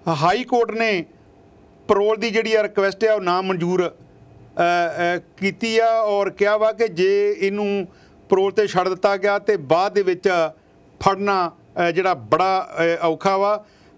High court ने parole की जी request है ना मंजूर की और क्या वा कि जे इनू परोल ते छड़ दिता गया तो बाद दे विच फड़ना जिहड़ा बड़ा औखा वा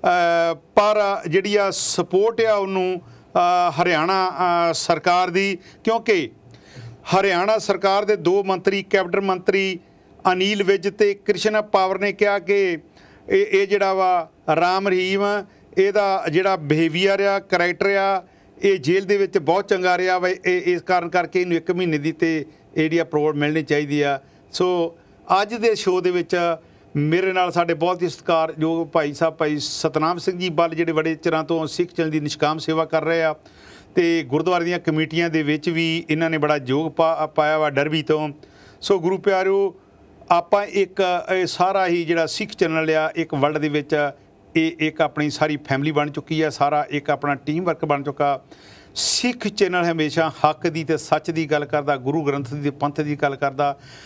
पर जिहड़ी सपोर्ट आ उन्होंने हरियाणा सरकार दी क्योंकि हरियाणा सरकार दे 2 मंत्री कैबिनेट मंत्री अनिल विज ते कृष्ण पावर ने कहा कि ये जिहड़ा वा राम रहीम ਇਹਦਾ ਜਿਹੜਾ ਬਿਹੇਵੀਅਰ ਆ ਕਰੈਕਟਰ ਆ ਇਹ ਜੇਲ੍ਹ ਦੇ ਵਿੱਚ ਬਹੁਤ ਚੰਗਾ ਰਿਹਾ ਵਾ ਇਸ ਕਾਰਨ ਕਰਕੇ ਇਹਨੂੰ 1 ਮਹੀਨੇ ਦੀ ਤੇ ਜਿਹੜੀ ਪਰੋਲ ਮਿਲਣੀ ਚਾਹੀਦੀ ਆ। ਸੋ ਅੱਜ ਦੇ ਸ਼ੋਅ ਦੇ ਵਿੱਚ ਮੇਰੇ ਨਾਲ ਸਾਡੇ ਬਹੁਤ ਹੀ ਸਤਿਕਾਰਯੋਗ ਭਾਈ ਸਾਹਿਬ ਭਾਈ ਸਤਨਾਮ ਸਿੰਘ ਜੀ ਬੱਲ ਜਿਹੜੇ ਬੜੇ ਚਿਰਾਂ ਤੋਂ ਸਿੱਖ ਚੈਨਲ ਦੀ ਨਿਸ਼ਕਾਮ ਸੇਵਾ ਕਰ ਰਹੇ ਆ ਤੇ ਗੁਰਦੁਆਰੇ ਦੀਆਂ ਕਮੇਟੀਆਂ ਦੇ ਵਿੱਚ ਵੀ ਇਹਨਾਂ ਨੇ ਬੜਾ ਯੋਗ ਪਾਇਆ ਵਾ ਡਰਬੀ ਤੋਂ। ਸੋ ਗੁਰੂ ਪਿਆਰਿਓ ਆਪਾਂ ਇੱਕ ਸਾਰਾ ਹੀ ਜਿਹੜਾ ਸਿੱਖ ਚੈਨਲ ਆ ਇੱਕ ਵਰਲਡ ਦੇ ਵਿੱਚ एक अपनी सारी फैमिली बन चुकी है, सारा एक अपना टीम वर्क बन चुका। सिख चैनल हमेशा हक की ते सच की गल करता, गुरु ग्रंथ की पंथ की गल करता,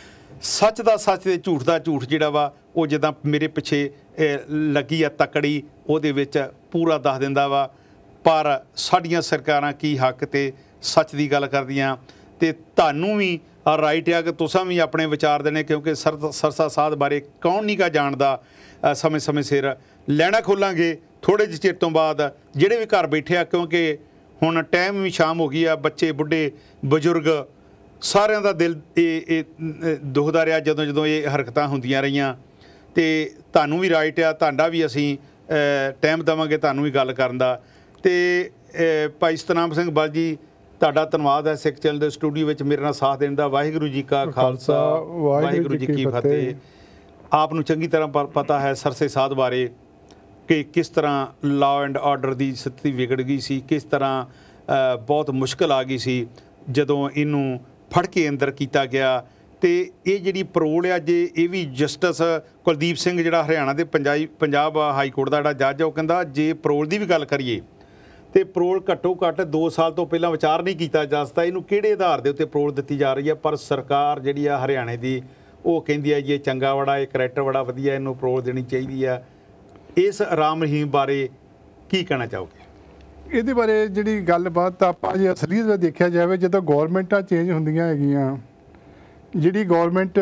सच का सच ते झूठ का झूठ जिहड़ा वा वो जिद्दां मेरे पिछे लगी आ तकड़ी उहदे विच पूरा दस दिंदा वा। पर साडियां सरकारां की हक ते सच की गल करदियां ते तुहानूं भी राइट है कि तुसां भी अपने विचार देने क्योंकि सरसा साध बारे कौन नहीं गा जानदा। समय समय सिर लैना खोलांगे थोड़े ਜਿਹੇ ਚਿਰ ਤੋਂ ਬਾਅਦ ਜਿਹੜੇ ਵੀ ਘਰ ਬੈਠੇ ਆ ਕਿਉਂਕਿ ਹੁਣ ਟਾਈਮ ਵੀ ਸ਼ਾਮ ਹੋ ਗਈ ਆ। ਬੱਚੇ ਬੁੱਢੇ ਬਜ਼ੁਰਗ ਸਾਰਿਆਂ ਦਾ ਦਿਲ ਇਹ ਦੁਖਦਾ ਰਿਹਾ ਜਦੋਂ ਜਦੋਂ ਇਹ ਹਰਕਤਾਂ ਹੁੰਦੀਆਂ ਰਹੀਆਂ ਤੇ ਤੁਹਾਨੂੰ ਵੀ ਰਾਈਟ ਆ, ਤੁਹਾਡਾ ਵੀ ਅਸੀਂ ਟਾਈਮ ਦੇਵਾਂਗੇ ਤੁਹਾਨੂੰ ਵੀ ਗੱਲ ਕਰਨ ਦਾ। ਤੇ ਭਾਈ ਸਤਨਾਮ ਸਿੰਘ ਬੱਲ ਜੀ ਤੁਹਾਡਾ ਧੰਨਵਾਦ ਹੈ ਸਿੱਖ ਚੈਨਲ ਦੇ ਸਟੂਡੀਓ ਵਿੱਚ ਮੇਰੇ ਨਾਲ ਸਾਥ ਦੇਣ ਦਾ। ਵਾਹਿਗੁਰੂ ਜੀ ਕਾ ਖਾਲਸਾ ਵਾਹਿਗੁਰੂ ਜੀ ਕੀ ਫਤਿਹ। आप नूं चंगी तरह पता है सरसे साध बारे कि किस तरह लॉ एंड आर्डर की स्थिति विगड़ गई सी, किस तरह बहुत मुश्किल आ गई सी जदों इनू फड़ के अंदर किया गया। तो ये जी परोल है जे ये भी जस्टिस कुलदीप सिंह जिहड़ा हरियाणा के पंजाब हाई कोर्ट का जिहड़ा जज है वो कहता जे परोल की भी गल करिए तो परोल घट्टो घट्ट 2 साल तो पहला विचार नहीं किया जा सकता इनू किहड़े आधार के उत्ते परोल दी जा रही है। पर सरकार जिहड़ी आ हरियाणे की वो कहती है ये चंगा बड़ा ये करैक्टर बड़ा वधिया इनू परोल देनी चाहिए है। इस राम रहीम बारे की कहना चाहोगे? ਇਹਦੇ ਬਾਰੇ ਜਿਹੜੀ ਗੱਲਬਾਤ ਆਪਾਂ ਜੇ ਅਸਲੀਅਤ ਵਿੱਚ ਦੇਖਿਆ ਜਾਵੇ ਜਦੋਂ ਗੌਰਮੈਂਟਾਂ ਚੇਂਜ ਹੁੰਦੀਆਂ ਹੈਗੀਆਂ ਜਿਹੜੀ ਗੌਰਮੈਂਟ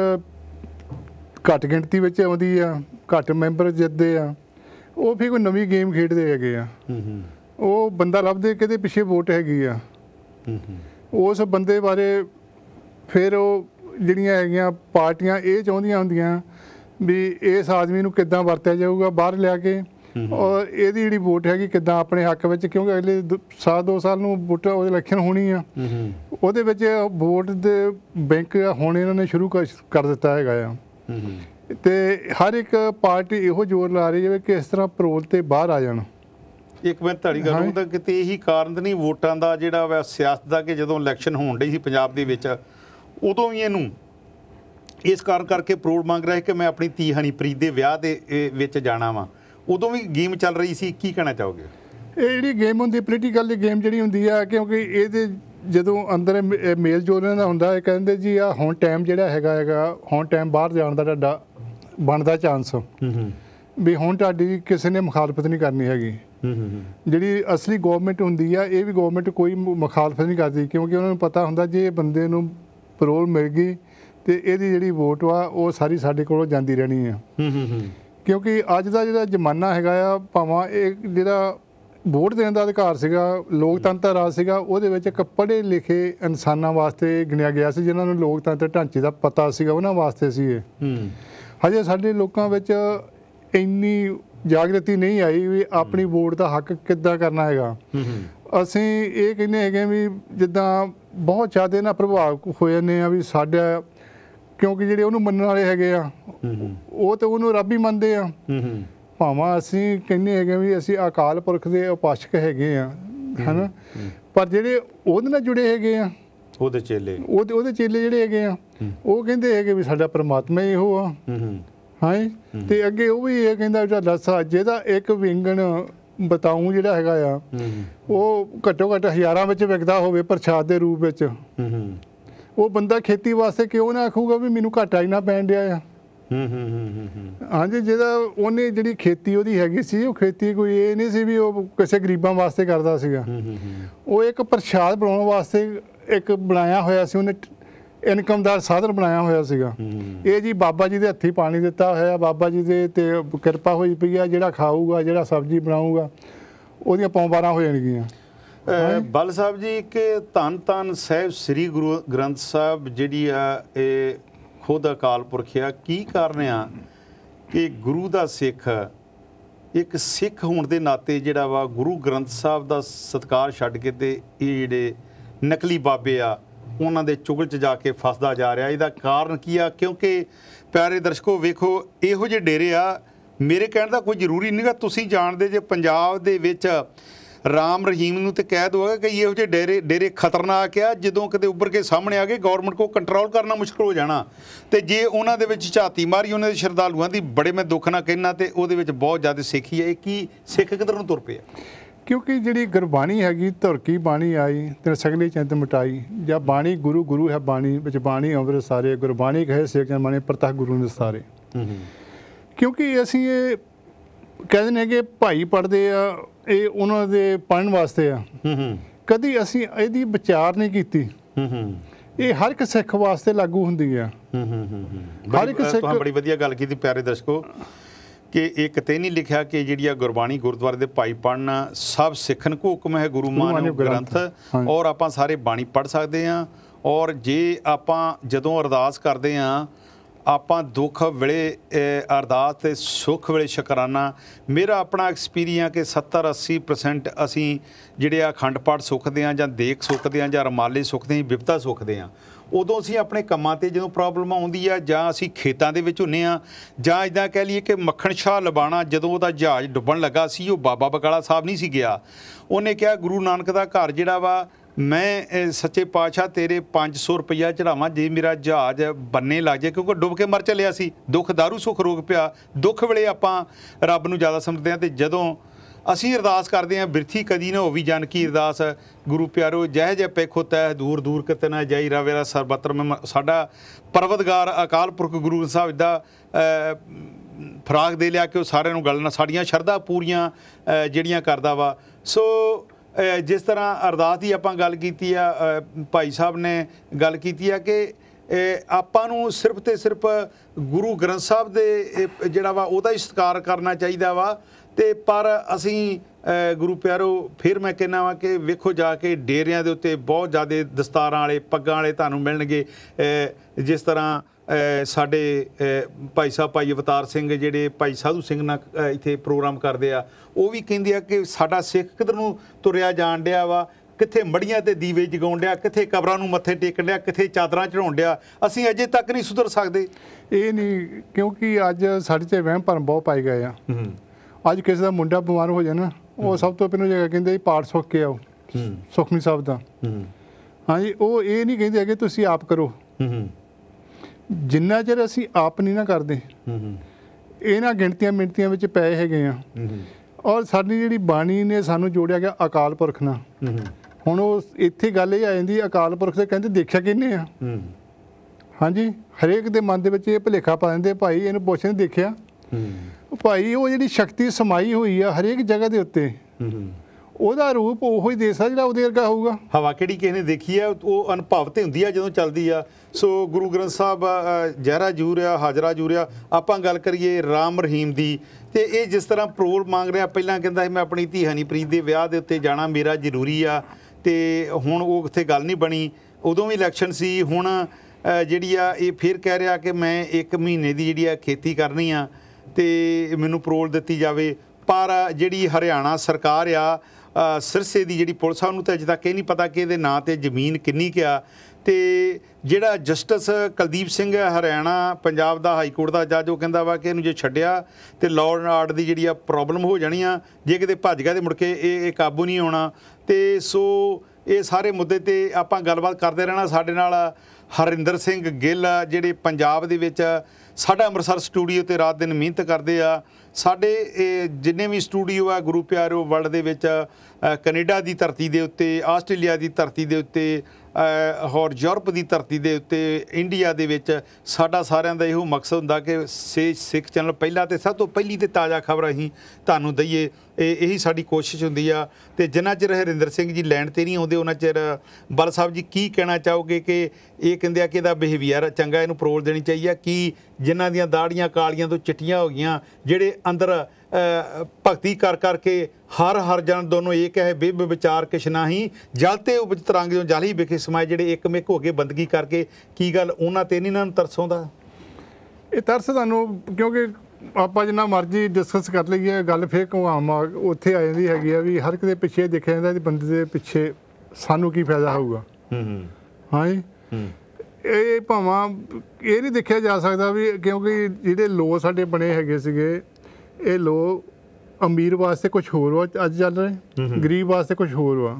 ਘੱਟ ਗਿਣਤੀ ਵਿੱਚ ਆਉਂਦੀ ਆ ਘੱਟ ਮੈਂਬਰ ਜਿੱਤਦੇ ਆ ਉਹ ਫਿਰ ਕੋਈ ਨਵੀਂ ਗੇਮ ਖੇਡਦੇ ਹੈਗੇ ਆ। ਉਹ ਬੰਦਾ ਲੱਭਦੇ ਕਿਹਦੇ ਪਿੱਛੇ ਵੋਟ ਹੈਗੀ ਆ ਉਸ ਬੰਦੇ ਬਾਰੇ ਫਿਰ ਉਹ ਜਿਹੜੀਆਂ ਹੈਗੀਆਂ ਪਾਰਟੀਆਂ ਇਹ ਚਾਹੁੰਦੀਆਂ ਹੁੰਦੀਆਂ ਵੀ ਇਸ ਆਦਮੀ ਨੂੰ ਕਿੱਦਾਂ ਵਰਤਿਆ ਜਾਊਗਾ ਬਾਹਰ ਲਿਆ ਕੇ ਔਰ ਇਹਦੀ ਜਿਹੜੀ ਵੋਟ ਹੈਗੀ ਕਿੱਦਾਂ ਆਪਣੇ ਹੱਕ ਵਿੱਚ ਕਿਉਂਕਿ ਅਗਲੇ 2 ਸਾਲ ਨੂੰ ਵੋਟ ਇਲੈਕਸ਼ਨ ਹੋਣੀ ਆ ਉਹਦੇ ਵਿੱਚ ਵੋਟ ਦੇ ਬੈਂਕ ਹੁਣ ਇਹਨਾਂ ਨੇ ਸ਼ੁਰੂ ਕਰ ਦਿੱਤਾ ਹੈਗਾ ਆ। ਤੇ ਹਰ ਇੱਕ ਪਾਰਟੀ ਇਹੋ ਜ਼ੋਰ ਲਾ ਰਹੀ ਹੈ ਕਿ ਇਸ ਤਰ੍ਹਾਂ ਪਰੋਲ ਤੇ ਬਾਹਰ ਆ ਜਾਣ। ਇੱਕ ਮਿੰਟ ਤੁਹਾਡੀ ਗੱਲ ਹੁੰਦਾ ਕਿਤੇ ਇਹੀ ਕਾਰਨ ਨਹੀਂ ਵੋਟਾਂ ਦਾ ਜਿਹੜਾ ਵਾ ਸਿਆਸਤ ਦਾ ਕਿ ਜਦੋਂ ਇਲੈਕਸ਼ਨ ਹੋਣ ਡਈ ਸੀ ਪੰਜਾਬ ਦੇ ਵਿੱਚ ਉਦੋਂ ਵੀ ਇਹਨੂੰ ਇਸ ਕਾਰਨ ਕਰਕੇ ਪਰੋਲ ਮੰਗ ਰਿਹਾ ਕਿ ਮੈਂ ਆਪਣੀ ਧੀ ਹਨੀਪ੍ਰੀਤ ਦੇ ਵਿਆਹ ਦੇ ਵਿੱਚ ਜਾਣਾ ਵਾ ਉਦੋਂ ਵੀ ਗੇਮ ਚੱਲ ਰਹੀ ਸੀ। ਕੀ ਕਹਿਣਾ ਚਾਹੋਗੇ? ਇਹ ਜਿਹੜੀ ਗੇਮ ਹੁੰਦੀ ਪੋਲੀਟੀਕਲ ਦੀ ਗੇਮ ਜਿਹੜੀ ਹੁੰਦੀ ਆ ਕਿਉਂਕਿ ਇਹਦੇ ਜਦੋਂ ਅੰਦਰ ਮੇਲ ਜੋਲ ਦਾ ਹੁੰਦਾ ਇਹ ਕਹਿੰਦੇ ਜੀ ਆ ਹੁਣ ਟਾਈਮ ਜਿਹੜਾ ਹੈਗਾ ਹੁਣ ਟਾਈਮ ਬਾਹਰ ਜਾਣ ਦਾ ਤੁਹਾਡਾ ਬਣਦਾ ਚਾਂਸ ਵੀ ਹੁਣ ਤੁਹਾਡੀ ਕਿਸੇ ਨੇ ਮੁਖਾਲਫਤ ਨਹੀਂ ਕਰਨੀ ਹੈਗੀ। ਜਿਹੜੀ ਅਸਲੀ ਗੌਰਮੈਂਟ ਹੁੰਦੀ ਆ ਇਹ ਵੀ ਗੌਰਮੈਂਟ ਕੋਈ ਮੁਖਾਲਫਤ ਨਹੀਂ ਕਰਦੀ ਕਿਉਂਕਿ ਉਹਨਾਂ ਨੂੰ ਪਤਾ ਹੁੰਦਾ ਜੇ ਬੰਦੇ ਨੂੰ ਪਰੋਲ ਮਿਲ ਗਈ ਤੇ ਇਹਦੀ ਜਿਹੜੀ ਵੋਟ ਵਾ ਉਹ ਸਾਰੀ ਸਾਡੇ ਕੋਲੋਂ ਜਾਂਦੀ ਰਹਿਣੀ ਆ। ਕਿਉਂਕਿ ਅੱਜ ਦਾ ਜਿਹੜਾ ਜ਼ਮਾਨਾ ਹੈਗਾ ਆ ਭਾਵੇਂ ਇਹ ਜਿਹੜਾ ਵੋਟ ਦੇਣ ਦਾ ਅਧਿਕਾਰ ਸੀਗਾ ਲੋਕਤੰਤਰ ਰਾਜ ਸੀਗਾ ਉਹਦੇ ਵਿੱਚ ਇੱਕ ਪੜ੍ਹੇ ਲਿਖੇ ਇਨਸਾਨਾਂ ਵਾਸਤੇ ਗਿਣਿਆ ਗਿਆ ਸੀ ਜਿਨ੍ਹਾਂ ਨੂੰ ਲੋਕਤੰਤਰ ਢਾਂਚੇ ਦਾ ਪਤਾ ਸੀਗਾ ਉਹਨਾਂ ਵਾਸਤੇ ਸੀ ਇਹ। ਹਜੇ ਸਾਡੇ ਲੋਕਾਂ ਵਿੱਚ ਇੰਨੀ ਜਾਗਰਤੀ ਨਹੀਂ ਆਈ ਵੀ ਆਪਣੀ ਵੋਟ ਦਾ ਹੱਕ ਕਿੱਦਾਂ ਕਰਨਾ ਹੈਗਾ। ਅਸੀਂ ਇਹ ਕਹਿੰਦੇ ਹੈਗੇ ਵੀ ਜਿੱਦਾਂ ਬਹੁਤ ਜ਼ਿਆਦਾ ਨਾ ਪ੍ਰਭਾਵ ਹੋ ਜਾਂਦੇ ਆ ਵੀ ਸਾਡਾ ਕਿਉਂਕਿ ਜਿਹੜੇ ਉਹਨੂੰ ਮੰਨਣ ਵਾਲੇ ਹੈਗੇ ਆ ਉਹ ਤਾਂ ਉਹਨੂੰ ਰੱਬ ਹੀ ਮੰਨਦੇ ਆ ਭਾਵੇਂ ਅਸੀਂ ਕਹਿੰਦੇ ਹੈਗੇ ਵੀ ਅਸੀਂ ਅਕਾਲ ਪੁਰਖ ਦੇ ਉਪਾਸ਼ਕ ਹੈਗੇ ਆ ਹੈ ਨਾ ਪਰ ਜਿਹੜੇ ਉਹਦੇ ਨਾਲ ਜੁੜੇ ਹੈਗੇ ਆ ਉਹਦੇ ਚੇਲੇ ਜਿਹੜੇ ਹੈਗੇ ਆ ਉਹ ਕਹਿੰਦੇ ਹੈਗੇ ਵੀ ਸਾਡਾ ਪਰਮਾਤਮਾ ਹੀ ਇਹੋ ਆ ਹਾਂ ਤੇ ਅੱਗੇ ਉਹ ਵੀ ਇਹ ਕਹਿੰਦਾ ਤੁਹਾਡਾ ਜਿਹਦਾ ਇੱਕ ਵਿੰਗਣ ਬਤਾਊਂ ਜਿਹੜਾ ਹੈਗਾ ਆ ਉਹ ਘੱਟੋ ਘੱਟ ਹਜ਼ਾਰਾਂ ਵਿੱਚ ਵਿਕਦਾ ਹੋਵੇ ਪ੍ਰਸ਼ਾਦ ਦੇ ਰੂਪ ਵਿੱਚ ਉਹ ਬੰਦਾ ਖੇਤੀ ਵਾਸਤੇ ਕਿਉਂ ਨਾ ਆਖੂਗਾ ਵੀ ਮੈਨੂੰ ਘਾਟਾ ਹੀ ਨਾ ਪੈਣ ਡਿਆ ਆ ਹਾਂਜੀ, ਜਿਹਦਾ ਉਹਨੇ ਜਿਹੜੀ ਖੇਤੀ ਉਹਦੀ ਹੈਗੀ ਸੀ, ਉਹ ਖੇਤੀ ਕੋਈ ਇਹ ਨਹੀਂ ਸੀ ਵੀ ਉਹ ਕਿਸੇ ਗਰੀਬਾਂ ਵਾਸਤੇ ਕਰਦਾ ਸੀਗਾ। ਉਹ ਇੱਕ ਪ੍ਰਸ਼ਾਦ ਬਣਾਉਣ ਵਾਸਤੇ ਇੱਕ ਬਣਾਇਆ ਹੋਇਆ ਸੀ ਉਹਨੇ, ਇਨਕਮ ਦਾ ਸਾਧਨ ਬਣਾਇਆ ਹੋਇਆ ਸੀਗਾ। ਇਹ ਜੀ ਬਾਬਾ ਜੀ ਦੇ ਹੱਥੀ ਪਾਣੀ ਦਿੱਤਾ ਹੋਇਆ, ਬਾਬਾ ਜੀ ਦੇ ਤੇ ਕਿਰਪਾ ਹੋਈ ਪਈ ਆ। ਜਿਹੜਾ ਖਾਊਗਾ, ਜਿਹੜਾ ਸਬਜ਼ੀ ਬਣਾਊਗਾ, ਉਹਦੀਆਂ ਪੌਂਬਾਰਾਂ ਹੋ ਜਾਣਗੀਆਂ। ਬਲ ਸਾਹਿਬ ਜੀ, ਕਿ ਧੰਨ ਧੰਨ ਸਾਹਿਬ ਸ੍ਰੀ ਗੁਰੂ ਗ੍ਰੰਥ ਸਾਹਿਬ ਜਿਹੜੀ ਆ ਇਹ ਖੁਦ ਅਕਾਲ ਪੁਰਖ ਆ, ਕੀ ਕਾਰਨ ਆ ਕਿ ਗੁਰੂ ਦਾ ਸਿੱਖ ਇੱਕ ਸਿੱਖ ਹੋਣ ਦੇ ਨਾਤੇ ਜਿਹੜਾ ਵਾ ਗੁਰੂ ਗ੍ਰੰਥ ਸਾਹਿਬ ਦਾ ਸਤਿਕਾਰ ਛੱਡ ਕੇ ਤੇ ਇਹ ਜਿਹੜੇ ਨਕਲੀ ਬਾਬੇ ਆ ਉਹਨਾਂ ਦੇ ਚੁਗਲ 'ਚ ਜਾ ਕੇ ਫਸਦਾ ਜਾ ਰਿਹਾ? ਇਹਦਾ ਕਾਰਨ ਕੀ ਆ? ਕਿਉਂਕਿ ਪਿਆਰੇ ਦਰਸ਼ਕੋ ਵੇਖੋ, ਇਹੋ ਜਿਹੇ ਡੇਰੇ ਆ, ਮੇਰੇ ਕਹਿਣ ਦਾ ਕੋਈ ਜ਼ਰੂਰੀ ਨਹੀਂਗਾ, ਤੁਸੀਂ ਜਾਣਦੇ ਜੇ ਪੰਜਾਬ ਦੇ ਵਿੱਚ ਰਾਮ ਰਹੀਮ ਨੂੰ ਤੇ ਕਹਿ ਦੋਗਾ ਕਿ ਇਹੋ ਜਿਹੇ ਡੇਰੇ ਖਤਰਨਾਕ ਆ, ਜਦੋਂ ਕਿਤੇ ਉੱਭਰ ਕੇ ਸਾਹਮਣੇ ਆ ਗਏ ਗੌਰਮੈਂਟ ਕੋ ਕੰਟਰੋਲ ਕਰਨਾ ਮੁਸ਼ਕਲ ਹੋ ਜਾਣਾ। ਤੇ ਜੇ ਉਹਨਾਂ ਦੇ ਵਿੱਚ ਝਾਤੀ ਮਾਰੀ ਉਹਨਾਂ ਦੇ ਸ਼ਰਧਾਲੂਆਂ ਦੀ, ਬੜੇ ਮੈਂ ਦੁੱਖ ਨਾਲ ਕਹਿਣਾ, ਤੇ ਉਹਦੇ ਵਿੱਚ ਬਹੁਤ ਜ਼ਿਆਦਾ ਸਿੱਖੀ ਹੈ। ਇਹ ਕੀ ਸਿੱਖ ਕਿੱਧਰ ਨੂੰ ਤੁਰ ਪਿਆ? ਕਿਉਂਕਿ ਜਿਹੜੀ ਗੁਰਬਾਣੀ ਹੈਗੀ, ਧੁਰਕੀ ਬਾਣੀ ਆਈ ਤੇ ਸਗਲੀ ਚਿੰਤ ਮਿਟਾਈ, ਜਾਂ ਬਾਣੀ ਗੁਰੂ ਗੁਰੂ ਹੈ ਬਾਣੀ ਵਿੱਚ ਬਾਣੀ ਅੰਮ੍ਰਿਤ ਸਾਰੇ, ਗੁਰਬਾਣੀ ਕਹੇ ਸੇਖ ਜਨ ਮਾਣੇ ਪ੍ਰਤੱਖ ਗੁਰੂ ਨੇ ਸਾਰੇ। ਕਿਉਂਕਿ ਅਸੀਂ ਇਹ ਕਹਿੰਦੇ ਨੇ ਕਿ ਭਾਈ ਪੜ੍ਹਦੇ ਆ, ਇਹ ਉਹਨਾਂ ਦੇ ਪੜ੍ਹਨ ਵਾਸਤੇ ਆ। ਕਦੀ ਅਸੀਂ ਇਹਦੀ ਵਿਚਾਰ ਨਹੀਂ ਕੀਤੀ। ਇਹ ਹਰ ਇੱਕ ਸਿੱਖ ਵਾਸਤੇ ਲਾਗੂ ਹੁੰਦੀ ਆ। ਹਰ ਇੱਕ ਸਿੱਖ, ਬੜੀ ਵਧੀਆ ਗੱਲ ਕੀਤੀ ਪਿਆਰੇ ਦਰਸ਼ਕੋ, ਕਿ ਇਹ ਕਿਤੇ ਨਹੀਂ ਲਿਖਿਆ ਕਿ ਜਿਹੜੀ ਆ ਗੁਰਬਾਣੀ ਗੁਰਦੁਆਰੇ ਦੇ ਭਾਈ ਪੜ੍ਹਨਾ, ਸਭ ਸਿੱਖਣ ਕੋ ਹੁਕਮ ਹੈ ਗੁਰੂ ਮਾਨਿਓ ਗ੍ਰੰਥ, ਔਰ ਆਪਾਂ ਸਾਰੇ ਬਾਣੀ ਪੜ੍ਹ ਸਕਦੇ ਹਾਂ। ਔਰ ਜੇ ਆਪਾਂ ਜਦੋਂ ਅਰਦਾਸ ਕਰਦੇ ਹਾਂ, ਆਪਾਂ ਦੁੱਖ ਵੇਲੇ ਅਰਦਾਸ ਤੇ ਸੁੱਖ ਵੇਲੇ ਸ਼ੁਕਰਾਨਾ। ਮੇਰਾ ਆਪਣਾ ਐਕਸਪੀਰੀਅੰਸ ਕਿ 70-80% ਅਸੀਂ ਜਿਹੜੇ ਅਖੰਡ ਪਾਠ ਸੁੱਖਦੇ ਹਾਂ, ਜਾਂ ਦੇਖ ਸੁੱਖਦੇ ਹਾਂ, ਜਾਂ ਰਮਾਲੇ ਸੁੱਖਦੇ ਹਾਂ, ਬਿਪਤਾ ਸੁੱਖਦੇ ਹਾਂ, ਉਦੋਂ ਅਸੀਂ ਆਪਣੇ ਕੰਮਾਂ 'ਤੇ ਜਦੋਂ ਪ੍ਰੋਬਲਮ ਆਉਂਦੀ ਆ, ਜਾਂ ਅਸੀਂ ਖੇਤਾਂ ਦੇ ਵਿੱਚ ਹੁੰਦੇ ਹਾਂ, ਜਾਂ ਇੱਦਾਂ ਕਹਿ ਲਈਏ ਕਿ ਮੱਖਣ ਸ਼ਾਹ ਲਬਾਣਾ ਜਦੋਂ ਉਹਦਾ ਜਹਾਜ਼ ਡੁੱਬਣ ਲੱਗਾ ਸੀ, ਉਹ ਬਾਬਾ ਬਕਾਲਾ ਸਾਹਿਬ ਨਹੀਂ ਸੀ ਗਿਆ। ਉਹਨੇ ਕਿਹਾ ਗੁਰੂ ਨਾਨਕ ਦਾ ਘਰ ਜਿਹੜਾ ਵਾ, ਮੈਂ ਸੱਚੇ ਪਾਤਸ਼ਾਹ ਤੇਰੇ 500 ਰੁਪਈਆ ਚੜਾਵਾਂ ਜੇ ਮੇਰਾ ਜਹਾਜ਼ ਬੰਨੇ ਲੱਗ ਜਾਏ, ਕਿਉਂਕਿ ਡੁੱਬ ਕੇ ਮਰ ਚੱਲਿਆ ਸੀ। ਦੁੱਖ ਦਾਰੂ ਸੁੱਖ ਰੋਗ ਪਿਆ। ਦੁੱਖ ਵੇਲੇ ਆਪਾਂ ਰੱਬ ਨੂੰ ਜ਼ਿਆਦਾ ਸਮਝਦੇ ਹਾਂ। ਤੇ ਜਦੋਂ ਅਸੀਂ ਅਰਦਾਸ ਕਰਦੇ ਹਾਂ, ਬਿਰਥੀ ਕਦੀ ਨਾ ਹੋਵੀ ਜਨ ਕੀ ਅਰਦਾਸ, ਗੁਰੂ ਪਿਆਰੋ ਜਹ ਜਹ ਪੇਖੋ ਤੈ ਦੂਰ ਦੂਰ ਕਿਤੇ ਨਾ ਜਾਈ ਰਵੇਰਾ ਸਰਬਤਰ ਮੈਂ। ਸਾਡਾ ਪਰਵਤਗਾਰ ਅਕਾਲ ਪੁਰਖ ਗੁਰੂ ਸਾਹਿਬ ਦਾ ਫਰਾਗ ਦੇ ਲਿਆ ਕਿ ਉਹ ਸਾਰਿਆਂ ਨੂੰ ਗੱਲ ਨਾਲ ਸਾਡੀਆਂ ਸ਼ਰਧਾ ਪੂਰੀਆਂ ਜਿਹੜੀਆਂ ਕਰਦਾ ਵਾ। ਸੋ ਜਿਸ ਤਰ੍ਹਾਂ ਅਰਦਾਸ ਦੀ ਆਪਾਂ ਗੱਲ ਕੀਤੀ ਆ, ਭਾਈ ਸਾਹਿਬ ਨੇ ਗੱਲ ਕੀਤੀ ਆ ਕਿ ਆਪਾਂ ਨੂੰ ਸਿਰਫ ਤੇ ਸਿਰਫ ਗੁਰੂ ਗ੍ਰੰਥ ਸਾਹਿਬ ਦੇ ਜਿਹੜਾ ਵਾ ਉਹਦਾ ਹੀ ਸਤਿਕਾਰ ਕਰਨਾ ਚਾਹੀਦਾ ਵਾ। ਤੇ ਪਰ ਅਸੀਂ ਗੁਰੂ ਪਿਆਰੋ, ਫਿਰ ਮੈਂ ਕਹਿੰਦਾ ਵਾਂ ਕਿ ਵੇਖੋ ਜਾ ਕੇ ਡੇਰਿਆਂ ਦੇ ਉੱਤੇ ਬਹੁਤ ਜ਼ਿਆਦਾ ਦਸਤਾਰਾਂ ਵਾਲੇ, ਪੱਗਾਂ ਵਾਲੇ ਤੁਹਾਨੂੰ ਮਿਲਣਗੇ। ਜਿਸ ਤਰ੍ਹਾਂ ਸਾਡੇ ਭਾਈ ਸਾਹਿਬ ਭਾਈ ਅਵਤਾਰ ਸਿੰਘ ਜਿਹੜੇ ਭਾਈ ਸਾਧੂ ਸਿੰਘ ਨਾਲ ਇੱਥੇ ਪ੍ਰੋਗਰਾਮ ਕਰਦੇ ਆ, ਉਹ ਵੀ ਕਹਿੰਦੇ ਆ ਕਿ ਸਾਡਾ ਸਿੱਖ ਕਿੱਧਰ ਨੂੰ ਤੁਰਿਆ ਜਾਣ ਡਿਆ ਵਾ, ਕਿੱਥੇ ਮੜੀਆਂ ਤੇ ਦੀਵੇ ਜਗਾਉਣ ਡਿਆ, ਕਿੱਥੇ ਕਬਰਾਂ ਨੂੰ ਮੱਥੇ ਟੇਕਣ ਡਿਆ, ਕਿੱਥੇ ਚਾਦਰਾਂ ਚੜਾਉਣ ਡਿਆ। ਅਸੀਂ ਅਜੇ ਤੱਕ ਨਹੀਂ ਸੁਧਰ ਸਕਦੇ। ਇਹ ਨਹੀਂ, ਕਿਉਂਕਿ ਅੱਜ ਸਾਡੇ 'ਚ ਵਹਿਮ ਭਰਮ ਬਹੁਤ ਪਾਏ ਗਏ ਆ। ਅੱਜ ਕਿਸੇ ਦਾ ਮੁੰਡਾ ਬਿਮਾਰ ਹੋ ਜਾਏ ਨਾ, ਉਹ ਸਭ ਤੋਂ ਪਹਿਲਾਂ ਜਗ੍ਹਾ ਕਹਿੰਦੇ ਪਾਠ ਸੁੱਖ ਕੇ ਆਓ, ਸੁਖਮਨੀ ਸਾਹਿਬ ਦਾ। ਹਾਂਜੀ, ਉਹ ਇਹ ਨਹੀਂ ਕਹਿੰਦੇ ਕਿ ਤੁਸੀਂ ਆਪ ਕਰੋ। ਜਿੰਨਾ ਚਿਰ ਅਸੀਂ ਆਪ ਨਹੀਂ ਨਾ ਕਰਦੇ, ਇਹਨਾਂ ਗਿਣਤੀਆਂ ਮਿਣਤੀਆਂ ਵਿੱਚ ਪਏ ਹੈਗੇ ਆ। ਔਰ ਸਾਡੀ ਜਿਹੜੀ ਬਾਣੀ ਨੇ ਸਾਨੂੰ ਜੋੜਿਆ ਗਿਆ ਅਕਾਲ ਪੁਰਖ ਨਾਲ। ਹੁਣ ਉਹ ਇੱਥੇ ਗੱਲ ਇਹ ਆ ਜਾਂਦੀ, ਅਕਾਲ ਪੁਰਖ ਤੇ ਕਹਿੰਦੇ ਦੇਖਿਆ ਕਿਹਨੇ ਆ। ਹਾਂਜੀ, ਹਰੇਕ ਦੇ ਮਨ ਦੇ ਵਿੱਚ ਇਹ ਭੁਲੇਖਾ ਪਾ ਦਿੰਦੇ, ਭਾਈ ਇਹਨੂੰ ਪੁੱਛਣ ਦੇਖਿਆ। ਭਾਈ ਉਹ ਜਿਹੜੀ ਸ਼ਕਤੀ ਸਮਾਈ ਹੋਈ ਆ ਹਰੇਕ ਜਗ੍ਹਾ ਦੇ ਉੱਤੇ, ਉਹਦਾ ਰੂਪ ਉਹੋ ਹੀ ਦੇ ਸਕਦਾ ਜਿਹੜਾ ਉਹਦੇ ਵਰਗਾ ਹੋਊਗਾ। ਹਵਾ ਕਿਹੜੀ ਕਿਸੇ ਨੇ ਦੇਖੀ ਆ, ਉਹ ਅਨੁਭਵ ਤੇ ਹੁੰਦੀ ਆ ਜਦੋਂ ਚੱਲਦੀ ਆ। ਸੋ ਗੁਰੂ ਗ੍ਰੰਥ ਸਾਹਿਬ ਜ਼ਹਿਰਾ ਜ਼ਰੂਰ ਆ, ਹਾਜ਼ਰਾ ਜ਼ਰੂਰ ਆ। ਆਪਾਂ ਗੱਲ ਕਰੀਏ ਰਾਮ ਰਹੀਮ ਦੀ, ਤੇ ਇਹ ਜਿਸ ਤਰ੍ਹਾਂ ਪਰੋਲ ਮੰਗ ਰਿਹਾ, ਪਹਿਲਾਂ ਕਹਿੰਦਾ ਸੀ ਮੈਂ ਆਪਣੀ ਧੀ ਹਨੀਪ੍ਰੀਤ ਦੇ ਵਿਆਹ ਦੇ ਉੱਤੇ ਜਾਣਾ, ਮੇਰਾ ਜ਼ਰੂਰੀ ਆ, ਤੇ ਹੁਣ ਉਹ ਉੱਥੇ ਗੱਲ ਨਹੀਂ ਬਣੀ। ਉਦੋਂ ਵੀ ਇਲੈਕਸ਼ਨ ਸੀ। ਹੁਣ ਜਿਹੜੀ ਆ ਇਹ ਫਿਰ ਕਹਿ ਰਿਹਾ ਕਿ ਮੈਂ 1 ਮਹੀਨੇ ਦੀ ਜਿਹੜੀ ਆ ਖੇਤੀ ਕਰਨੀ ਆ ਤੇ ਮੈਨੂੰ ਪਰੋਲ ਦਿੱਤੀ ਜਾਵੇ। ਪਰ ਜਿਹੜੀ ਹਰਿਆਣਾ ਸਰਕਾਰ ਆ, ਸਿਰਸੇ ਦੀ ਜਿਹੜੀ ਪੁਲਿਸ ਆ, ਉਹਨੂੰ ਤਾਂ ਅਜੇ ਤੱਕ ਇਹ ਨਹੀਂ ਪਤਾ ਕਿ ਇਹਦੇ ਨਾਂ 'ਤੇ ਜ਼ਮੀਨ ਕਿੰਨੀ ਕੁ ਆ। ਤੇ ਜਿਹੜਾ ਜਸਟਿਸ ਕੁਲਦੀਪ ਸਿੰਘ ਹਰਿਆਣਾ ਪੰਜਾਬ ਦਾ ਹਾਈ ਕੋਰਟ ਦਾ ਜੱਜ, ਉਹ ਕਹਿੰਦਾ ਵਾ ਕਿ ਇਹਨੂੰ ਜੇ ਛੱਡਿਆ ਤੇ ਲਾਅ ਐਂਡ ਆਰਡਰ ਦੀ ਜਿਹੜੀ ਆ ਪ੍ਰੋਬਲਮ ਹੋ ਜਾਣੀ ਆ, ਜੇ ਕਿਤੇ ਭੱਜ ਗਿਆ ਤੇ ਮੁੜ ਕੇ ਇਹ ਕਾਬੂ ਨਹੀਂ ਆਉਣਾ। ਤੇ ਸੋ ਇਹ ਸਾਰੇ ਮੁੱਦੇ 'ਤੇ ਆਪਾਂ ਗੱਲਬਾਤ ਕਰਦੇ ਰਹਿਣਾ। ਸਾਡੇ ਨਾਲ ਹਰਿੰਦਰ ਸਿੰਘ ਗਿੱਲ ਜਿਹੜੇ ਪੰਜਾਬ ਦੇ ਵਿੱਚ ਸਾਡਾ ਅੰਮ੍ਰਿਤਸਰ ਸਟੂਡੀਓ 'ਤੇ ਰਾਤ ਦਿਨ ਮਿਹਨਤ ਕਰਦੇ ਆ। ਸਾਡੇ ਜਿੰਨੇ ਵੀ ਸਟੂਡੀਓ ਆ ਗੁਰੂ ਪਿਆਰੋ ਵਰਲਡ ਦੇ ਵਿੱਚ, ਕੈਨੇਡਾ ਦੀ ਧਰਤੀ ਦੇ ਉੱਤੇ, ਆਸਟ੍ਰੇਲੀਆ ਦੀ ਧਰਤੀ ਦੇ ਉੱਤੇ, ਹੋਰ ਯੂਰਪ ਦੀ ਧਰਤੀ ਦੇ ਉੱਤੇ ਇੰਡੀਆ ਦੇ ਵਿੱਚ ਸਾਡਾ ਸਾਰਿਆਂ ਦਾ ਇਹੋ ਮਕਸਦ ਹੁੰਦਾ ਕਿ ਸਿੱਖ ਚੈਨਲ ਪਹਿਲਾਂ ਤੇ ਸਭ ਤੋਂ ਪਹਿਲੀ ਤੇ ਤਾਜ਼ਾ ਖਬਰ ਅਸੀਂ ਤੁਹਾਨੂੰ ਦਈਏ। ਇਹੀ ਸਾਡੀ ਕੋਸ਼ਿਸ਼ ਹੁੰਦੀ ਆ। ਤੇ ਜਿੰਨਾ ਚਿਰ ਹਰਿੰਦਰ ਸਿੰਘ ਜੀ ਲੈਣ ਤੇ ਨਹੀਂ ਆਉਂਦੇ ਉਹਨਾਂ ਚਿਰ ਬਲ ਸਾਹਿਬ ਜੀ ਕੀ ਕਹਿਣਾ ਚਾਹੋਗੇ ਕਿ ਇਹ ਕਹਿੰਦੇ ਆ ਕਿ ਇਹਦਾ ਬਿਹੇਵੀਅਰ ਚੰਗਾ, ਇਹਨੂੰ ਪਰੋਲ ਦੇਣੀ ਚਾਹੀਦੀ ਆ? ਕੀ ਜਿਨ੍ਹਾਂ ਦੀਆਂ ਦਾੜੀਆਂ ਕਾਲੀਆਂ ਤੋਂ ਚਿੱਟੀਆਂ ਹੋ ਗਈਆਂ, ਜਿਹੜੇ ਅੰਦਰ ਭਗਤੀ ਕਰ ਕਰਕੇ ਹਰ ਜਨ ਦੋਨੋਂ ਇਹ ਕਹੇ ਬਿਬ ਵਿਚਾਰ ਕਿਛ ਨਾਹੀਂ ਜਲਤੇ ਉਪਜ ਤਰੰਗ ਜੋ ਜਾਲੀ ਵਿਖੇ ਸਮਾਏ, ਜਿਹੜੇ ਇੱਕ ਮਿੱਕ ਹੋ ਕੇ ਬੰਦਗੀ ਕਰਕੇ, ਕੀ ਗੱਲ ਉਹਨਾਂ ਤੇ ਨਹੀਂ ਇਹਨਾਂ ਨੂੰ ਤਰਸ ਆਉਂਦਾ? ਇਹ ਤਰਸ ਤੁਹਾਨੂੰ, ਕਿਉਂਕਿ ਆਪਾਂ ਜਿੰਨਾ ਮਰਜ਼ੀ ਡਿਸਕਸ ਕਰ ਲਈਏ ਗੱਲ ਫਿਰ ਘੁਮਾਮਾ ਉੱਥੇ ਆ ਜਾਂਦੀ ਹੈਗੀ ਆ ਵੀ ਹਰ ਇੱਕ ਦੇ ਪਿੱਛੇ ਦੇਖਿਆ ਜਾਂਦਾ ਬੰਦੇ ਦੇ ਪਿੱਛੇ ਸਾਨੂੰ ਕੀ ਫਾਇਦਾ ਹੋਊਗਾ। ਹਾਂਜੀ, ਇਹ ਭਾਵਾਂ ਇਹ ਨਹੀਂ ਦੇਖਿਆ ਜਾ ਸਕਦਾ ਵੀ ਕਿਉਂਕਿ ਜਿਹੜੇ ਲੋ ਸਾਡੇ ਬਣੇ ਹੈਗੇ ਸੀਗੇ, ਇਹ ਲੋ ਅਮੀਰ ਵਾਸਤੇ ਕੁਝ ਹੋਰ ਵਾ ਅੱਜ ਚੱਲ ਰਹੇ, ਗਰੀਬ ਵਾਸਤੇ ਕੁਝ ਹੋਰ ਵਾ।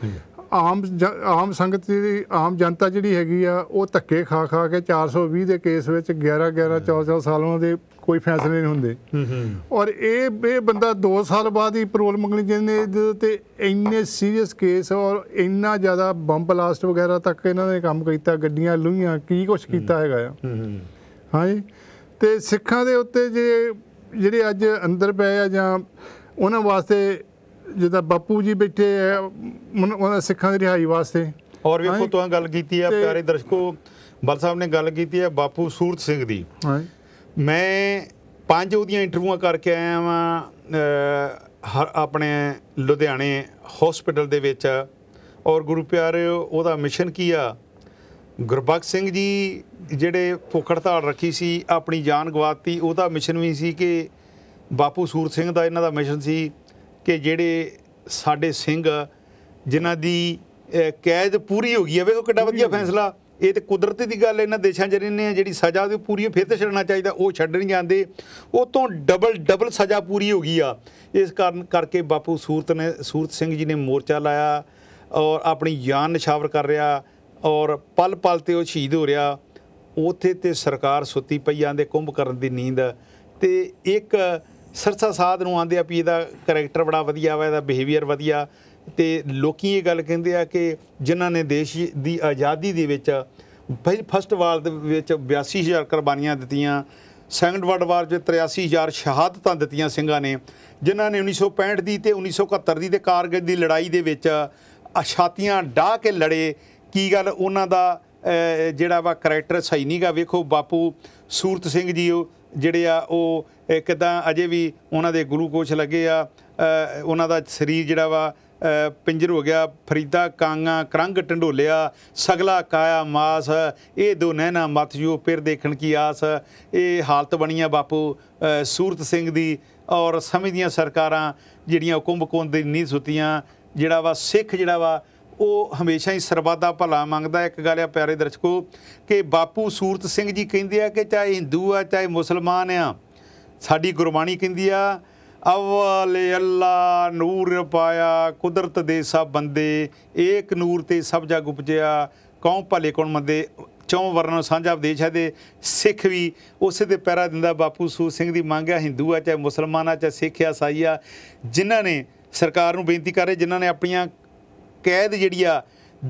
ਆਮ ਸੰਗਤ ਜਿਹੜੀ ਆਮ ਜਨਤਾ ਜਿਹੜੀ ਹੈਗੀ ਆ ਉਹ ਧੱਕੇ ਖਾ ਕੇ 420 ਦੇ ਕੇਸ ਵਿੱਚ 11 14 ਸਾਲਾਂ ਦੇ ਕੋਈ ਫੈਸਲੇ ਨਹੀਂ ਹੁੰਦੇ। ਔਰ ਇਹ ਬੰਦਾ 2 ਸਾਲ ਬਾਅਦ ਹੀ ਪਰੋਲ ਮੰਗਣੀ ਜਿਹਨੇ ਤੇ ਇੰਨੇ ਸੀਰੀਅਸ ਕੇਸ ਔਰ ਇੰਨਾ ਜ਼ਿਆਦਾ ਬੰਬ ਬਲਾਸਟ ਵਗੈਰਾ ਤੱਕ ਇਹਨਾਂ ਨੇ ਕੰਮ ਕੀਤਾ, ਗੱਡੀਆਂ ਲੂਹੀਆਂ, ਕੀ ਕੁਛ ਕੀਤਾ ਹੈਗਾ ਆ। ਹਾਂਜੀ, ਤੇ ਸਿੱਖਾਂ ਦੇ ਉੱਤੇ ਜਿਹੜੇ ਅੱਜ ਅੰਦਰ ਪਏ ਆ ਜਾਂ ਉਹਨਾਂ ਵਾਸਤੇ ਜਿੱਦਾਂ ਬਾਪੂ ਜੀ ਬੈਠੇ ਆ ਉਹਨਾਂ ਸਿੱਖਾਂ ਦੀ ਰਿਹਾਈ ਵਾਸਤੇ। ਔਰ ਵੇਖੋ ਤੁਸੀਂ ਗੱਲ ਕੀਤੀ ਆ ਪਿਆਰੇ ਦਰਸ਼ਕੋ, ਬਲ ਸਾਹਿਬ ਨੇ ਗੱਲ ਕੀਤੀ ਆ ਬਾਪੂ ਸੂਰਤ ਸਿੰਘ ਦੀ। ਮੈਂ 5 ਉਹਦੀਆਂ ਇੰਟਰਵਿਊਆਂ ਕਰਕੇ ਆਇਆ ਵਾਂ ਆਪਣੇ ਲੁਧਿਆਣੇ ਹਸਪੀਟਲ ਦੇ ਵਿੱਚ। ਔਰ ਗੁਰੂ ਪਿਆਰਿਓ ਉਹਦਾ ਮਿਸ਼ਨ ਕੀ ਆ? ਗੁਰਬਖਸ਼ ਸਿੰਘ ਜੀ ਜਿਹੜੇ ਭੁੱਖ ਹੜਤਾਲ ਰੱਖੀ ਸੀ, ਆਪਣੀ ਜਾਨ ਗਵਾਤੀ, ਉਹਦਾ ਮਿਸ਼ਨ ਵੀ ਸੀ ਕਿ ਬਾਪੂ ਸੂਰਤ ਸਿੰਘ ਦਾ ਇਹਨਾਂ ਦਾ ਮਿਸ਼ਨ ਸੀ ਕਿ ਜਿਹੜੇ ਸਾਡੇ ਸਿੰਘ ਜਿਨ੍ਹਾਂ ਦੀ ਕੈਦ ਪੂਰੀ ਹੋ ਗਈ ਹੈ, ਵੇਖੋ ਕਿੱਡਾ ਵਧੀਆ ਫੈਸਲਾ। ਇਹ ਤੇ ਕੁਦਰਤੀ ਦੀ ਗੱਲ, ਇਹਨਾਂ ਦੇਸ਼ਾਂ 'ਚ ਰਹਿੰਦੇ ਆ ਜਿਹੜੀ ਸਜ਼ਾ ਉਹਦੀ ਪੂਰੀ ਫਿਰ ਤੇ ਛੱਡਣਾ ਚਾਹੀਦਾ, ਉਹ ਛੱਡ ਨਹੀਂ ਜਾਂਦੇ, ਉਹ ਤੋਂ ਡਬਲ ਸਜ਼ਾ ਪੂਰੀ ਹੋ ਗਈ ਆ। ਇਸ ਕਾਰਨ ਕਰਕੇ ਬਾਪੂ ਸੂਰਤ ਸਿੰਘ ਜੀ ਨੇ ਮੋਰਚਾ ਲਾਇਆ ਔਰ ਆਪਣੀ ਜਾਨ ਨਿਛਾਵਰ ਕਰ ਰਿਹਾ ਔਰ ਪਲ ਪਲ ਤੇ ਉਹ ਸ਼ਹੀਦ ਹੋ ਰਿਹਾ। ਉੱਥੇ ਤੇ ਸਰਕਾਰ ਸੁੱਤੀ ਪਈ ਜਾਂਦੇ ਕੁੰਭ ਕਰਨ ਦੀ ਨੀਂਦ। ਤੇ ਇੱਕ ਸਰਸਾ ਸਾਧ ਨੂੰ ਆਂਦੇ ਆ ਵੀ ਇਹਦਾ ਕਰੈਕਟਰ ਬੜਾ ਵਧੀਆ ਵਾ, ਇਹਦਾ ਬਿਹੇਵੀਅਰ ਵਧੀਆ। ਤੇ ਲੋਕੀ ਇਹ ਗੱਲ ਕਹਿੰਦੇ ਆ ਕਿ ਜਿਨ੍ਹਾਂ ਨੇ ਦੇਸ਼ ਦੀ ਆਜ਼ਾਦੀ ਦੇ ਵਿੱਚ ਫਸਟ ਵਾਰ ਦੇ ਵਿੱਚ 82,000 ਕੁਰਬਾਨੀਆਂ ਦਿੱਤੀਆਂ, ਸੈਕੰਡ ਵਰਲਡ ਵਾਰ 'ਚ 83,000 ਸ਼ਹਾਦਤਾਂ ਦਿੱਤੀਆਂ ਸਿੰਘਾਂ ਨੇ, ਜਿਨ੍ਹਾਂ ਨੇ 1965 ਦੀ ਤੇ 1971 ਦੀ ਤੇ ਕਾਰਗਿਲ ਦੀ ਲੜਾਈ ਦੇ ਵਿੱਚ ਛਾਤੀਆਂ ਡਾਹ ਕੇ ਲੜੇ। ਕੀ ਗੱਲ ਉਹਨਾਂ ਦਾ ਜਿਹੜਾ ਵਾ ਕਰੈਕਟਰ ਸਹੀ ਨਹੀਂ ਗਾ? ਵੇਖੋ ਬਾਪੂ ਸੂਰਤ ਸਿੰਘ ਜੀ ਜਿਹੜੇ ਆ ਉਹ ਕਿੱਦਾਂ ਅਜੇ ਵੀ ਉਹਨਾਂ ਦੇ ਗਲੂਕੋਸ਼ ਲੱਗੇ ਆ, ਉਹਨਾਂ ਦਾ ਸਰੀਰ ਜਿਹੜਾ ਵਾ ਪਿੰਜਰ ਹੋ ਗਿਆ, ਫਰੀਦਾ ਕਾਂਗਾ ਕਰੰਗ ਢੰਡੋਲਿਆ, ਸਗਲਾ ਕਾਇਆ ਮਾਸ, ਇਹ ਦੋ ਨੈਣਾ ਮੱਥ ਜੋ ਫਿਰ ਦੇਖਣ ਕੀ ਆਸ। ਇਹ ਹਾਲਤ ਬਣੀ ਆ ਬਾਪੂ ਸੂਰਤ ਸਿੰਘ ਦੀ। ਔਰ ਸਮੇਂ ਦੀਆਂ ਸਰਕਾਰਾਂ ਜਿਹੜੀਆਂ ਕੁੰਭਕੋਨ ਦੀ ਨੀਂਹ ਸੁੱਤੀਆਂ, ਜਿਹੜਾ ਵਾ ਸਿੱਖ ਜਿਹੜਾ ਵਾ ਉਹ ਹਮੇਸ਼ਾ ਹੀ ਸਰਬੱਤ ਦਾ ਭਲਾ ਮੰਗਦਾ। ਇੱਕ ਗੱਲ ਆ ਪਿਆਰੇ ਦਰਸ਼ਕੋ ਕਿ ਬਾਪੂ ਸੂਰਤ ਸਿੰਘ ਜੀ ਕਹਿੰਦੇ ਆ ਕਿ ਚਾਹੇ ਹਿੰਦੂ ਆ ਚਾਹੇ ਮੁਸਲਮਾਨ ਆ, ਸਾਡੀ ਗੁਰਬਾਣੀ ਕਹਿੰਦੀ ਆ ਅਵਲ ਅੱਲਾ ਨੂਰ ਪਾਇਆ ਕੁਦਰਤ ਦੇ ਸਭ ਬੰਦੇ, ਏਕ ਨੂਰ ਤੇ ਸਭ ਜਗ ਉਪਜਿਆ, ਕੌਮ ਭਲੇ ਕੌਣ ਮੰਦੇ, ਚੌਂ ਵਰਨਾਂ ਸਾਂਝਾ ਉਪਦੇਸ਼ ਹੈ। ਤੇ ਸਿੱਖ ਵੀ ਉਸੇ ਦੇ ਪੈਰਾ ਦਿੰਦਾ। ਬਾਪੂ ਸੂਰਤ ਸਿੰਘ ਦੀ ਮੰਗ ਆ, ਹਿੰਦੂ ਆ ਚਾਹੇ ਮੁਸਲਮਾਨ ਆ ਚਾਹੇ ਸਿੱਖ ਆ ਈਸਾਈ ਆ, ਜਿਨ੍ਹਾਂ ਨੇ ਸਰਕਾਰ ਨੂੰ ਬੇਨਤੀ ਕਰ ਰਹੇ, ਜਿਨ੍ਹਾਂ ਨੇ ਆਪਣੀਆਂ ਕੈਦ ਜਿਹੜੀ ਆ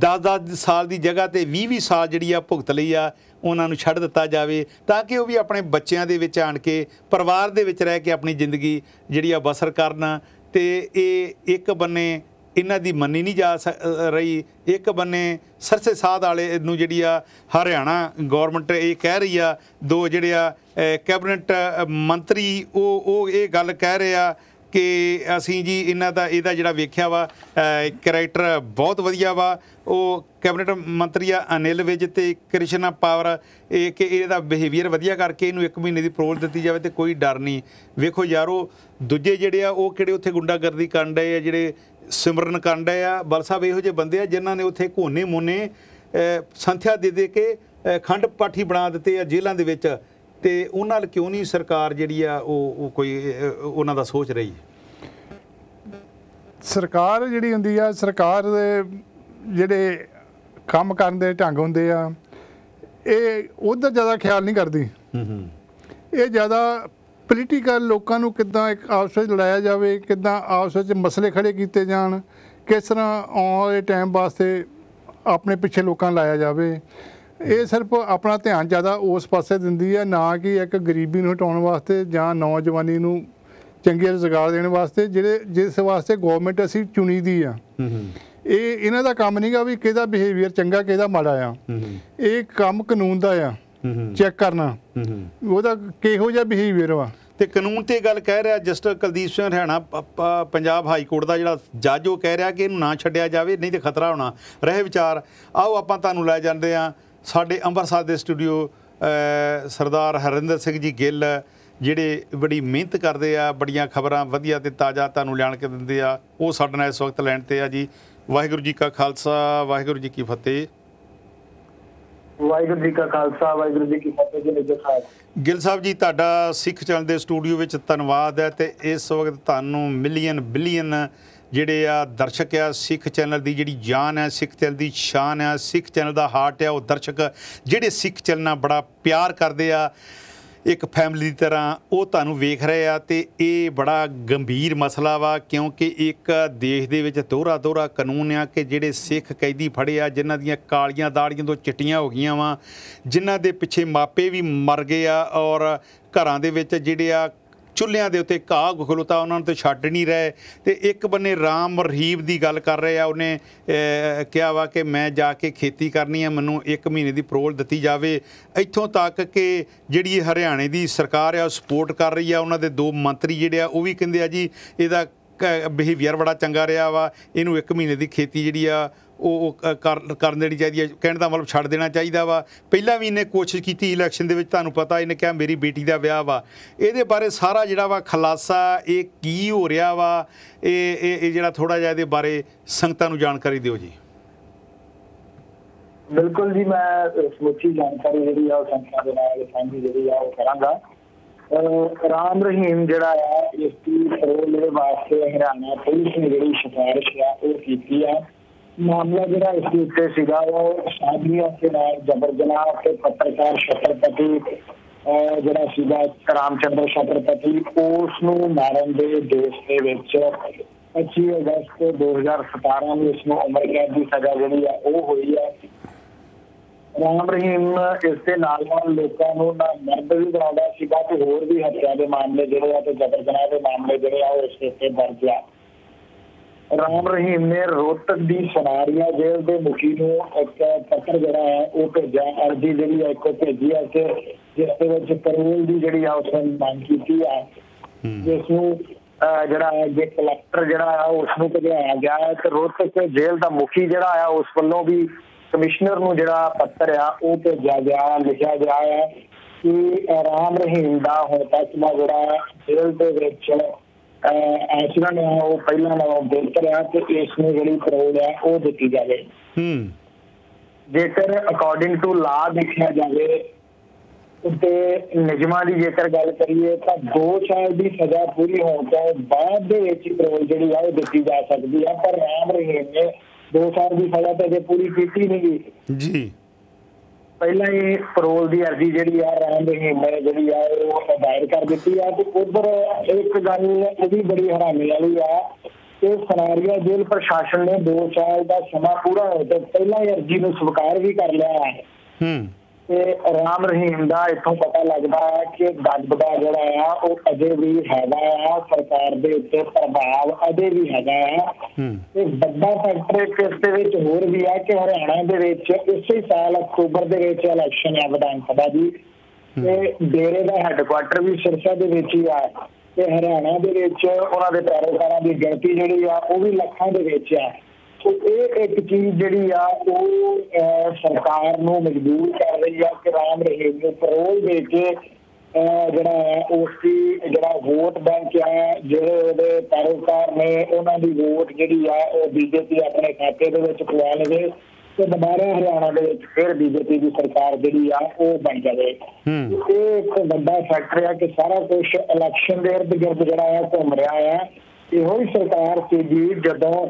10 ਸਾਲ ਦੀ ਜਗ੍ਹਾ ਤੇ 20 ਸਾਲ ਜਿਹੜੀ ਆ ਭੁਗਤ ਲਈ ਆ, ਉਹਨਾਂ ਨੂੰ ਛੱਡ ਦਿੱਤਾ ਜਾਵੇ ਤਾਂ ਕਿ ਉਹ ਵੀ ਆਪਣੇ ਬੱਚਿਆਂ ਦੇ ਵਿੱਚ ਆਣ ਕੇ ਪਰਿਵਾਰ ਦੇ ਵਿੱਚ ਰਹਿ ਕੇ ਆਪਣੀ ਜ਼ਿੰਦਗੀ ਜਿਹੜੀ ਆ ਬਸਰ ਕਰਨ। ਤੇ ਇਹ ਇੱਕ ਬੰਨੇ ਇਹਨਾਂ ਦੀ ਮੰਨੀ ਨਹੀਂ ਜਾ ਰਹੀ, ਇੱਕ ਬੰਨੇ ਸਰਸੇ ਸਾਧ ਵਾਲੇ ਨੂੰ ਜਿਹੜੀ ਆ ਹਰਿਆਣਾ ਗੌਰਮੈਂਟ ਇਹ ਕਹਿ ਰਹੀ ਆ, ਦੋ ਜਿਹੜੇ ਆ ਕੈਬਨਿਟ ਮੰਤਰੀ ਉਹ ਇਹ ਗੱਲ ਕਹਿ ਰਹੇ ਆ ਕਿ ਅਸੀਂ ਜੀ ਇਹਦਾ ਜਿਹੜਾ ਵੇਖਿਆ ਵਾ ਕਰੈਕਟਰ ਬਹੁਤ ਵਧੀਆ ਵਾ। ਉਹ ਕੈਬਨਿਟ ਮੰਤਰੀ ਆ ਅਨਿਲ ਵਿਜ ਤੇ ਕ੍ਰਿਸ਼ਨਾ ਪਾਵਰ, ਇਹ ਕਿ ਇਹਦਾ ਬਿਹੇਵੀਅਰ ਵਧੀਆ ਕਰਕੇ ਇਹਨੂੰ 1 ਮਹੀਨੇ ਦੀ ਪਰੋਲ ਦਿੱਤੀ ਜਾਵੇ ਤੇ ਕੋਈ ਡਰ ਨਹੀਂ। ਵੇਖੋ ਯਾਰੋ ਦੂਜੇ ਜਿਹੜੇ ਆ ਉਹ ਕਿਹੜੇ ਉੱਥੇ ਗੁੰਡਾਗਰਦੀ ਕਰਨ ਡਏ ਆ, ਜਿਹੜੇ ਸਿਮਰਨ ਕਰਨ ਡਏ ਆ। ਬਲ ਸਾਹਿਬ ਇਹੋ ਜਿਹੇ ਬੰਦੇ ਆ ਜਿਨ੍ਹਾਂ ਨੇ ਉੱਥੇ ਕੋਨੇ ਮੋਨੇ ਸੰਥਿਆ ਦੇ ਕੇ ਖੰਡ ਪਾਠੀ ਬਣਾ ਦਿੱਤੇ ਆ ਜੇਲ੍ਹਾਂ ਦੇ ਵਿੱਚ। ਤੇ ਉਹਨਾਂ ਨਾਲ ਕਿਉਂ ਨਹੀਂ ਸਰਕਾਰ ਜਿਹੜੀ ਆ ਉਹ ਕੋਈ ਉਹਨਾਂ ਦਾ ਸੋਚ ਰਹੀ? ਸਰਕਾਰ ਜਿਹੜੀ ਹੁੰਦੀ ਆ, ਸਰਕਾਰ ਦੇ ਜਿਹੜੇ ਕੰਮ ਕਰਨ ਦੇ ਢੰਗ ਹੁੰਦੇ ਆ, ਇਹ ਉਹਦਾ ਜ਼ਿਆਦਾ ਖਿਆਲ ਨਹੀਂ ਕਰਦੀ। ਇਹ ਜ਼ਿਆਦਾ ਪੋਲੀਟੀਕਲ ਲੋਕਾਂ ਨੂੰ ਕਿੱਦਾਂ ਇੱਕ ਆਪਸ ਵਿੱਚ ਲੜਾਇਆ ਜਾਵੇ, ਕਿੱਦਾਂ ਆਪਸ ਵਿੱਚ ਮਸਲੇ ਖੜੇ ਕੀਤੇ ਜਾਣ, ਕਿਸ ਤਰ੍ਹਾਂ ਆਉਣ ਵਾਲੇ ਟਾਈਮ ਵਾਸਤੇ ਆਪਣੇ ਪਿੱਛੇ ਲੋਕਾਂ ਲਾਇਆ ਜਾਵੇ। ਇਹ ਸਿਰਫ ਆਪਣਾ ਧਿਆਨ ਜ਼ਿਆਦਾ ਉਸ ਪਾਸੇ ਦਿੰਦੀ ਹੈ, ਨਾ ਕਿ ਇੱਕ ਗਰੀਬੀ ਨੂੰ ਹਟਾਉਣ ਵਾਸਤੇ ਜਾਂ ਨੌਜਵਾਨੀ ਨੂੰ ਚੰਗੇ ਰੁਜ਼ਗਾਰ ਦੇਣ ਵਾਸਤੇ, ਜਿਸ ਵਾਸਤੇ ਗੌਰਮੈਂਟ ਅਸੀਂ ਚੁਣੀ ਦੀ ਆ। ਇਹ ਇਹਨਾਂ ਦਾ ਕੰਮ ਨਹੀਂਗਾ ਵੀ ਕਿਹਦਾ ਬਿਹੇਵੀਅਰ ਚੰਗਾ ਕਿਹਦਾ ਮਾੜਾ ਆ। ਇਹ ਕੰਮ ਕਾਨੂੰਨ ਦਾ ਆ, ਚੈੱਕ ਕਰਨਾ ਉਹਦਾ ਕਿਹੋ ਜਿਹਾ ਬਿਹੇਵੀਅਰ ਵਾ। ਤੇ ਕਾਨੂੰਨ ਤੇ ਗੱਲ ਕਹਿ ਰਿਹਾ justice Kuldeep Singh Haryana Punjab high court ਦਾ ਜਿਹੜਾ ਜੱਜ, ਉਹ ਕਹਿ ਰਿਹਾ ਕਿ ਇਹਨੂੰ ਨਾ ਛੱਡਿਆ ਜਾਵੇ, ਨਹੀਂ ਤੇ ਖਤਰਾ ਹੋਣਾ। ਰਹੇ ਵਿਚਾਰ, ਆਓ ਆਪਾਂ ਤੁਹਾਨੂੰ ਲੈ ਜਾਂਦੇ ਹਾਂ ਸਾਡੇ ਅੰਮ੍ਰਿਤਸਰ ਦੇ ਸਟੂਡੀਓ ਸਰਦਾਰ ਹਰਿੰਦਰ ਸਿੰਘ ਜੀ ਗਿੱਲ, ਜਿਹੜੇ ਬੜੀ ਮਿਹਨਤ ਕਰਦੇ ਆ, ਬੜੀਆਂ ਖਬਰਾਂ ਵਧੀਆ ਤੇ ਤਾਜ਼ਾ ਤੁਹਾਨੂੰ ਲਿਆਣ ਕੇ ਦਿੰਦੇ ਆ। ਉਹ ਸਾਡੇ ਨਾਲ ਇਸ ਵਕਤ ਲੈਣ ਤੇ ਆ ਜੀ। ਵਾਹਿਗੁਰੂ ਜੀ ਕਾ ਖਾਲਸਾ, ਵਾਹਿਗੁਰੂ ਜੀ ਕੀ ਫਤਿਹ। ਵਾਹਿਗੁਰੂ ਜੀ ਕਾ ਖਾਲਸਾ, ਵਾਹਿਗੁਰੂ ਜੀ ਕੀ ਫਤਿਹ ਜੀ। ਗਿੱਲ ਸਾਹਿਬ ਜੀ, ਤੁਹਾਡਾ ਸਿੱਖ ਚੈਨਲ ਦੇ ਸਟੂਡੀਓ ਵਿੱਚ ਧੰਨਵਾਦ ਹੈ। ਤੇ ਇਸ ਵਕਤ ਤੁਹਾਨੂੰ ਮਿਲੀਅਨ ਬਿਲੀਅਨ ਜਿਹੜੇ ਆ ਦਰਸ਼ਕ ਆ, ਸਿੱਖ ਚੈਨਲ ਦੀ ਜਿਹੜੀ ਜਾਨ ਹੈ, ਸਿੱਖ ਚੈਨਲ ਦੀ ਸ਼ਾਨ ਹੈ, ਸਿੱਖ ਚੈਨਲ ਦਾ ਹਾਰਟ ਆ, ਉਹ ਦਰਸ਼ਕ ਜਿਹੜੇ ਸਿੱਖ ਚੈਨਲ ਨਾਲ ਬੜਾ ਪਿਆਰ ਕਰਦੇ ਆ, ਇੱਕ ਫੈਮਿਲੀ ਦੀ ਤਰ੍ਹਾਂ, ਉਹ ਤੁਹਾਨੂੰ ਵੇਖ ਰਹੇ ਆ। ਤੇ ਇਹ ਬੜਾ ਗੰਭੀਰ ਮਸਲਾ ਵਾ, ਕਿਉਂਕਿ ਇੱਕ ਦੇਸ਼ ਦੇ ਵਿੱਚ ਦੋਹਰਾ ਕਾਨੂੰਨ ਆ ਕਿ ਜਿਹੜੇ ਸਿੱਖ ਕੈਦੀ ਫੜੇ ਆ, ਜਿਨ੍ਹਾਂ ਦੀਆਂ ਕਾਲੀਆਂ ਦਾੜੀਆਂ ਤੋਂ ਚਿੱਟੀਆਂ ਹੋ ਗਈਆਂ ਵਾ, ਜਿਨ੍ਹਾਂ ਦੇ ਪਿੱਛੇ ਮਾਪੇ ਵੀ ਮਰ ਗਏ ਆ, ਔਰ ਘਰਾਂ ਦੇ ਵਿੱਚ ਜਿਹੜੇ ਆ ਚੁੱਲ੍ਹਿਆਂ ਦੇ ਉੱਤੇ ਘਾਹ ਖਲੋਤਾ, ਉਹਨਾਂ ਨੂੰ ਤਾਂ ਛੱਡ ਨਹੀਂ ਰਹੇ। ਤੇ ਇੱਕ ਬੰਨੇ ਰਾਮ ਰਹੀਮ ਦੀ ਗੱਲ ਕਰ ਰਹੇ ਆ, ਉਹਨੇ ਕਿਹਾ ਵਾ ਕਿ ਮੈਂ ਜਾ ਕੇ ਖੇਤੀ ਕਰਨੀ ਆ, ਮੈਨੂੰ 1 ਮਹੀਨੇ ਦੀ ਪਰੋਲ ਦਿੱਤੀ ਜਾਵੇ। ਇੱਥੋਂ ਤੱਕ ਕਿ ਜਿਹੜੀ ਹਰਿਆਣੇ ਦੀ ਸਰਕਾਰ ਆ, ਉਹ ਸਪੋਰਟ ਕਰ ਰਹੀ ਆ। ਉਹਨਾਂ ਦੇ 2 ਮੰਤਰੀ ਜਿਹੜੇ ਆ, ਉਹ ਵੀ ਕਹਿੰਦੇ ਆ ਜੀ ਇਹਦਾ ਬਿਹੇਵੀਅਰ ਬੜਾ ਚੰਗਾ ਰਿਹਾ ਵਾ, ਇਹਨੂੰ 1 ਮਹੀਨੇ ਦੀ ਖੇਤੀ ਜਿਹੜੀ ਆ ਉਹ ਕਰਨ ਦੇਣੀ ਚਾਹੀਦੀ ਹੈ। ਕਹਿਣ ਦਾ ਮਤਲਬ ਛੱਡ ਦੇਣਾ ਚਾਹੀਦਾ ਵਾ। ਪਹਿਲਾਂ ਵੀ ਇਹਨੇ ਕੋਸ਼ਿਸ਼ ਕੀਤੀ ਇਲੈਕਸ਼ਨ ਦੇ ਵਿੱਚ, ਤੁਹਾਨੂੰ ਪਤਾ, ਇਹਨੇ ਕਿਹਾ ਮੇਰੀ ਬੇਟੀ ਦਾ ਵਿਆਹ ਵਾ। ਇਹਦੇ ਬਾਰੇ ਸਾਰਾ ਜਿਹੜਾ ਵਾ ਖੁਲਾਸਾ, ਇਹ ਕੀ ਹੋ ਰਿਹਾ ਵਾ, ਇਹ ਜਿਹੜਾ ਥੋੜ੍ਹਾ ਜਿਹਾ ਇਹਦੇ ਬਾਰੇ ਸੰਗਤਾਂ ਨੂੰ ਜਾਣਕਾਰੀ ਦਿਓ ਜੀ। ਬਿਲਕੁਲ ਜੀ, ਮੈਂ ਸਮੁੱਚੀ ਜਾਣਕਾਰੀ ਜਿਹੜੀ ਆ ਉਹ ਸੰਗਤਾਂ ਦੇ ਨਾਲ ਸਾਂਝੀ ਜਿਹੜੀ ਆ ਉਹ ਕਰਾਂਗਾ। ਰਾਮ ਰਹੀਮ ਜਿਹੜਾ ਆ, ਇਸ ਦੀ ਪਰੋਲ ਦੇ ਵਾਸਤੇ ਹਰਿਆਣਾ ਪੁਲਿਸ ਨੇ ਜਿਹੜੀ ਸਿਫਾਰਿਸ਼ ਆ ਉਹ ਕੀਤੀ ਆ। ਮਾਮਲਾ ਜਿਹੜਾ ਇਸ ਦੇ ਉੱਤੇ ਸੀਗਾ ਉਹ ਸਾਧਵੀਆਂ ਦੇ ਨਾਲ ਜਬਰ ਜਨਾਹ ਤੇ ਪੱਤਰਕਾਰ ਛਤਰਪਤੀ ਜਿਹੜਾ ਸੀਗਾ ਰਾਮਚੰਦਰ ਛਤਰਪਤੀ, ਉਸ ਨੂੰ ਮਾਰਨ ਦੇ ਦੋਸ਼ ਦੇ ਵਿੱਚ 25 ਅਗਸਤ 2017 ਨੂੰ ਇਸ ਨੂੰ ਉਮਰ ਕੈਦ ਦੀ ਸਜ਼ਾ ਜਿਹੜੀ ਆ ਉਹ ਹੋਈ ਹੈ। ਰਾਮ ਰਹੀਮ ਇਸ ਦੇ ਨਾਲ ਲੋਕਾਂ ਨੂੰ ਨਾ ਮਰਦ ਵੀ ਬਣਾਉਂਦਾ ਸੀਗਾ ਤੇ ਹੋਰ ਵੀ ਹੱਤਿਆ ਦੇ ਮਾਮਲੇ ਜਿਹੜੇ ਆ ਤੇ ਜਬਰ ਜਨਾਹ ਦੇ ਮਾਮਲੇ ਜਿਹੜੇ ਆ ਉਹ ਇਸ ਉੱਤੇ ਦਰਜ ਆ। ਰਾਮ ਰਹੀਮ ਨੇ ਰੋਹਤਕ ਦੀ ਸਨਾਰੀਆ ਜੇਲ੍ਹ ਦੇ ਮੁਖੀ ਨੂੰ ਇੱਕ ਪੱਤਰ ਜਿਹੜਾ ਹੈ ਉਹ ਭੇਜਿਆ, ਅਰਜ਼ੀ ਜਿਹੜੀ ਹੈ ਇੱਕ ਭੇਜੀ ਹੈ ਕਿ ਜਿਸ ਦੇ ਵਿੱਚ ਪਰੋਲ ਦੀ ਜਿਹੜੀ ਆ ਉਸਨੇ ਮੰਗ ਕੀਤੀ ਹੈ, ਜਿਸ ਨੂੰ ਜਿਹੜਾ ਹੈ ਜੇ ਕਲੈਕਟਰ ਜਿਹੜਾ ਆ ਉਸ ਨੂੰ ਭੇਜਿਆ ਗਿਆ ਹੈ। ਤੇ ਰੋਹਤਕ ਜੇਲ੍ਹ ਦਾ ਮੁਖੀ ਜਿਹੜਾ ਆ ਉਸ ਵੱਲੋਂ ਵੀ ਕਮਿਸ਼ਨਰ ਨੂੰ ਜਿਹੜਾ ਪੱਤਰ ਆ ਉਹ ਭੇਜਿਆ ਗਿਆ, ਲਿਖਿਆ ਗਿਆ ਹੈ ਕਿ ਰਾਮ ਰਹੀਮ ਦਾ ਹੁਣ ਤੱਕ ਦਾ ਜਿਹੜਾ ਜੇਲ੍ਹ ਦੇ ਵਿੱਚ ਐਕਸੀਡੈਂਟ ਆ ਉਹ ਪਹਿਲਾਂ ਨਾਲੋਂ ਬਿਹਤਰ ਆ ਤੇ ਇਸ ਨੂੰ ਜਿਹੜੀ ਪਰੋਲ ਆ ਉਹ ਦਿੱਤੀ ਜਾਵੇ। ਜੇਕਰ ਅਕੋਰਡਿੰਗ ਟੂ ਲਾ ਦੇਖਿਆ ਜਾਵੇ ਤੇ ਨਿਯਮਾਂ ਦੀ ਜੇਕਰ ਗੱਲ ਕਰੀਏ ਤਾਂ 2 ਸਾਲ ਦੀ ਸਜ਼ਾ ਪੂਰੀ ਹੋਣ ਤੋਂ ਬਾਅਦ ਦੇ ਵਿੱਚ ਪਰੋਲ ਜਿਹੜੀ ਆ ਉਹ ਦਿੱਤੀ ਜਾ ਸਕਦੀ ਆ। ਪਰ ਰਾਮ ਰਹੀਮ ਨੇ 2 ਸਾਲ ਦੀ ਸਜ਼ਾ ਤਾਂ ਅਜੇ ਪੂਰੀ ਕੀਤੀ ਨਹੀਂ ਜੀ। ਪਹਿਲਾਂ ਹੀ ਪਰੋਲ ਦੀ ਅਰਜ਼ੀ ਜਿਹੜੀ ਆ ਰਾਮ ਰਹੀਮ ਨੇ ਜਿਹੜੀ ਆ ਉਹ ਦਾਇਰ ਕਰ ਦਿੱਤੀ ਆ। ਤੇ ਉਧਰ ਇੱਕ ਗੱਲ ਇਹ ਵੀ ਬੜੀ ਹੈਰਾਨੀ ਵਾਲੀ ਆ ਕਿ ਸਨਾਰੀਆ ਜੇਲ੍ਹ ਪ੍ਰਸ਼ਾਸਨ ਨੇ 2 ਸਾਲ ਦਾ ਸਮਾਂ ਪੂਰਾ ਹੋਣ ਤੋਂ ਪਹਿਲਾਂ ਹੀ ਅਰਜ਼ੀ ਨੂੰ ਸਵੀਕਾਰ ਵੀ ਕਰ ਲਿਆ ਹੈ। ਤੇ ਰਾਮ ਰਹੀਮ ਦਾ ਇੱਥੋਂ ਪਤਾ ਲੱਗਦਾ ਹੈ ਕਿ ਦਬਦਬਾ ਜਿਹੜਾ ਆ ਉਹ ਅਜੇ ਵੀ ਹੈਗਾ ਆ, ਸਰਕਾਰ ਦੇ ਉੱਤੇ ਪ੍ਰਭਾਵ ਅਜੇ ਵੀ ਹੈਗਾ ਆ। ਤੇ ਵੱਡਾ ਫੈਕਟਰ ਇਸ ਦੇ ਵਿੱਚ ਹੋਰ ਵੀ ਆ ਕਿ ਹਰਿਆਣਾ ਦੇ ਵਿੱਚ ਇਸੇ ਸਾਲ ਅਕਤੂਬਰ ਦੇ ਵਿੱਚ ਇਲੈਕਸ਼ਨ ਆ ਵਿਧਾਨ ਸਭਾ ਦੀ, ਤੇ ਡੇਰੇ ਦਾ ਹੈੱਡਕੁਆਟਰ ਵੀ ਸਿਰਸਾ ਦੇ ਵਿੱਚ ਹੀ ਆ। ਤੇ ਹਰਿਆਣਾ ਦੇ ਵਿੱਚ ਉਹਨਾਂ ਦੇ ਪੈਰੋਕਾਰਾਂ ਦੀ ਗਿਣਤੀ ਜਿਹੜੀ ਆ ਉਹ ਵੀ ਲੱਖਾਂ ਦੇ ਵਿੱਚ ਆ। ਸੋ ਇਹ ਇੱਕ ਚੀਜ਼ ਜਿਹੜੀ ਆ ਉਹ ਸਰਕਾਰ ਨੂੰ ਮਜਬੂਰ ਕਰ ਰਹੀ ਆ ਕਿ ਰਾਮ ਰਹੀਮ ਨੂੰ ਪਰੋਲ ਦੇ ਕੇ ਜਿਹੜਾ ਹੈ ਉਸ ਦੀ ਜਿਹੜਾ ਵੋਟ ਬੈਂਕ ਆ, ਜਿਹੜੇ ਉਹਦੇ ਪੈਰੋਕਾਰ ਨੇ, ਉਹਨਾਂ ਦੀ ਵੋਟ ਜਿਹੜੀ ਆ ਉਹ ਬੀਜੇਪੀ ਆਪਣੇ ਖਾਤੇ ਦੇ ਵਿੱਚ ਪਵਾ ਲਵੇ ਤੇ ਦੁਬਾਰਾ ਹਰਿਆਣਾ ਦੇ ਵਿੱਚ ਫਿਰ ਬੀਜੇਪੀ ਦੀ ਸਰਕਾਰ ਜਿਹੜੀ ਆ ਉਹ ਬਣ ਜਾਵੇ। ਇਹ ਇੱਕ ਵੱਡਾ ਫੈਕਟਰ ਆ ਕਿ ਸਾਰਾ ਕੁਝ ਇਲੈਕਸ਼ਨ ਦੇ ਇਰਦ ਗਿਰਦ ਜਿਹੜਾ ਆ ਘੁੰਮ ਰਿਹਾ ਆ। ਇਹੋ ਹੀ ਸਰਕਾਰ ਸੀ ਜੀ ਜਦੋਂ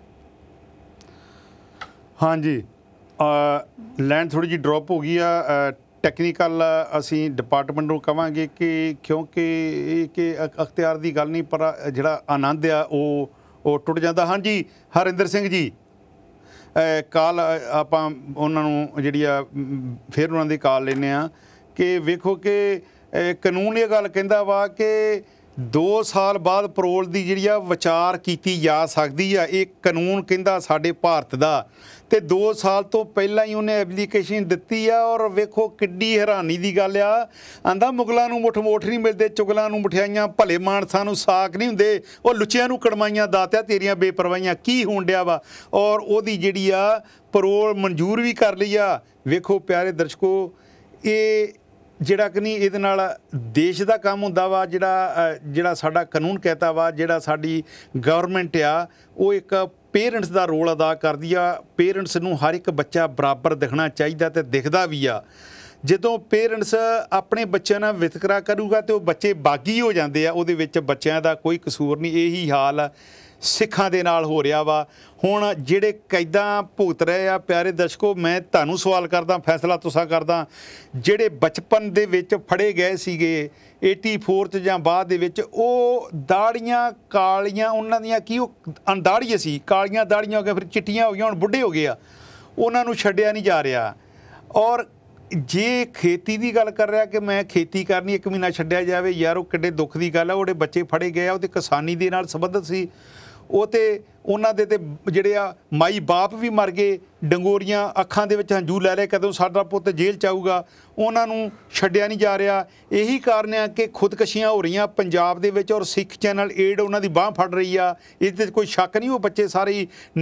ਹਾਂਜੀ ਲਾਈਨ ਥੋੜ੍ਹੀ ਜਿਹੀ ਡਰੋਪ ਹੋ ਗਈ ਆ। ਟੈਕਨੀਕਲ ਅਸੀਂ ਡਿਪਾਰਟਮੈਂਟ ਨੂੰ ਕਹਾਂਗੇ ਕਿ ਕਿਉਂਕਿ ਇਹ ਕਿ ਅਖਤਿਆਰ ਦੀ ਗੱਲ ਨਹੀਂ, ਪਰ ਜਿਹੜਾ ਆਨੰਦ ਆ ਉਹ ਟੁੱਟ ਜਾਂਦਾ। ਹਾਂਜੀ ਹਰਿੰਦਰ ਸਿੰਘ ਜੀ, ਕਾਲ ਆਪਾਂ ਉਹਨਾਂ ਨੂੰ ਜਿਹੜੀ ਆ ਫਿਰ ਉਹਨਾਂ ਦੀ ਕਾਲ ਲੈਂਦੇ ਆ ਕਿ ਵੇਖੋ ਕਿ ਕਾਨੂੰਨ ਇਹ ਗੱਲ ਕਹਿੰਦਾ ਵਾ ਕਿ 2 ਸਾਲ ਬਾਅਦ ਪਰੋਲ ਦੀ ਜਿਹੜੀ ਆ ਵਿਚਾਰ ਕੀਤੀ ਜਾ ਸਕਦੀ ਆ। ਇਹ ਕਾਨੂੰਨ ਕਹਿੰਦਾ ਸਾਡੇ ਭਾਰਤ ਦਾ, ਤੇ 2 ਸਾਲ ਤੋਂ ਪਹਿਲਾਂ ਹੀ ਉਹਨੇ ਐਪਲੀਕੇਸ਼ਨ ਦਿੱਤੀ ਆ। ਔਰ ਵੇਖੋ ਕਿੱਡੀ ਹੈਰਾਨੀ ਦੀ ਗੱਲ ਆ, ਆਂਦਾ ਮੁਗਲਾਂ ਨੂੰ ਮੁੱਠ ਮੋਠ ਨਹੀਂ ਮਿਲਦੇ, ਚੁਗਲਾਂ ਨੂੰ ਮਠਿਆਈਆਂ, ਭਲੇ ਮਾਨਸਾਂ ਨੂੰ ਸਾਕ ਨਹੀਂ ਹੁੰਦੇ, ਉਹ ਲੁੱਚਿਆਂ ਨੂੰ ਕੜਮਾਈਆਂ, ਦਾਤਿਆ ਤੇਰੀਆਂ ਬੇਪਰਵਾਹੀਆਂ। ਕੀ ਹੋਣ ਡਿਆ ਵਾ? ਔਰ ਉਹਦੀ ਜਿਹੜੀ ਆ ਪਰੋਲ ਮਨਜ਼ੂਰ ਵੀ ਕਰ ਲਈ ਆ। ਵੇਖੋ ਪਿਆਰੇ ਦਰਸ਼ਕੋ, ਇਹ ਜਿਹੜਾ ਕਿ ਨਹੀਂ ਇਹਦੇ ਨਾਲ ਦੇਸ਼ ਦਾ ਕੰਮ ਹੁੰਦਾ ਵਾ। ਜਿਹੜਾ ਸਾਡਾ ਕਾਨੂੰਨ ਕਹਿਤਾ ਵਾ, ਜਿਹੜਾ ਸਾਡੀ ਗਵਰਨਮੈਂਟ ਆ, ਉਹ ਇੱਕ ਪੇਰੈਂਟਸ ਦਾ ਰੋਲ ਅਦਾ ਕਰਦੀ ਆ। ਪੇਰੈਂਟਸ ਨੂੰ ਹਰ ਇੱਕ ਬੱਚਾ ਬਰਾਬਰ ਦਿਖਣਾ ਚਾਹੀਦਾ ਤੇ ਦਿਖਦਾ ਵੀ ਆ। ਜਦੋਂ ਪੇਰੈਂਟਸ ਆਪਣੇ ਬੱਚਿਆਂ ਨਾਲ ਵਿਤਕਰਾ ਕਰੂਗਾ ਤੇ ਉਹ ਬੱਚੇ ਬਾਗੀ ਹੋ ਜਾਂਦੇ ਆ। ਉਹਦੇ ਵਿੱਚ ਬੱਚਿਆਂ ਦਾ ਕੋਈ ਕਸੂਰ ਨਹੀਂ। ਇਹੀ ਹਾਲ ਸਿੱਖਾਂ ਦੇ ਨਾਲ ਹੋ ਰਿਹਾ ਵਾ। ਹੁਣ ਜਿਹੜੇ ਕੈਦਾਂ ਭੁਗਤ ਰਹੇ ਆ, ਪਿਆਰੇ ਦਰਸ਼ਕੋ, ਮੈਂ ਤੁਹਾਨੂੰ ਸਵਾਲ ਕਰਦਾ, ਫੈਸਲਾ ਤੁਸੀਂ ਕਰਦਾ। ਜਿਹੜੇ ਬਚਪਨ ਦੇ ਵਿੱਚ ਫੜੇ ਗਏ ਸੀਗੇ 84 'ਚ ਜਾਂ ਬਾਅਦ ਦੇ ਵਿੱਚ, ਉਹ ਦਾੜੀਆਂ ਕਾਲੀਆਂ ਉਹਨਾਂ ਦੀਆਂ, ਕੀ ਉਹ ਅਣਦਾੜੀਆਂ ਸੀ, ਕਾਲੀਆਂ ਦਾੜੀਆਂ ਹੋ ਗਈਆਂ, ਫਿਰ ਚਿੱਟੀਆਂ ਹੋ ਗਈਆਂ, ਹੁਣ ਬੁੱਢੇ ਹੋ ਗਏ ਆ, ਉਹਨਾਂ ਨੂੰ ਛੱਡਿਆ ਨਹੀਂ ਜਾ ਰਿਹਾ। ਔਰ ਜੇ ਖੇਤੀ ਦੀ ਗੱਲ ਕਰ ਰਿਹਾ ਕਿ ਮੈਂ ਖੇਤੀ ਕਰਨੀ 1 ਮਹੀਨਾ ਛੱਡਿਆ ਜਾਵੇ, ਯਾਰ ਉਹ ਕਿੱਡੇ ਦੁੱਖ ਦੀ ਗੱਲ ਆ। ਉਹਦੇ ਬੱਚੇ ਫੜੇ ਗਏ ਆ, ਉਹ ਤੇ ਕਿਸਾਨੀ ਦੇ ਨਾਲ ਸੰਬੰਧਿਤ ਸੀ। ਉਹ ਤੇ ਉਹਨਾਂ ਦੇ ਤੇ ਜਿਹੜੇ ਆ ਮਾਈ ਬਾਪ ਵੀ ਮਰ ਗਏ, ਡੰਗੋਰੀਆਂ ਅੱਖਾਂ ਦੇ ਵਿੱਚ ਹੰਝੂ ਲੈ ਲੈ, ਕਦੋਂ ਸਾਡਾ ਪੁੱਤ ਜੇਲ੍ਹ 'ਚ ਆਊਗਾ, ਉਹਨਾਂ ਨੂੰ ਛੱਡਿਆ ਨਹੀਂ ਜਾ ਰਿਹਾ। ਇਹੀ ਕਾਰਨ ਆ ਕਿ ਖੁਦਕਸ਼ੀਆਂ ਹੋ ਰਹੀਆਂ ਪੰਜਾਬ ਦੇ ਵਿੱਚ, ਔਰ ਸਿੱਖ ਚੈਨਲ ਏਡ ਉਹਨਾਂ ਦੀ ਬਾਂਹ ਫੜ ਰਹੀ ਆ। ਇਹਦੇ 'ਚ ਕੋਈ ਸ਼ੱਕ ਨਹੀਂ। ਉਹ ਬੱਚੇ ਸਾਰੇ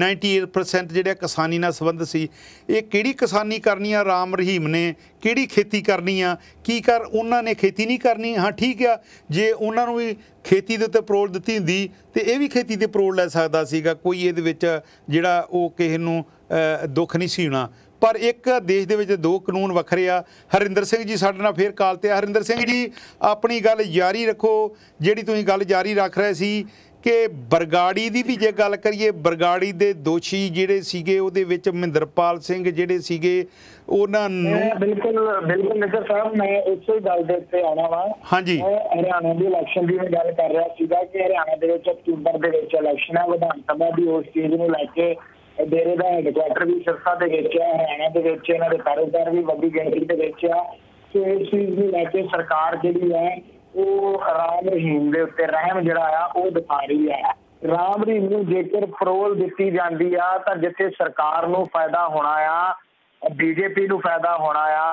98% ਜਿਹੜੇ ਕਿਸਾਨੀ ਨਾਲ ਸੰਬੰਧ ਸੀ। ਇਹ ਕਿਹੜੀ ਕਿਸਾਨੀ ਕਰਨੀ ਆ ਰਾਮ ਰਹੀਮ ਨੇ? ਕਿਹੜੀ ਖੇਤੀ ਕਰਨੀ ਆ? ਕੀ ਕਰ ਉਹਨਾਂ ਨੇ ਖੇਤੀ ਨਹੀਂ ਕਰਨੀ? ਹਾਂ ਠੀਕ ਆ, ਜੇ ਉਹਨਾਂ ਨੂੰ ਵੀ ਖੇਤੀ ਦੇ ਉੱਤੇ ਪਰੋਲ ਦਿੱਤੀ ਹੁੰਦੀ ਤੇ ਇਹ ਵੀ ਖੇਤੀ ਤੇ ਪਰੋਲ ਲੈ ਸਕਦਾ ਸੀਗਾ। ਕੋਈ ਇਹਦੇ ਵਿੱਚ ਜਿਹੜਾ ਉਹ ਕਿਸੇ ਨੂੰ ਦੁੱਖ ਨਹੀਂ ਸੀ ਹੋਣਾ। ਪਰ ਇੱਕ ਦੇਸ਼ ਦੇ ਵਿੱਚ 2 ਕਾਨੂੰਨ ਵੱਖਰੇ ਆ। ਹਰਿੰਦਰ ਸਿੰਘ ਜੀ ਸਾਡੇ ਨਾਲ ਫੇਰ ਕਾਲ ਤੇ ਆ। ਹਰਿੰਦਰ ਸਿੰਘ ਜੀ, ਆਪਣੀ ਗੱਲ ਜਾਰੀ ਰੱਖੋ, ਜਿਹੜੀ ਤੁਸੀਂ ਗੱਲ ਜਾਰੀ ਰੱਖ ਰਹੇ ਸੀ ਕਿ ਬਰਗਾੜੀ ਦੀ ਵੀ ਜੇ ਗੱਲ ਕਰੀਏ, ਬਰਗਾੜੀ ਦੇ ਦੋਸ਼ੀ ਜਿਹੜੇ ਸੀਗੇ ਉਹਦੇ ਵਿੱਚ ਮਹਿੰਦਰਪਾਲ ਸਿੰਘ ਜਿਹੜੇ ਸੀਗੇ, ਉਹਨਾਂ ਨੂੰ ਬਿਲਕੁਲ ਮਿੱਤਰ ਸਾਹਿਬ, ਮੈਂ ਇਸੇ ਗੱਲ ਦੇ ਉੱਤੇ ਆਉਣਾ ਵਾ। ਹਾਂਜੀ, ਹਰਿਆਣਾ ਦੀ ਇਲੈਕਸ਼ਨ ਦੀ ਮੈਂ ਗੱਲ ਕਰ ਰਿਹਾ ਸੀਗਾ ਕਿ ਹਰਿਆਣਾ ਦੇ ਵਿੱਚ ਅਕਤੂਬਰ ਦੇ ਵਿੱਚ ਇਲੈਕਸ਼ਨ ਹੈ ਵਿਧਾਨ ਸਭਾ ਦੀ। ਉਸ ਚੀਜ਼ ਨੂੰ ਲੈ ਕੇ ਡੇਰੇ ਦਾ ਹੈਡਕੁਆਟਰ ਵੀ ਸਿਰਸਾ ਦੇ ਵਿੱਚ ਹੈ, ਹਰਿਆਣਾ ਦੇ ਵਿੱਚ ਇਹਨਾਂ ਦੇ ਕਾਰੋਬਾਰ ਵੀ ਵੱਡੀ ਗਿਣਤੀ ਦੇ ਵਿੱਚ ਆ। ਸੋ ਇਸ ਚੀਜ਼ ਨੂੰ ਲੈ ਕੇ ਸਰਕਾਰ ਜਿਹੜੀ ਹੈ ਉਹ ਰਾਮ ਰਹੀਮ ਦੇ ਉੱਤੇ ਰਹਿਮ ਜਿਹੜਾ ਆ ਉਹ ਦਿਖਾ ਰਹੀ ਹੈ। ਰਾਮ ਰਹੀਮ ਨੂੰ ਜੇਕਰ ਪਰੋਲ ਦਿੱਤੀ ਜਾਂਦੀ ਆ ਤਾਂ ਜਿੱਥੇ ਸਰਕਾਰ ਨੂੰ ਫਾਇਦਾ ਹੋਣਾ ਆ, ਬੀਜੇਪੀ ਨੂੰ ਫਾਇਦਾ ਹੋਣਾ ਆ।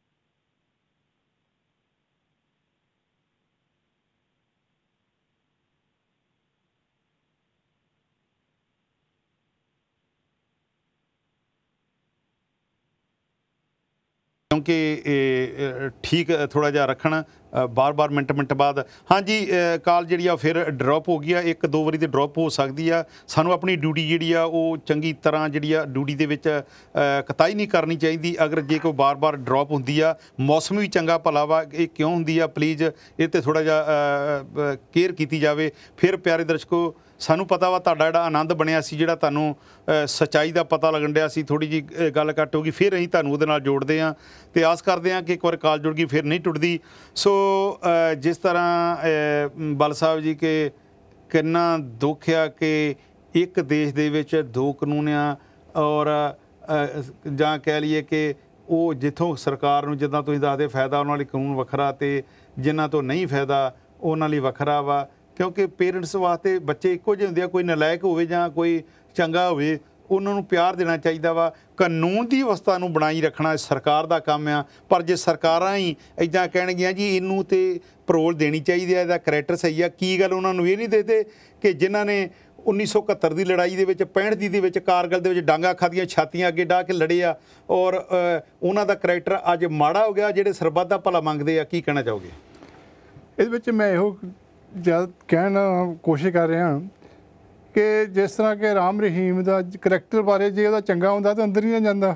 ਕਿਉਂਕਿ ਠੀਕ ਥੋੜ੍ਹਾ ਜਿਹਾ ਰੱਖਣ, ਬਾਰ-ਬਾਰ ਮਿੰਟ ਬਾਅਦ। ਹਾਂਜੀ, ਕਾਲ ਜਿਹੜੀ ਆ ਫਿਰ ਡਰੋਪ ਹੋ ਗਈ ਆ। 1-2 ਵਾਰੀ ਤੇ ਡਰੋਪ ਹੋ ਸਕਦੀ ਆ। ਸਾਨੂੰ ਆਪਣੀ ਡਿਊਟੀ ਜਿਹੜੀ ਆ ਉਹ ਚੰਗੀ ਤਰ੍ਹਾਂ ਜਿਹੜੀ ਆ ਡਿਊਟੀ ਦੇ ਵਿੱਚ ਕਤਾਈ ਨਹੀਂ ਕਰਨੀ ਚਾਹੀਦੀ। ਅਗਰ ਜੇ ਕੋਈ ਬਾਰ-ਬਾਰ ਡਰੋਪ ਹੁੰਦੀ ਆ, ਮੌਸਮ ਵੀ ਚੰਗਾ ਭਲਾ ਵਾ, ਇਹ ਕਿਉਂ ਹੁੰਦੀ ਆ, ਪਲੀਜ਼ ਇਹ 'ਤੇ ਥੋੜ੍ਹਾ ਜਿਹਾ ਕੇਅਰ ਕੀਤੀ ਜਾਵੇ। ਫਿਰ ਪਿਆਰੇ ਦਰਸ਼ਕੋ, ਸਾਨੂੰ ਪਤਾ ਵਾ ਤੁਹਾਡਾ ਜਿਹੜਾ ਆਨੰਦ ਬਣਿਆ ਸੀ, ਜਿਹੜਾ ਤੁਹਾਨੂੰ ਸੱਚਾਈ ਦਾ ਪਤਾ ਲੱਗਣ ਡਿਆ ਸੀ, ਥੋੜ੍ਹੀ ਜਿਹੀ ਗੱਲ ਘੱਟ ਹੋ ਗਈ। ਫਿਰ ਅਸੀਂ ਤੁਹਾਨੂੰ ਉਹਦੇ ਨਾਲ ਜੋੜਦੇ ਹਾਂ ਅਤੇ ਆਸ ਕਰਦੇ ਹਾਂ ਕਿ ਇੱਕ ਵਾਰ ਕਾਲ ਜੁੜ ਗਈ ਫਿਰ ਨਹੀਂ ਟੁੱਟਦੀ। ਸੋ ਜਿਸ ਤਰ੍ਹਾਂ ਬਲ ਸਾਹਿਬ ਜੀ ਕਿ ਕਿੰਨਾ ਦੁੱਖ ਆ ਕਿ ਇੱਕ ਦੇਸ਼ ਦੇ ਵਿੱਚ 2 ਕਾਨੂੰਨ ਆ, ਔਰ ਜਾਂ ਕਹਿ ਲਈਏ ਕਿ ਉਹ ਜਿੱਥੋਂ ਸਰਕਾਰ ਨੂੰ ਜਿੱਦਾਂ ਤੁਸੀਂ ਦੱਸਦੇ ਫਾਇਦਾ ਉਹਨਾਂ ਲਈ ਕਾਨੂੰਨ ਵੱਖਰਾ, ਅਤੇ ਜਿਨ੍ਹਾਂ ਤੋਂ ਨਹੀਂ ਫਾਇਦਾ ਉਹਨਾਂ ਲਈ ਵੱਖਰਾ ਵਾ। ਕਿਉਂਕਿ ਪੇਰੈਂਟਸ ਵਾਸਤੇ ਬੱਚੇ ਇੱਕੋ ਜਿਹੇ ਹੁੰਦੇ ਆ, ਕੋਈ ਨਲਾਇਕ ਹੋਵੇ ਜਾਂ ਕੋਈ ਚੰਗਾ ਹੋਵੇ, ਉਹਨਾਂ ਨੂੰ ਪਿਆਰ ਦੇਣਾ ਚਾਹੀਦਾ ਵਾ। ਕਾਨੂੰਨ ਦੀ ਅਵਸਥਾ ਨੂੰ ਬਣਾਈ ਰੱਖਣਾ ਸਰਕਾਰ ਦਾ ਕੰਮ ਆ। ਪਰ ਜੇ ਸਰਕਾਰਾਂ ਹੀ ਇੱਦਾਂ ਕਹਿਣਗੀਆਂ ਜੀ ਇਹਨੂੰ ਤੇ ਪਰੋਲ ਦੇਣੀ ਚਾਹੀਦੀ ਹੈ, ਇਹਦਾ ਕਰੈਕਟਰ ਸਹੀ ਆ, ਕੀ ਗੱਲ ਉਹਨਾਂ ਨੂੰ ਇਹ ਨਹੀਂ ਦੇਖਦੇ ਕਿ ਜਿਨ੍ਹਾਂ ਨੇ 1971 ਦੀ ਲੜਾਈ ਦੇ ਵਿੱਚ 65 ਦੇ ਵਿੱਚ ਕਾਰਗਿਲ ਦੇ ਵਿੱਚ ਡਾਂਗਾ ਖਾਦੀਆਂ, ਛਾਤੀਆਂ ਅੱਗੇ ਡਾਹ ਕੇ ਲੜੇ ਆ, ਔਰ ਉਹਨਾਂ ਦਾ ਕਰੈਕਟਰ ਅੱਜ ਮਾੜਾ ਹੋ ਗਿਆ, ਜਿਹੜੇ ਸਰਬੱਤ ਦਾ ਭਲਾ ਮੰਗਦੇ ਆ। ਕੀ ਕਹਿਣਾ ਚਾਹੋਗੇ ਇਹਦੇ ਵਿੱਚ? ਮੈਂ ਇਹੋ ਜਦ ਕਹਿਣ ਕੋਸ਼ਿਸ਼ ਕਰ ਰਿਹਾ ਕਿ ਜਿਸ ਤਰ੍ਹਾਂ ਕਿ ਰਾਮ ਰਹੀਮ ਦਾ ਕਰੈਕਟਰ ਬਾਰੇ ਜੇ ਉਹਦਾ ਚੰਗਾ ਹੁੰਦਾ ਤਾਂ ਅੰਦਰ ਹੀ ਨਾ ਜਾਂਦਾ।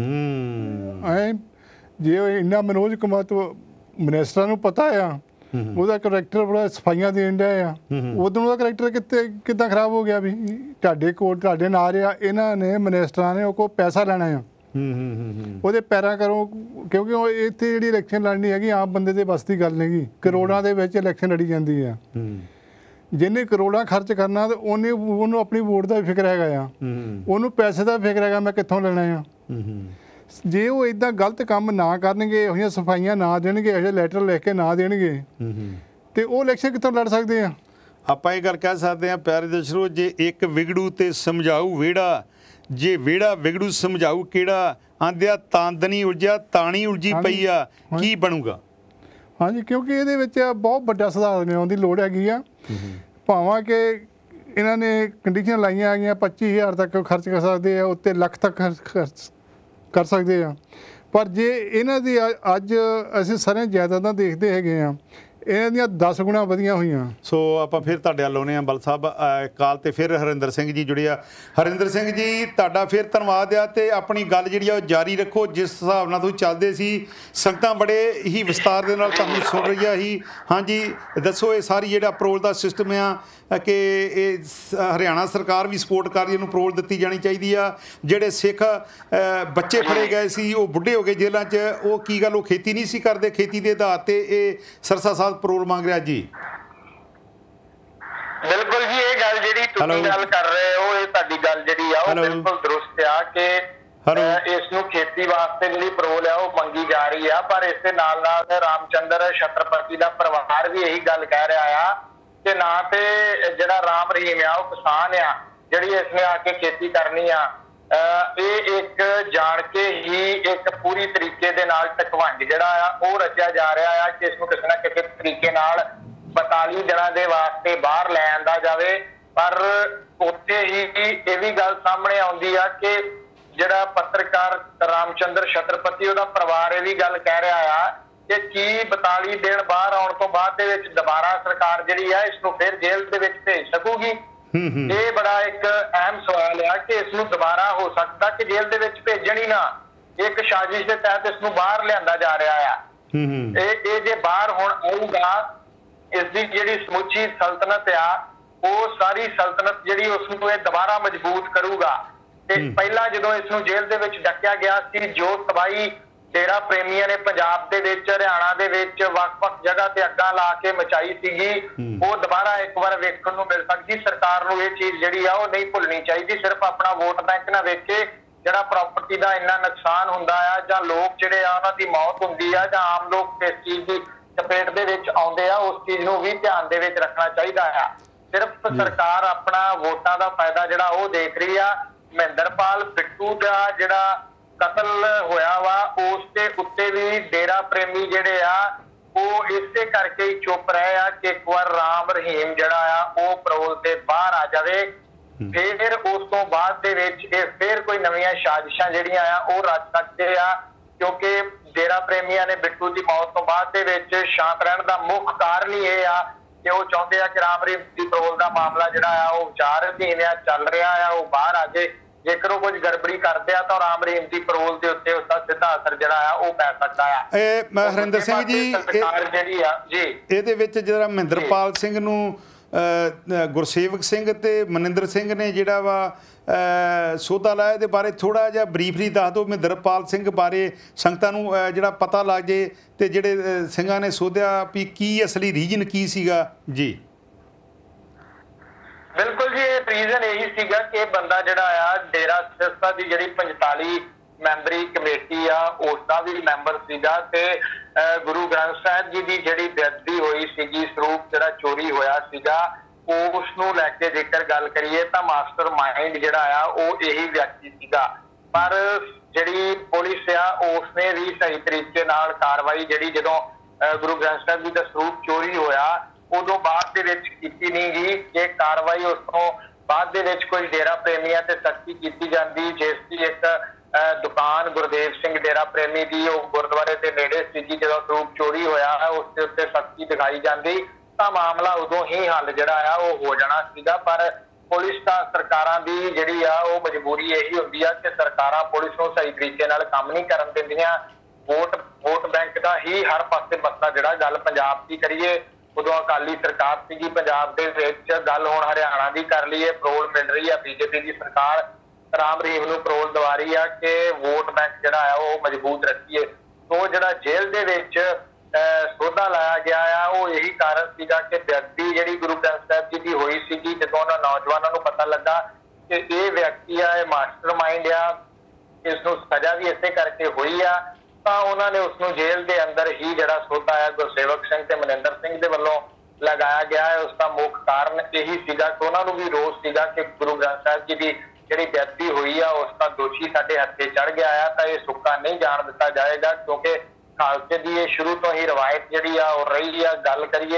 ਜੇ ਉਹ ਇੰਨਾ ਮਨੋਜ ਕੁਮਾਰ ਮਿਨਿਸਟਰਾਂ ਨੂੰ ਪਤਾ ਆ ਉਹਦਾ ਕਰੈਕਟਰ ਬੜਾ ਸਫਾਈਆਂ ਦੇਣ ਡਿਆ ਆ, ਉਦੋਂ ਉਹਦਾ ਕਰੈਕਟਰ ਕਿੱਦਾਂ ਖਰਾਬ ਹੋ ਗਿਆ? ਵੀ ਤੁਹਾਡੇ ਕੋਲ ਤੁਹਾਡੇ ਨਾਲ ਆ, ਇਹਨਾਂ ਨੇ ਮਿਨਿਸਟਰਾਂ ਨੇ ਉਹ ਕੋਲ ਪੈਸਾ ਲੈਣਾ ਆ, ਉਹਦੇ ਪੈਰਾਂ ਕਰੋ। ਕਿਉਂਕਿ ਉਹ ਇੱਥੇ ਜਿਹੜੀ ਇਲੈਕਸ਼ਨ ਲੜਨੀ ਹੈਗੀ ਆਮ ਬੰਦੇ ਦੇ ਬਸ ਦੀ ਗੱਲ ਨਹੀਂ ਗੀ, ਕਰੋੜਾਂ ਦੇ ਵਿੱਚ ਇਲੈਕਸ਼ਨ ਲੜੀ ਜਾਂਦੀ ਆ। ਜਿਹਨੇ ਕਰੋੜਾਂ ਖਰਚ ਕਰਨਾ ਤੇ ਉਹਨੂੰ ਆਪਣੀ ਵੋਟ ਦਾ ਵੀ ਫਿਕਰ ਹੈਗਾ ਆ, ਉਹਨੂੰ ਪੈਸੇ ਦਾ ਫਿਕਰ ਹੈਗਾ ਮੈਂ ਕਿੱਥੋਂ ਲੈਣਾ ਆ। ਜੇ ਉਹ ਇਦਾਂ ਗਲਤ ਕੰਮ ਨਾ ਕਰਨਗੇ, ਇਹੋ ਜਿਹੀਆਂ ਸਫਾਈਆਂ ਨਾ ਦੇਣਗੇ, ਇਹੋ ਜਿਹੇ ਲੈਟਰ ਲਿਖ ਕੇ ਨਾ ਦੇਣਗੇ, ਤੇ ਉਹ ਇਲੈਕਸ਼ਨ ਕਿੱਥੋਂ ਲੜ ਸਕਦੇ ਆ। ਆਪਾਂ ਇਹ ਗੱਲ ਕਹਿ ਸਕਦੇ ਹਾਂ ਪਿਆਰੇ ਦਰਸ਼ਕੋ, ਜੇ ਇੱਕ ਵਿਗੜੂ ਤੇ ਸਮਝਾਊ ਵਿਹੜਾ, ਜੇ ਵਿਹੜਾ ਵਿਗੜੂ ਸਮਝਾਊ ਕਿਹੜਾ, ਆਂਦੇ ਆ ਤਾਂਦਨੀ ਉਲਝਿਆ ਤਾਣੀ ਉਲਝੀ ਪਈ ਆ, ਕੀ ਬਣੂਗਾ। ਹਾਂਜੀ, ਕਿਉਂਕਿ ਇਹਦੇ ਵਿੱਚ ਬਹੁਤ ਵੱਡਾ ਸੁਧਾਰ ਲਿਆਉਣ ਦੀ ਲੋੜ ਹੈਗੀ ਆ। ਭਾਵਾਂ ਕਿ ਇਹਨਾਂ ਨੇ ਕੰਡੀਸ਼ਨ ਲਾਈਆਂ ਹੈਗੀਆਂ 25,000 ਤੱਕ ਖਰਚ ਕਰ ਸਕਦੇ ਆ, ਉੱਤੇ ਲੱਖ ਤੱਕ ਖਰਚ ਕਰ ਸਕਦੇ ਆ, ਪਰ ਜੇ ਇਹਨਾਂ ਦੀ ਅੱਜ ਅਸੀਂ ਸਾਰੀਆਂ ਜਾਇਦਾਦਾਂ ਦੇਖਦੇ ਹੈਗੇ ਆ, ਇਹਨਾਂ ਦੀਆਂ 10 ਗੁਣਾ ਵਧੀਆਂ ਹੋਈਆਂ। ਸੋ ਆਪਾਂ ਫਿਰ ਤੁਹਾਡੇ ਵੱਲ ਆਉਂਦੇ ਹਾਂ ਬਲ ਸਾਹਿਬ, ਕਾਲ ਤੇ ਫਿਰ ਹਰਿੰਦਰ ਸਿੰਘ ਜੀ ਜੁੜੇ ਆ। ਹਰਿੰਦਰ ਸਿੰਘ ਜੀ ਤੁਹਾਡਾ ਫਿਰ ਧੰਨਵਾਦ ਆ, ਤੇ ਆਪਣੀ ਗੱਲ ਜਿਹੜੀ ਆ ਉਹ ਜਾਰੀ ਰੱਖੋ। ਜਿਸ ਹਿਸਾਬ ਨਾਲ ਤੁਸੀਂ ਚੱਲਦੇ ਸੀ, ਸੰਗਤਾਂ ਬੜੇ ਹੀ ਵਿਸਤਾਰ ਦੇ ਨਾਲ ਤੁਹਾਨੂੰ ਸੁਣ ਰਹੀਆਂ ਸੀ। ਹਾਂਜੀ ਦੱਸੋ, ਇਹ ਸਾਰੀ ਜਿਹੜਾ ਪਰੋਲ ਦਾ ਸਿਸਟਮ ਆ ਕਿ ਇਹ ਹਰਿਆਣਾ ਸਰਕਾਰ ਵੀ ਸਪੋਰਟ ਕਰ ਰਹੀ, ਇਹਨੂੰ ਪਰੋਲ ਦਿੱਤੀ ਜਾਣੀ ਚਾਹੀਦੀ ਆ। ਜਿਹੜੇ ਸਿੱਖ ਬੱਚੇ ਫੜੇ ਗਏ ਸੀ, ਉਹ ਬੁੱਢੇ ਹੋ ਗਏ ਜੇਲ੍ਹਾਂ 'ਚ, ਉਹ ਕੀ ਗੱਲ ਉਹ ਖੇਤੀ ਨਹੀਂ ਸੀ ਕਰਦੇ, ਖੇਤੀ ਦੇ ਆਧਾਰ ਤੇ ਇਹ ਸਰਸਾ ਸਾਹਿਬ ਪਰੋਲ ਮੰਗ ਰਿਹਾ ਜੀ। ਬਿਲਕੁਲ ਜੀ, ਇਹ ਗੱਲ ਜਿਹੜੀ ਤੁਸੀਂ ਗੱਲ ਕਰ ਰਹੇ ਹੋ, ਇਹ ਤੁਹਾਡੀ ਗੱਲ ਜਿਹੜੀ ਆ ਉਹ ਬਿਲਕੁਲ ਦਰੁਸਤ ਆ ਕਿ ਇਸ ਨੂੰ ਖੇਤੀ ਵਾਸਤੇ ਜਿਹੜੀ ਪਰੋਲ ਆ ਉਹ ਮੰਗੀ ਜਾ ਰਹੀ ਆ। ਪਰ ਇਸ ਦੇ ਨਾਲ ਨਾਲ ਰਾਮਚੰਦਰ ਛਤਰਪਤੀ ਦਾ ਪਰਿਵਾਰ ਵੀ ਇਹੀ ਗੱਲ ਕਹਿ ਰਿਹਾ ਆ ਕਿ ਨਾ ਤੇ ਜਿਹੜਾ ਰਾਮ ਰਹੀਮ ਆ ਉਹ ਕਿਸਾਨ ਆ ਜਿਹੜੀ ਇਸਨੇ ਆ ਕੇ ਖੇਤੀ ਕਰਨੀ ਆ, ਇਹ ਇੱਕ ਜਾਣ ਕੇ ਹੀ ਇੱਕ ਪੂਰੀ ਤਰੀਕੇ ਦੇ ਨਾਲ ਟਕਵੰਜ ਜਿਹੜਾ ਆ ਉਹ ਰਚਿਆ ਜਾ ਰਿਹਾ ਆ ਕਿ ਇਸ ਨੂੰ ਕਿਸੇ ਨਾ ਕਿਸੇ ਤਰੀਕੇ ਨਾਲ 42 ਦਿਨਾਂ ਦੇ ਵਾਸਤੇ ਬਾਹਰ ਲੈ ਆਂਦਾ ਜਾਵੇ। ਪਰ ਉੱਥੇ ਹੀ ਇਹ ਵੀ ਗੱਲ ਸਾਹਮਣੇ ਆਉਂਦੀ ਆ ਕਿ ਜਿਹੜਾ ਪੱਤਰਕਾਰ ਰਾਮਚੰਦਰ ਛਤਰਪਤੀ, ਉਹਦਾ ਪਰਿਵਾਰ ਇਹ ਵੀ ਗੱਲ ਕਹਿ ਰਿਹਾ ਆ ਕਿ ਕੀ 42 ਦਿਨ ਬਾਹਰ ਆਉਣ ਤੋਂ ਬਾਅਦ ਦੇ ਵਿੱਚ ਦੁਬਾਰਾ ਸਰਕਾਰ ਜਿਹੜੀ ਆ ਇਸ ਨੂੰ ਫਿਰ ਜੇਲ੍ਹ ਦੇ ਵਿੱਚ ਭੇਜ ਸਕੂਗੀ। ਇਹ ਬੜਾ ਇੱਕ ਅਹਿਮ ਸਵਾਲ ਆ ਕਿ ਇਸ ਨੂੰ ਦੁਬਾਰਾ ਹੋ ਸਕਦਾ ਕਿ ਜੇਲ੍ਹ ਦੇ ਵਿੱਚ ਭੇਜਣ ਹੀ ਨਾ, ਇੱਕ ਸਾਜ਼ਿਸ਼ ਦੇ ਤਹਿਤ ਇਸ ਨੂੰ ਬਾਹਰ ਲਿਆਂਦਾ ਜਾ ਰਿਹਾ ਆ। ਇਹ ਜੇ ਬਾਹਰ ਹੁਣ ਆਊਗਾ, ਇਸ ਦੀ ਜਿਹੜੀ ਸਮੁੱਚੀ ਸਲਤਨਤ ਆ ਉਹ ਸਾਰੀ ਸਲਤਨਤ ਜਿਹੜੀ ਉਸ ਨੂੰ ਇਹ ਦੁਬਾਰਾ ਮਜ਼ਬੂਤ ਕਰੂਗਾ। ਤੇ ਪਹਿਲਾਂ ਜਦੋਂ ਇਸ ਨੂੰ ਜੇਲ੍ਹ ਦੇ ਵਿੱਚ ਡੱਕਿਆ ਗਿਆ ਸੀ, ਜੋ ਤਬਾਹੀ ਡੇਰਾ ਪ੍ਰੇਮੀਆਂ ਨੇ ਪੰਜਾਬ ਦੇ ਵਿੱਚ, ਹਰਿਆਣਾ ਦੇ ਵਿੱਚ ਵੱਖ-ਵੱਖ ਜਗ੍ਹਾ ਤੇ ਅੱਗਾਂ ਲਾ ਕੇ ਮਚਾਈ ਸੀਗੀ, ਉਹ ਦੁਬਾਰਾ ਇੱਕ ਵਾਰ ਵੇਖਣ ਨੂੰ ਮਿਲ ਸਕਦੀ। ਸਰਕਾਰ ਨੂੰ ਇਹ ਚੀਜ਼ ਜਿਹੜੀ ਆ ਉਹ ਨਹੀਂ ਭੁੱਲਣੀ ਚਾਹੀਦੀ। ਸਿਰਫ ਆਪਣਾ ਵੋਟ ਬੈਂਕ ਨਾ ਵੇਖੇ, ਜਿਹੜਾ ਪ੍ਰਾਪਰਟੀ ਦਾ ਇੰਨਾ ਨੁਕਸਾਨ ਹੁੰਦਾ ਆ ਜਾਂ ਲੋਕ ਜਿਹੜੇ ਆ ਉਹਨਾਂ ਦੀ ਮੌਤ ਹੁੰਦੀ ਆ ਜਾਂ ਆਮ ਲੋਕ ਇਸ ਚੀਜ਼ ਦੀ ਚਪੇਟ ਦੇ ਵਿੱਚ ਆਉਂਦੇ ਆ, ਉਸ ਚੀਜ਼ ਨੂੰ ਵੀ ਧਿਆਨ ਦੇ ਵਿੱਚ ਰੱਖਣਾ ਚਾਹੀਦਾ ਆ। ਸਿਰਫ ਸਰਕਾਰ ਆਪਣਾ ਵੋਟਾਂ ਦਾ ਫਾਇਦਾ ਜਿਹੜਾ ਉਹ ਦੇਖ ਰਹੀ ਆ। ਮਹਿੰਦਰਪਾਲ ਬਿੱਟੂ ਦਾ ਜਿਹੜਾ ਕਤਲ ਹੋਇਆ ਵਾ, ਉਸ ਦੇ ਉੱਤੇ ਵੀ ਡੇਰਾ ਪ੍ਰੇਮੀ ਜਿਹੜੇ ਆ ਉਹ ਇਸੇ ਕਰਕੇ ਹੀ ਚੁੱਪ ਰਹੇ ਆ ਕਿ ਇੱਕ ਵਾਰ ਰਾਮ ਰਹੀਮ ਜਿਹੜਾ ਆ ਉਹ ਪਰੋਲ ਤੇ ਬਾਹਰ ਆ ਜਾਵੇ। ਫਿਰ ਉਸ ਤੋਂ ਬਾਅਦ ਦੇ ਵਿੱਚ ਇਹ ਫਿਰ ਕੋਈ ਨਵੀਆਂ ਸਾਜ਼ਿਸ਼ਾਂ ਜਿਹੜੀਆਂ ਆ ਉਹ ਰਚ ਸਕਦੇ ਆ, ਕਿਉਂਕਿ ਡੇਰਾ ਪ੍ਰੇਮੀਆਂ ਨੇ ਬਿੱਟੂ ਦੀ ਮੌਤ ਤੋਂ ਬਾਅਦ ਦੇ ਵਿੱਚ ਸ਼ਾਂਤ ਰਹਿਣ ਦਾ ਮੁੱਖ ਕਾਰਨ ਹੀ ਇਹ ਆ ਕਿ ਉਹ ਚਾਹੁੰਦੇ ਆ ਕਿ ਰਾਮ ਰਹੀਮ ਦੀ ਪਰੋਲ ਦਾ ਮਾਮਲਾ ਜਿਹੜਾ ਆ ਉਹ ਵਿਚਾਰ ਅਧੀਨ ਆ, ਚੱਲ ਰਿਹਾ ਆ, ਉਹ ਬਾਹਰ ਆ ਜੇ। ਜੇਕਰ ਉਹ ਕੁਝ ਗੜਬੜੀ ਕਰਦੇ ਆ ਤਾਂ ਰਾਮ ਰਹੀਮ ਦੀ ਪਰੋਲ ਦੇ ਉੱਤੇ ਉਸਦਾ ਸਿੱਧਾ ਅਸਰ ਜਿਹੜਾ ਆ ਉਹ ਪੈ ਸਕਦਾ ਆ। ਇਹ ਹਰਿੰਦਰ ਸਿੰਘ ਜੀ ਜਿਹੜੀ ਆ ਜੀ, ਇਹਦੇ ਵਿੱਚ ਜਿਹੜਾ ਮਹਿੰਦਰਪਾਲ ਸਿੰਘ ਨੂੰ ਗੁਰਸੇਵਕ ਸਿੰਘ ਤੇ ਮਨਿੰਦਰ ਸਿੰਘ ਨੇ ਜਿਹੜਾ ਵਾ ਸੋਧਾ ਲਾਇਆ, ਇਹਦੇ ਬਾਰੇ ਥੋੜਾ ਜਿਹਾ ਬਰੀਫਲੀ ਦੱਸ ਦਿਓ। ਮਹਿੰਦਰਪਾਲ ਸਿੰਘ ਬਾਰੇ ਸੰਗਤਾਂ ਨੂੰ ਜਿਹੜਾ ਪਤਾ ਲੱਗ ਜੇ, ਤੇ ਜਿਹੜੇ ਸਿੰਘਾਂ ਨੇ ਸੋਧਿਆ ਵੀ ਕੀ ਅਸਲੀ ਰੀਜਨ ਕੀ ਸੀਗਾ ਜੀ। ਬਿਲਕੁਲ ਜੀ, ਇਹ ਰੀਜ਼ਨ ਇਹੀ ਸੀਗਾ ਕਿ ਇਹ ਬੰਦਾ ਜਿਹੜਾ ਆ ਡੇਰਾ ਸਿਰਸਾ ਦੀ ਜਿਹੜੀ 45 ਮੈਂਬਰੀ ਕਮੇਟੀ ਆ ਉਸਦਾ ਵੀ ਮੈਂਬਰ ਸੀਗਾ, ਤੇ ਗੁਰੂ ਗ੍ਰੰਥ ਸਾਹਿਬ ਜੀ ਦੀ ਜਿਹੜੀ ਬੇਅਦਬੀ ਹੋਈ ਸੀਗੀ, ਸਰੂਪ ਜਿਹੜਾ ਚੋਰੀ ਹੋਇਆ ਸੀਗਾ, ਉਸ ਨੂੰ ਲੈ ਕੇ ਜੇਕਰ ਗੱਲ ਕਰੀਏ ਤਾਂ ਮਾਸਟਰ ਮਾਈਂਡ ਜਿਹੜਾ ਆ ਉਹ ਇਹੀ ਵਿਅਕਤੀ ਸੀਗਾ। ਪਰ ਜਿਹੜੀ ਪੁਲਿਸ ਆ ਉਸਨੇ ਵੀ ਸਹੀ ਤਰੀਕੇ ਨਾਲ ਕਾਰਵਾਈ ਜਿਹੜੀ ਜਦੋਂ ਗੁਰੂ ਗ੍ਰੰਥ ਸਾਹਿਬ ਜੀ ਦਾ ਸਰੂਪ ਚੋਰੀ ਹੋਇਆ ਉਦੋਂ ਬਾਅਦ ਦੇ ਵਿੱਚ ਕੀਤੀ ਨਹੀਂ ਗਈ। ਇਹ ਕਾਰਵਾਈ ਉਸ ਤੋਂ ਬਾਅਦ ਦੇ ਵਿੱਚ ਕੋਈ ਡੇਰਾ ਪ੍ਰੇਮੀਆਂ ਤੇ ਸਖਤੀ ਕੀਤੀ ਜਾਂਦੀ, ਜਿਸ ਦੀ ਇੱਕ ਦੁਕਾਨ ਗੁਰਦੇਵ ਸਿੰਘ ਡੇਰਾ ਪ੍ਰੇਮੀ ਦੀ ਉਹ ਗੁਰਦੁਆਰੇ ਦੇ ਨੇੜੇ ਸੀਗੀ, ਜਦੋਂ ਸਰੂਪ ਚੋਰੀ ਹੋਇਆ ਉਸ ਦੇ ਉੱਤੇ ਸਖਤੀ ਦਿਖਾਈ ਜਾਂਦੀ ਤਾਂ ਮਾਮਲਾ ਉਦੋਂ ਹੀ ਹੱਲ ਜਿਹੜਾ ਆ ਉਹ ਹੋ ਜਾਣਾ ਸੀਗਾ। ਪਰ ਪੁਲਿਸ ਦਾ ਸਰਕਾਰਾਂ ਦੀ ਜਿਹੜੀ ਆ ਉਹ ਮਜਬੂਰੀ ਇਹੀ ਹੁੰਦੀ ਆ ਕਿ ਸਰਕਾਰਾਂ ਪੁਲਿਸ ਨੂੰ ਸਹੀ ਤਰੀਕੇ ਨਾਲ ਕੰਮ ਨਹੀਂ ਕਰਨ ਦਿੰਦੀਆਂ। ਵੋਟ ਬੈਂਕ ਦਾ ਹੀ ਹਰ ਪਾਸੇ ਮਸਲਾ ਜਿਹੜਾ, ਗੱਲ ਪੰਜਾਬ ਦੀ ਕਰੀਏ ਉਦੋਂ ਅਕਾਲੀ ਸਰਕਾਰ ਸੀਗੀ ਪੰਜਾਬ ਦੇ ਵਿੱਚ, ਗੱਲ ਹੁਣ ਹਰਿਆਣਾ ਦੀ ਕਰ ਲਈਏ, ਪਰੋਲ ਮਿਲ ਰਹੀ ਆ, ਬੀਜੇਪੀ ਦੀ ਸਰਕਾਰ ਰਾਮ ਰਹੀਮ ਨੂੰ ਪਰੋਲ ਦਵਾ ਰਹੀ ਆ ਕਿ ਵੋਟ ਬੈਂਕ ਜਿਹੜਾ ਆ ਉਹ ਮਜ਼ਬੂਤ ਰੱਖੀਏ। ਸੋ ਜਿਹੜਾ ਜੇਲ੍ਹ ਦੇ ਵਿੱਚ ਸੋਧਾ ਲਾਇਆ ਗਿਆ ਆ ਉਹ ਇਹੀ ਕਾਰਨ ਸੀਗਾ ਕਿ ਬੇਅਦਬੀ ਜਿਹੜੀ ਗੁਰੂ ਗ੍ਰੰਥ ਸਾਹਿਬ ਜੀ ਦੀ ਹੋਈ ਸੀਗੀ, ਜਦੋਂ ਉਹਨਾਂ ਨੌਜਵਾਨਾਂ ਨੂੰ ਪਤਾ ਲੱਗਾ ਕਿ ਇਹ ਵਿਅਕਤੀ ਆ, ਇਹ ਮਾਸਟਰ ਮਾਈਂਡ ਆ, ਇਸ ਨੂੰ ਸਜ਼ਾ ਵੀ ਇਸੇ ਕਰਕੇ ਹੋਈ ਆ, ਤਾਂ ਉਹਨਾਂ ਨੇ ਉਸ ਨੂੰ ਜੇਲ੍ਹ ਦੇ ਅੰਦਰ ਹੀ ਜਿਹੜਾ ਸੋਧਾ ਆ ਗੁਰਸੇਵਕ ਸਿੰਘ ਤੇ ਮਨਿੰਦਰ ਸਿੰਘ ਦੇ ਵੱਲੋਂ ਲਗਾਇਆ ਗਿਆ ਹੈ। ਉਸ ਦਾ ਮੁੱਖ ਕਾਰਨ ਇਹੀ ਸੀਗਾ ਕਿ ਉਹਨਾਂ ਨੂੰ ਵੀ ਰੋਸ ਸੀਗਾ ਕਿ ਗੁਰੂ ਗ੍ਰੰਥ ਸਾਹਿਬ ਜੀ ਦੀ ਜਿਹੜੀ ਬੇਅਦਬੀ ਹੋਈ ਆ ਉਸ ਦਾ ਦੋਸ਼ੀ ਸਾਡੇ ਹੱਥੇ ਚੜ ਗਿਆ ਆ, ਤਾਂ ਇਹ ਸੁੱਕਾ ਨਹੀਂ ਜਾਣ ਦਿੱਤਾ ਜਾਏਗਾ, ਕਿਉਂਕਿ ਖਾਲਸੇ ਦੀ ਇਹ ਸ਼ੁਰੂ ਤੋਂ ਹੀ ਰਵਾਇਤ ਜਿਹੜੀ ਆ ਉਹ ਰਹੀ ਆ। ਗੱਲ ਕਰੀਏ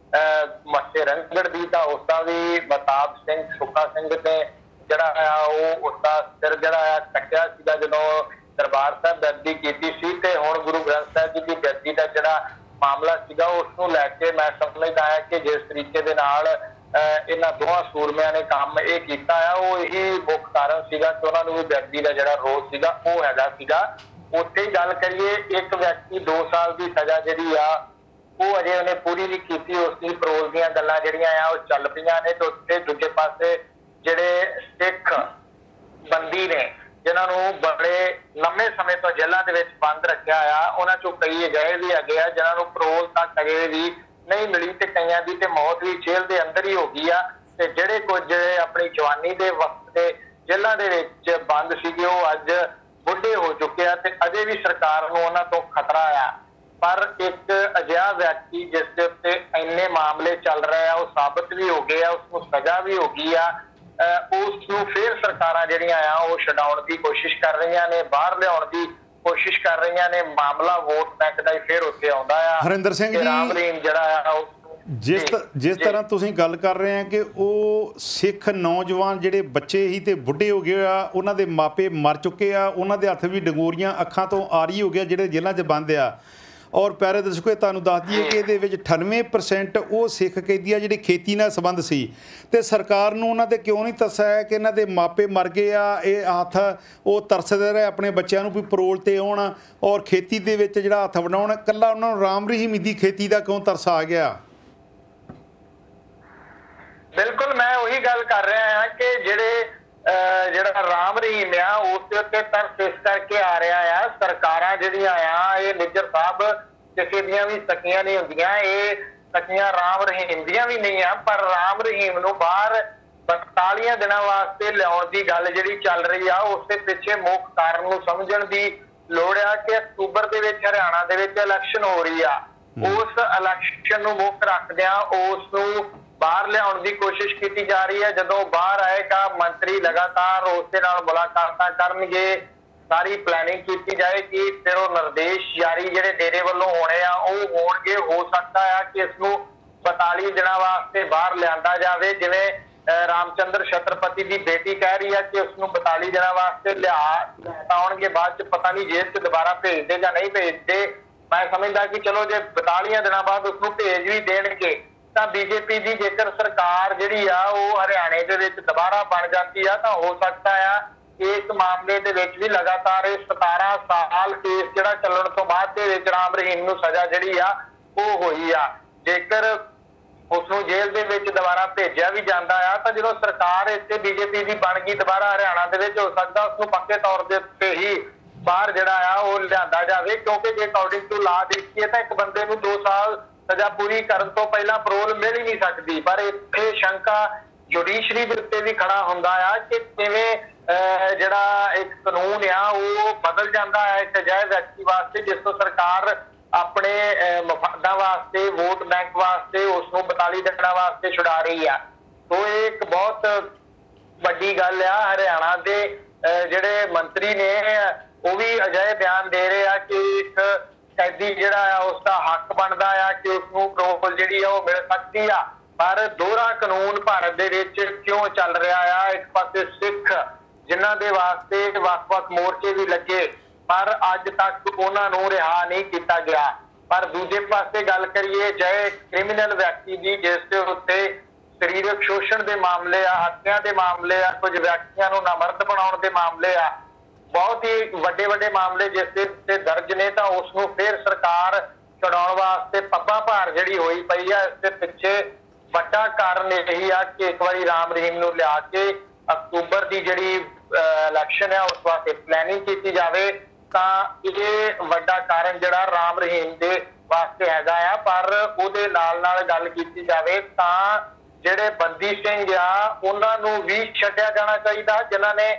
ਮੱਸੇ ਰਣਗੜ ਦੀ ਤਾਂ ਉਸਦਾ ਵੀ ਮਹਤਾਬ ਸਿੰਘ ਸੁੱਖਾ ਸਿੰਘ ਨੇ ਜਿਹੜਾ ਆ ਉਹ ਉਸਦਾ ਸਿਰ ਜਿਹੜਾ ਆ ਕੱਟਿਆ ਸੀਗਾ ਜਦੋਂ ਦਰਬਾਰ ਸਾਹਿਬ ਬੇਅਦਬੀ ਕੀਤੀ ਸੀ। ਤੇ ਹੁਣ ਗੁਰੂ ਗ੍ਰੰਥ ਸਾਹਿਬ ਜੀ ਦੀ ਬੇਅਦਬੀ ਦਾ ਜਿਹੜਾ ਮਾਮਲਾ ਸੀਗਾ ਉਸ ਨੂੰ ਲੈ ਕੇ ਮੈਂ ਸਮਝਦਾ ਹਾਂ ਕਿ ਜਿਸ ਤਰੀਕੇ ਦੇ ਨਾਲ ਇਹਨਾਂ ਦੋਹਾਂ ਸੂਰਮਿਆਂ ਨੇ ਕੰਮ ਇਹ ਕੀਤਾ ਆ ਉਹ ਇਹੀ ਮੁੱਖ ਕਾਰਨ ਸੀਗਾ ਕਿ ਉਹਨਾਂ ਨੂੰ ਵੀ ਬੇਅਦਬੀ ਦਾ ਜਿਹੜਾ ਰੋਸ ਸੀਗਾ ਉਹ ਹੈਗਾ ਸੀਗਾ। ਉੱਥੇ ਹੀ ਗੱਲ ਕਰੀਏ, ਇੱਕ ਵਿਅਕਤੀ 2 ਸਾਲ ਦੀ ਸਜ਼ਾ ਜਿਹੜੀ ਆ ਉਹ ਅਜੇ ਉਹਨੇ ਪੂਰੀ ਨਹੀਂ ਕੀਤੀ, ਉਸ ਦੀ ਪਰੋਲ ਦੀਆਂ ਗੱਲਾਂ ਜਿਹੜੀਆਂ ਆ ਉਹ ਚੱਲ ਪਈਆਂ ਨੇ। ਤੇ ਉੱਥੇ ਦੂਜੇ ਪਾਸੇ ਜਿਹੜੇ ਸਿੱਖ ਬੰਦੀ ਨੇ ਜਿਨ੍ਹਾਂ ਨੂੰ ਬੜੇ ਲੰਮੇ ਸਮੇਂ ਤੋਂ ਜੇਲ੍ਹਾਂ ਦੇ ਵਿੱਚ ਬੰਦ ਰੱਖਿਆ ਆ, ਉਹਨਾਂ ਚੋਂ ਕਈ ਅਜਿਹੇ ਵੀ ਹੈਗੇ ਆ ਜਿਨ੍ਹਾਂ ਨੂੰ ਪਰੋਲ ਤੱਕ ਅਜੇ ਵੀ ਨਹੀਂ ਮਿਲੀ ਤੇ ਕਈਆਂ ਦੀ ਤੇ ਮੌਤ ਵੀ ਜੇਲ੍ਹ ਦੇ ਅੰਦਰ ਹੀ ਹੋ ਗਈ ਆ। ਤੇ ਜਿਹੜੇ ਕੁਝ ਆਪਣੀ ਜਵਾਨੀ ਦੇ ਵਕਤ ਦੇ ਜੇਲ੍ਹਾਂ ਦੇ ਵਿੱਚ ਬੰਦ ਸੀਗੇ ਉਹ ਅੱਜ ਬੁੱਢੇ ਹੋ ਚੁੱਕੇ ਆ ਤੇ ਅਜੇ ਵੀ ਸਰਕਾਰ ਨੂੰ ਉਹਨਾਂ ਤੋਂ ਖਤਰਾ ਆ। ਪਰ ਇੱਕ ਅਜਿਹਾ ਵਿਅਕਤੀ ਜਿਸ ਦੇ ਉੱਤੇ ਇੰਨੇ ਮਾਮਲੇ ਚੱਲ ਰਹੇ ਆ ਉਹ ਸਾਬਤ ਵੀ ਹੋ ਗਏ ਆ, ਉਸਨੂੰ ਸਜ਼ਾ ਵੀ ਹੋ ਗਈ ਆ, ਉਸ ਨੂੰ ਫਿਰ ਸਰਕਾਰਾਂ ਜਿਹੜੀਆਂ ਆ ਉਹ ਛਡਾਉਣ ਦੀ ਕੋਸ਼ਿਸ਼ ਕਰ ਰਹੀਆਂ ਨੇ, ਬਾਹਰ ਲਿਆਉਣ ਦੀ ਕੋਸ਼ਿਸ਼ ਕਰ ਰਹੀਆਂ ਨੇ। ਮਾਮਲਾ ਵੋਟ ਬੈਂਕ ਦਾ ਹੀ ਫਿਰ ਉੱਥੇ ਆਉਂਦਾ ਆ। ਹਰਿੰਦਰ ਸਿੰਘ ਜੀ, ਰਾਮ ਰਹੀਮ ਜਿਹੜਾ ਆ ਜਿਸ ਤਰ੍ਹਾਂ ਤੁਸੀਂ ਗੱਲ ਕਰ ਰਹੇ ਆ ਕਿ ਉਹ ਸਿੱਖ ਨੌਜਵਾਨ ਜਿਹੜੇ ਬੱਚੇ ਹੀ ਤੇ ਬੁੱਢੇ ਹੋ ਗਏ ਆ, ਉਹਨਾਂ ਦੇ ਮਾਪੇ ਮਰ ਚੁੱਕੇ ਆ, ਉਹਨਾਂ ਦੇ ਹੱਥ ਵੀ ਡੰਗੋਰੀਆਂ ਅੱਖਾਂ ਤੋਂ ਆਰੀ ਹੋ ਗਿਆ ਜਿਹੜੇ ਜੇਲ੍ਹਾਂ 'ਚ ਬੰਦ ਆ। ਔਰ ਪਿਆਰੇ ਦਰਸ਼ਕੋ ਤੁਹਾਨੂੰ ਦੱਸ ਦਈਏ ਕਿ ਇਹਦੇ ਵਿੱਚ 98% ਉਹ ਸਿੱਖ ਕੈਦੀ ਆ ਜਿਹੜੇ ਖੇਤੀ ਨਾਲ ਸੰਬੰਧ ਸੀ ਤੇ ਸਰਕਾਰ ਨੂੰ ਉਹਨਾਂ ਤੇ ਕਿਉਂ ਨਹੀਂ ਤਰਸਿਆ ਕਿ ਇਹਨਾਂ ਦੇ ਮਾਪੇ ਮਰ ਗਏ ਆ, ਇਹ ਹੱਥ ਉਹ ਤਰਸਦੇ ਰਹੇ ਆਪਣੇ ਬੱਚਿਆਂ ਨੂੰ ਵੀ ਪਰੋਲ ਤੇ ਆਉਣ ਔਰ ਖੇਤੀ ਦੇ ਵਿੱਚ ਜਿਹੜਾ ਹੱਥ ਵਡਾਉਣ। ਇਕੱਲਾ ਉਹਨਾਂ ਨੂੰ ਰਾਮ ਰਹੀਮ ਦੀ ਖੇਤੀ ਦਾ ਕਿਉਂ ਤਰਸ ਆ ਗਿਆ? ਬਿਲਕੁਲ ਮੈਂ ਉਹੀ ਗੱਲ ਕਰ ਰਿਹਾ ਹਾਂ ਕਿ ਜਿਹੜਾ ਰਾਮ ਰਹੀਮ ਆ ਉਸ ਦੇ ਉੱਤੇ ਤਰਸ ਇਸ ਕਰਕੇ ਆ ਰਿਹਾ ਆ। ਸਰਕਾਰਾਂ ਜਿਹੜੀਆਂ ਆ ਇਹ ਨਿੱਜਰ ਸਾਹਿਬ ਕਿਸੇ ਦੀਆਂ ਵੀ ਸਕੀਆਂ ਨਹੀਂ ਹੁੰਦੀਆਂ, ਇਹ ਸਕੀਆਂ ਰਾਮ ਰਹੀਮ ਦੀਆਂ ਵੀ ਨਹੀਂ ਆ। ਪਰ ਰਾਮ ਰਹੀਮ ਨੂੰ ਬਾਹਰ 42 ਦਿਨਾਂ ਵਾਸਤੇ ਲਿਆਉਣ ਦੀ ਗੱਲ ਜਿਹੜੀ ਚੱਲ ਰਹੀ ਆ ਉਸ ਦੇ ਪਿੱਛੇ ਮੁੱਖ ਕਾਰਨ ਨੂੰ ਸਮਝਣ ਦੀ ਲੋੜ ਆ ਕਿ ਅਕਤੂਬਰ ਦੇ ਵਿੱਚ ਹਰਿਆਣਾ ਦੇ ਵਿੱਚ ਇਲੈਕਸ਼ਨ ਹੋ ਰਹੀ ਆ। ਉਸ ਇਲੈਕਸ਼ਨ ਨੂੰ ਮੁੱਖ ਰੱਖਦਿਆਂ ਉਸ ਨੂੰ ਬਾਹਰ ਲਿਆਉਣ ਦੀ ਕੋਸ਼ਿਸ਼ ਕੀਤੀ ਜਾ ਰਹੀ ਹੈ। ਜਦੋਂ ਬਾਹਰ ਆਏਗਾ ਮੰਤਰੀ ਲਗਾਤਾਰ ਉਸ ਦੇ ਨਾਲ ਮੁਲਾਕਾਤਾਂ ਕਰਨਗੇ, ਸਾਰੀ ਪਲੈਨਿੰਗ ਕੀਤੀ ਜਾਏਗੀ, ਫਿਰ ਉਹ ਨਿਰਦੇਸ਼ ਜਾਰੀ ਜਿਹੜੇ ਡੇਰੇ ਵੱਲੋਂ ਹੋਣੇ ਆ ਉਹ ਹੋਣਗੇ। ਹੋ ਸਕਦਾ ਆ ਕਿ ਇਸ ਨੂੰ 42 ਦਿਨਾਂ ਵਾਸਤੇ ਬਾਹਰ ਲਿਆਂਦਾ ਜਾਵੇ, ਜਿਵੇਂ ਰਾਮਚੰਦਰ ਛਤਰਪਤੀ ਦੀ ਬੇਟੀ ਕਹਿ ਰਹੀ ਆ ਕਿ ਉਸ ਨੂੰ 42 ਦਿਨਾਂ ਵਾਸਤੇ ਲਿਆਉਣਗੇ, ਬਾਅਦ ਚ ਪਤਾ ਨਹੀਂ ਜੇਲ੍ਹ ਚ ਦੁਬਾਰਾ ਭੇਜਦੇ ਜਾਂ ਨਹੀਂ ਭੇਜਦੇ। ਮੈਂ ਸਮਝਦਾ ਕਿ ਚਲੋ ਜੇ 42 ਦਿਨਾਂ ਬਾਅਦ ਉਸ ਨੂੰ ਭੇਜ ਵੀ ਦੇਣਗੇ ਤਾਂ ਬੀਜੇਪੀ ਦੀ ਜੇਕਰ ਸਰਕਾਰ ਜਿਹੜੀ ਆ ਉਹ ਹਰਿਆਣੇ ਦੇ ਵਿੱਚ ਦੁਬਾਰਾ ਬਣ ਜਾਂਦੀ ਆ ਤਾਂ ਹੋ ਸਕਦਾ ਆ ਇਸ ਮਾਮਲੇ ਦੇ ਵਿੱਚ ਵੀ ਲਗਾਤਾਰ 17 ਸਾਲ ਕੇਸ ਜਿਹੜਾ ਚੱਲਣ ਤੋਂ ਬਾਅਦ ਦੇ ਵਿੱਚ ਰਾਮ ਰਹੀਮ ਨੂੰ ਸਜ਼ਾ ਜਿਹੜੀ ਆ ਉਹ ਹੋਈ ਆ। ਜੇਕਰ ਉਸ ਨੂੰ ਜੇਲ੍ਹ ਦੇ ਵਿੱਚ ਦੁਬਾਰਾ ਭੇਜਿਆ ਵੀ ਜਾਂਦਾ ਆ ਤਾਂ ਜਦੋਂ ਸਰਕਾਰ ਇੱਥੇ ਬੀਜੇਪੀ ਦੀ ਬਣ ਗਈ ਦੁਬਾਰਾ ਹਰਿਆਣਾ ਦੇ ਵਿੱਚ, ਹੋ ਸਕਦਾ ਉਸ ਨੂੰ ਪੱਕੇ ਤੌਰ ਦੇ ਉੱਤੇ ਹੀ ਬਾਹਰ ਜਿਹੜਾ ਆ ਉਹ ਲਿਆਂਦਾ ਜਾਵੇ, ਕਿਉਂਕਿ ਜੇ ਅਕੋਰਡਿੰਗ ਟੂ ਲਾ ਦੇਖੀਏ ਤਾਂ ਇੱਕ ਬੰਦੇ ਨੂੰ 2 ਸਾਲ ਸਜ਼ਾ ਪੂਰੀ ਕਰਨ ਤੋਂ ਪਹਿਲਾਂ ਪਰੋਲ ਮਿਲ ਹੀ ਨਹੀਂ ਸਕਦੀ। ਪਰ ਇੱਥੇ ਸ਼ੰਕਾ ਜੁਡੀਸ਼ਰੀ ਦੇ ਉੱਤੇ ਵੀ ਖੜਾ ਹੁੰਦਾ ਆ ਕਿ ਕਿਵੇਂ ਜਿਹੜਾ ਇੱਕ ਕਾਨੂੰਨ ਆ ਉਹ ਬਦਲ ਜਾਂਦਾ ਹੈ ਇੱਕ ਅਜਿਹੇ ਵਿਅਕਤੀ ਵਾਸਤੇ ਜਿਸ ਤੋਂ ਸਰਕਾਰ ਆਪਣੇ ਮਫਾਦਾਂ ਵਾਸਤੇ, ਵੋਟ ਬੈਂਕ ਵਾਸਤੇ ਉਸ ਨੂੰ 42 ਦਿਨਾਂ ਵਾਸਤੇ ਛੁਡਾ ਰਹੀ ਆ। ਸੋ ਇਹ ਇੱਕ ਬਹੁਤ ਵੱਡੀ ਗੱਲ ਆ। ਹਰਿਆਣਾ ਦੇ ਜਿਹੜੇ ਮੰਤਰੀ ਨੇ ਉਹ ਵੀ ਅਜਿਹੇ ਬਿਆਨ ਦੇ ਰਹੇ ਆ ਕਿ ਇੱਕ ਕੈਦੀ ਜਿਹੜਾ ਆ ਉਸ ਦਾ ਹੱਕ ਬਣਦਾ ਆ ਕਿ ਉਸ ਨੂੰ ਪਰੋਲ ਜਿਹੜੀ ਆ ਉਹ ਮਿਲ ਸਕਦੀ ਆ। ਪਰ ਦੋਹਰਾ ਕਾਨੂੰਨ ਭਾਰਤ ਦੇ ਵਿੱਚ ਕਿਉਂ ਚੱਲ ਰਿਹਾ ਆ? ਇੱਕ ਪਾਸੇ ਸਿੱਖ ਜਿਨ੍ਹਾਂ ਦੇ ਵਾਸਤੇ ਵੱਖ-ਵੱਖ ਮੋਰਚੇ ਵੀ ਲੱਗੇ ਪਰ ਅੱਜ ਤੱਕ ਉਹਨਾਂ ਨੂੰ ਰਿਹਾ ਨਹੀਂ ਕੀਤਾ ਗਿਆ। ਪਰ ਦੂਜੇ ਪਾਸੇ ਗੱਲ ਕਰੀਏ ਜੇ ਕ੍ਰਿਮੀਨਲ ਵਿਅਕਤੀ ਦੀ ਜਿਸ ਦੇ ਉੱਤੇ ਸਰੀਰਕ ਸ਼ੋਸ਼ਣ ਦੇ ਮਾਮਲੇ ਆ, ਹੱਤਿਆ ਦੇ ਮਾਮਲੇ ਆ, ਕੁਝ ਵਿਅਕਤੀਆਂ ਨੂੰ ਨਾਮਰਦ ਬਣਾਉਣ ਦੇ ਮਾਮਲੇ ਆ, ਬਹੁਤ ਹੀ ਵੱਡੇ ਮਾਮਲੇ ਜਿਸ ਦੇ ਉੱਤੇ ਦਰਜ ਨੇ, ਤਾਂ ਉਸ ਨੂੰ ਫਿਰ ਸਰਕਾਰ ਛਡਾਉਣ ਵਾਸਤੇ ਪੱਬਾਂ ਭਾਰ ਜਿਹੜੀ ਹੋਈ ਪਈ ਆ। ਇਸ ਦੇ ਪਿੱਛੇ ਵੱਡਾ ਕਾਰਨ ਇਹੀ ਆ ਕਿ ਇੱਕ ਵਾਰੀ ਰਾਮ ਰਹੀਮ ਨੂੰ ਲਿਆ ਕੇ ਅਕਤੂਬਰ ਦੀ ਜਿਹੜੀ ਇਲੈਕਸ਼ਨ ਹੈ ਉਸ ਵਾਸਤੇ ਪਲੈਨਿੰਗ ਕੀਤੀ ਜਾਵੇ, ਤਾਂ ਇਹ ਵੱਡਾ ਕਾਰਨ ਜਿਹੜਾ ਰਾਮ ਰਹੀਮ ਦੇ ਵਾਸਤੇ ਹੈਗਾ ਆ, ਪਰ ਉਹਦੇ ਨਾਲ ਗੱਲ ਕੀਤੀ ਜਾਵੇ ਤਾਂ ਜਿਹੜੇ ਬੰਦੀ ਸਿੰਘ ਆ ਉਹਨਾਂ ਨੂੰ ਵੀ ਛੱਡਿਆ ਜਾਣਾ ਚਾਹੀਦਾ, ਜਿਨ੍ਹਾਂ ਨੇ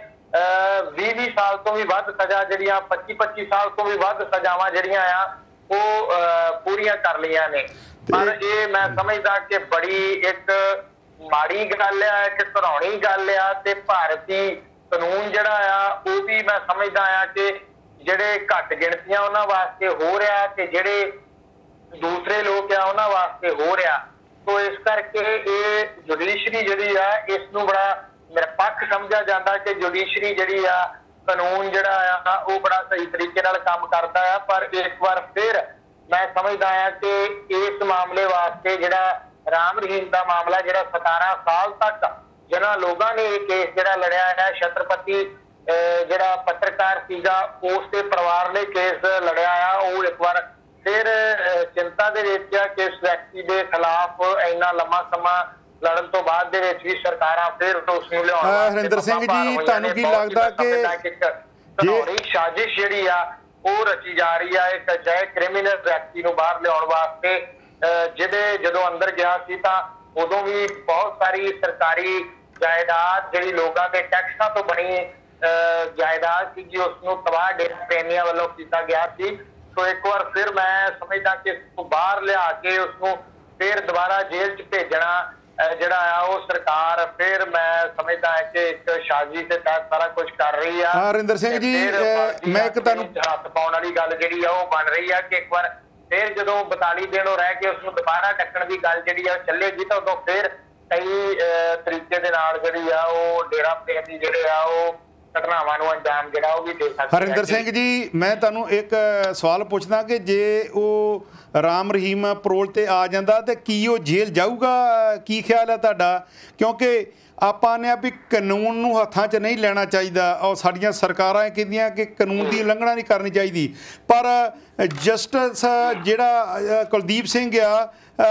20 ਸਾਲ ਤੋਂ ਵੀ ਵੱਧ ਸਜ਼ਾ ਜਿਹੜੀਆਂ 25 ਸਾਲ ਤੋਂ ਵੀ ਵੱਧ ਸਜ਼ਾਵਾਂ ਜਿਹੜੀਆਂ ਆ ਉਹ ਪੂਰੀਆਂ ਕਰ ਲਈਆਂ ਨੇ। ਪਰ ਇਹ ਮੈਂ ਸਮਝਦਾ ਕਿ ਬੜੀ ਇੱਕ ਮਾੜੀ ਗੱਲ ਆ, ਇੱਕ ਘਿਨਾਉਣੀ ਗੱਲ ਆ, ਤੇ ਭਾਰਤੀ ਕਾਨੂੰਨ ਜਿਹੜਾ ਆ ਉਹ ਵੀ ਮੈਂ ਸਮਝਦਾ ਆ ਕਿ ਜਿਹੜੇ ਘੱਟ ਗਿਣਤੀਆਂ ਉਹਨਾਂ ਵਾਸਤੇ ਹੋ ਰਿਹਾ ਤੇ ਜਿਹੜੇ ਦੂਸਰੇ ਲੋਕ ਆ ਉਹਨਾਂ ਵਾਸਤੇ ਹੋ ਰਿਹਾ। ਸੋ ਇਸ ਕਰਕੇ ਇਹ ਜੁਡੀਸ਼ਰੀ ਜਿਹੜੀ ਆ ਇਸ ਨੂੰ ਬੜਾ ਨਿਰਪੱਖ ਸਮਝਿਆ ਜਾਂਦਾ ਕਿ ਜੁਡੀਸ਼ਰੀ ਜਿਹੜੀ ਆ ਕਾਨੂੰਨ ਜਿਹੜਾ ਆ ਉਹ ਬੜਾ ਸਹੀ ਤਰੀਕੇ ਨਾਲ ਕੰਮ ਕਰਦਾ ਆ। ਪਰ ਇੱਕ ਵਾਰ ਫਿਰ ਮੈਂ ਸਮਝਦਾ ਆ ਕਿ ਇਸ ਮਾਮਲੇ ਵਾਸਤੇ ਜਿਹੜਾ ਰਾਮ ਰਹੀਮ ਦਾ ਮਾਮਲਾ ਜਿਹੜਾ 17 ਸਾਲ ਤੱਕ ਜਿਹਨਾਂ ਲੋਕਾਂ ਨੇ ਇਹ ਕੇਸ ਜਿਹੜਾ ਲੜਿਆ ਹੈ, ਛਤਰਪਤੀ ਜਿਹੜਾ ਪੱਤਰਕਾਰ ਸੀਗਾ ਉਸ ਦੇ ਪਰਿਵਾਰ ਨੇ ਕੇਸ ਲੜਿਆ ਆ, ਉਹ ਇੱਕ ਵਾਰ ਫਿਰ ਚਿੰਤਾ ਦੇ ਵਿੱਚ ਆ ਕਿ ਇਸ ਵਿਅਕਤੀ ਦੇ ਖਿਲਾਫ ਇੰਨਾ ਲੰਮਾ ਸਮਾਂ ਲੜਨ ਤੋਂ ਬਾਅਦ ਦੇ ਵਿੱਚ ਵੀ ਸਰਕਾਰਾਂ ਫਿਰ ਉਸ ਨੂੰ ਲਿਆਉਣ ਵਾਸਤੇ ਹਰਿੰਦਰ ਸਿੰਘ ਜੀ, ਤੁਹਾਨੂੰ ਕੀ ਲੱਗਦਾ ਕਿ ਕਾਨੂੰਨੀ ਸਾਜ਼ਿਸ਼ ਜਿਹੜੀ ਆ ਉਹ ਰਚੀ ਜਾ ਰਹੀ ਆ ਇੱਕ ਅਜਿਹੇ ਕ੍ਰਿਮੀਨਲ ਵਿਅਕਤੀ ਨੂੰ ਬਾਹਰ ਲਿਆਉਣ ਵਾਸਤੇ, ਜਿਹਦੇ ਜਦੋਂ ਅੰਦਰ ਗਿਆ ਸੀ ਤਾਂ ਉਦੋਂ ਵੀ ਬਹੁਤ ਸਾਰੀ ਸਰਕਾਰੀ ਜਾਇਦਾਦ ਜਿਹੜੀ ਲੋਕਾਂ ਦੇ ਟੈਕਸਾਂ ਤੋਂ ਬਣੀ ਜਾਇਦਾਦ ਸੀ ਉਸ ਨੂੰ ਤਬਾਹ ਪ੍ਰੇਮੀਆਂ ਵੱਲੋਂ ਕੀਤਾ ਗਿਆ ਸੀ। ਸੋ ਇੱਕ ਵਾਰ ਫਿਰ ਮੈਂ ਸਮਝਦਾ ਕਿ ਇਸ ਤੋਂ ਬਾਹਰ ਲਿਆ ਕੇ ਉਸਨੂੰ ਫਿਰ ਦੁਬਾਰਾ ਜੇਲ੍ਹ 'ਚ ਭੇਜਣਾ ਜਿਹੜਾ ਆ ਉਹ ਸਰਕਾਰ ਫਿਰ ਮੈਂ ਸਮਝਦਾ ਹੈ ਕਿ ਇੱਕ ਸਾਜ਼ਿਸ਼ ਦੇ ਤਹਿਤ ਸਾਰਾ ਕੁਝ ਕਰ ਰਹੀ ਆ। ਹਰਿੰਦਰ ਸਿੰਘ ਜੀ, ਮੈਂ ਇੱਕ ਤੁਹਾਨੂੰ ਹੱਥ ਪਾਉਣ ਵਾਲੀ ਗੱਲ ਜਿਹੜੀ ਆ ਉਹ ਬਣ ਰਹੀ ਆ ਕਿ ਇੱਕ ਵਾਰ ਫਿਰ ਜਦੋਂ 42 ਦਿਨ ਉਹ ਰਹਿ ਕੇ ਉਸਨੂੰ ਦੁਬਾਰਾ ਟੱਕਣ ਦੀ ਗੱਲ ਜਿਹੜੀ ਆ ਚੱਲੇਗੀ ਤਾਂ ਉਦੋਂ ਫਿਰ ਕਈ ਤਰੀਕੇ ਦੇ ਨਾਲ ਜਿਹੜੀ ਆ ਉਹ ਡੇਰਾ ਪ੍ਰੇਮੀ ਜਿਹੜੇ ਆ ਉਹ ਘਟਨਾਵਾਂ ਨੂੰ ਅੰਜਾਮ ਜਿਹੜਾ ਉਹ ਵੀ ਦੇ ਸਕਦੇ। ਹਰਿੰਦਰ ਸਿੰਘ ਜੀ, ਮੈਂ ਤੁਹਾਨੂੰ ਇੱਕ ਸਵਾਲ ਪੁੱਛਦਾ ਕਿ ਜੇ ਉਹ ਰਾਮ ਰਹੀਮ ਪਰੋਲ ਤੇ ਆ ਜਾਂਦਾ ਤੇ ਕੀ ਉਹ ਜੇਲ੍ਹ ਜਾਊਗਾ? ਕੀ ਖਿਆਲ ਹੈ ਤੁਹਾਡਾ? ਕਿਉਂਕਿ ਆਪਾਂ ਨੇ ਵੀ ਕਾਨੂੰਨ ਨੂੰ ਹੱਥਾਂ 'ਚ ਨਹੀਂ ਲੈਣਾ ਚਾਹੀਦਾ, ਔਰ ਸਾਡੀਆਂ ਸਰਕਾਰਾਂ ਕਹਿੰਦੀਆਂ ਕਿ ਕਾਨੂੰਨ ਦੀ ਉਲੰਘਣਾ ਨਹੀਂ ਕਰਨੀ ਚਾਹੀਦੀ, ਪਰ ਜਸਟਿਸ ਜਿਹੜਾ ਕੁਲਦੀਪ ਸਿੰਘ ਆ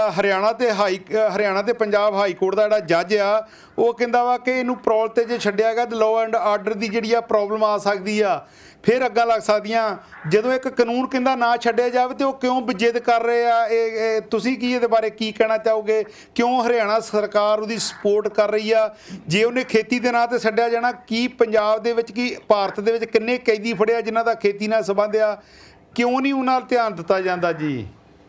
ਹਰਿਆਣਾ ਤੇ ਪੰਜਾਬ ਹਾਈ ਕੋਰਟ ਦਾ ਜਿਹੜਾ ਜੱਜ ਆ, ਉਹ ਕਹਿੰਦਾ ਵਾ ਕਿ ਇਹਨੂੰ ਪਰੋਲ ਤੇ ਜੇ ਛੱਡਿਆ ਗਿਆ ਤਾਂ ਲਾਅ ਐਂਡ ਆਰਡਰ ਦੀ ਜਿਹੜੀ ਆ ਪ੍ਰੋਬਲਮ ਆ ਸਕਦੀ ਆ, ਫਿਰ ਅੱਗਾਂ ਲੱਗ ਸਕਦੀਆਂ। ਜਦੋਂ ਇੱਕ ਕਾਨੂੰਨ ਕਹਿੰਦਾ ਨਾ ਛੱਡਿਆ ਜਾਵੇ ਤੇ ਉਹ ਕਿਉਂ ਜਿੱਦ ਕਰ ਰਹੇ ਆ? ਇਹ ਤੁਸੀਂ ਕੀ ਇਹਦੇ ਬਾਰੇ ਕੀ ਕਹਿਣਾ ਚਾਹੋਗੇ? ਕਿਉਂ ਹਰਿਆਣਾ ਸਰਕਾਰ ਉਹਦੀ ਸਪੋਰਟ ਕਰ ਰਹੀ ਆ? ਜੇ ਉਹਨੇ ਖੇਤੀ ਦੇ ਨਾਂ ਤੇ ਛੱਡਿਆ ਜਾਣਾ, ਕੀ ਪੰਜਾਬ ਦੇ ਵਿੱਚ ਕੀ ਭਾਰਤ ਦੇ ਵਿੱਚ ਕਿੰਨੇ ਕੈਦੀ ਫੜਿਆ ਜਿਨ੍ਹਾਂ ਦਾ ਖੇਤੀ ਨਾਲ ਸੰਬੰਧ ਆ? ਕਿਉਂ ਨਹੀਂ ਉਹਨਾਂ ਨਾਲ ਧਿਆਨ ਦਿੱਤਾ ਜਾਂਦਾ ਜੀ?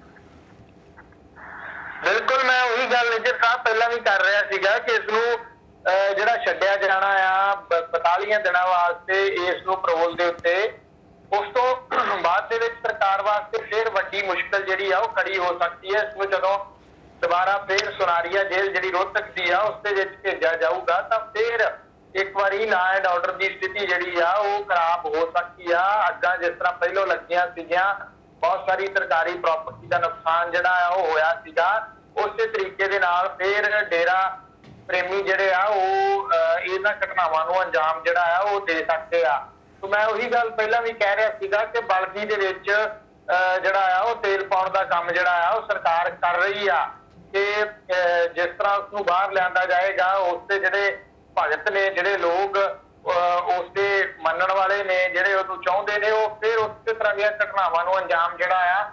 ਬਿਲਕੁਲ, ਮੈਂ ਉਹੀ ਗੱਲ ਨਿੱਜਰ ਸਾਹਿਬ ਪਹਿਲਾਂ ਵੀ ਕਰ ਰਿਹਾ ਸੀਗਾ ਕਿ ਇਸ ਨੂੰ ਜਿਹੜਾ ਛੱਡਿਆ ਜਾਣਾ ਆ 42 ਦਿਨਾਂ ਵਾਸਤੇ ਇਸ ਨੂੰ ਪਰੋਲ ਦੇ ਉੱਤੇ, ਉਸ ਤੋਂ ਬਾਅਦ ਦੇ ਵਿੱਚ ਸਰਕਾਰ ਵਾਸਤੇ ਫਿਰ ਵੱਡੀ ਮੁਸ਼ਕਲ ਜਿਹੜੀ ਆ ਉਹ ਖੜੀ ਹੋ ਸਕਦੀ ਹੈ। ਇਸ ਨੂੰ ਜਦੋਂ ਦੁਬਾਰਾ ਫਿਰ ਸੁਨਾਰੀਆ ਜੇਲ੍ਹ ਜਿਹੜੀ ਰੋਹਤਕ ਦੀ ਆ ਉਸ ਦੇ ਵਿੱਚ ਭੇਜਿਆ ਜਾਊਗਾ ਤਾਂ ਫਿਰ ਇੱਕ ਵਾਰੀ ਲਾਅ ਐਂਡ ਆਰਡਰ ਦੀ ਸਥਿਤੀ ਜਿਹੜੀ ਆ ਉਹ ਖਰਾਬ ਹੋ ਸਕਦੀ ਆ। ਅੱਗਾਂ ਜਿਸ ਤਰ੍ਹਾਂ ਪਹਿਲੋਂ ਲੱਗੀਆਂ ਸੀਗੀਆਂ, ਬਹੁਤ ਸਾਰੀ ਸਰਕਾਰੀ ਪ੍ਰਾਪਰਟੀ ਦਾ ਨੁਕਸਾਨ ਜਿਹੜਾ ਆ ਉਹ ਹੋਇਆ ਸੀਗਾ, ਉਸੇ ਤਰੀਕੇ ਦੇ ਨਾਲ ਫਿਰ ਡੇਰਾ ਪ੍ਰੇਮੀ ਜਿਹੜੇ ਆ ਉਹ ਇਹਨਾਂ ਘਟਨਾਵਾਂ ਨੂੰ ਅੰਜਾਮ ਜਿਹੜਾ ਆ ਉਹ ਦੇ ਸਕਦੇ ਆ। ਸੋ ਮੈਂ ਉਹੀ ਗੱਲ ਪਹਿਲਾਂ ਵੀ ਕਹਿ ਰਿਹਾ ਸੀਗਾ ਕਿ ਬਲਦੀ ਦੇ ਵਿੱਚ ਜਿਹੜਾ ਆ ਉਹ ਤੇਲ ਪਾਉਣ ਦਾ ਕੰਮ ਜਿਹੜਾ ਆ ਉਹ ਸਰਕਾਰ ਕਰ ਰਹੀ ਆ ਕਿ ਜਿਸ ਤਰ੍ਹਾਂ ਉਸਨੂੰ ਬਾਹਰ ਲਿਆਂਦਾ ਜਾਏਗਾ, ਉਸਦੇ ਜਿਹੜੇ ਭਗਤ ਨੇ, ਜਿਹੜੇ ਲੋਕ ਉਸਦੇ ਮੰਨਣ ਵਾਲੇ ਨੇ, ਜਿਹੜੇ ਉਹਨੂੰ ਚਾਹੁੰਦੇ ਨੇ, ਉਹ ਫਿਰ ਉਸੇ ਤਰ੍ਹਾਂ ਦੀਆਂ ਘਟਨਾਵਾਂ ਨੂੰ ਅੰਜਾਮ ਜਿਹੜਾ ਆ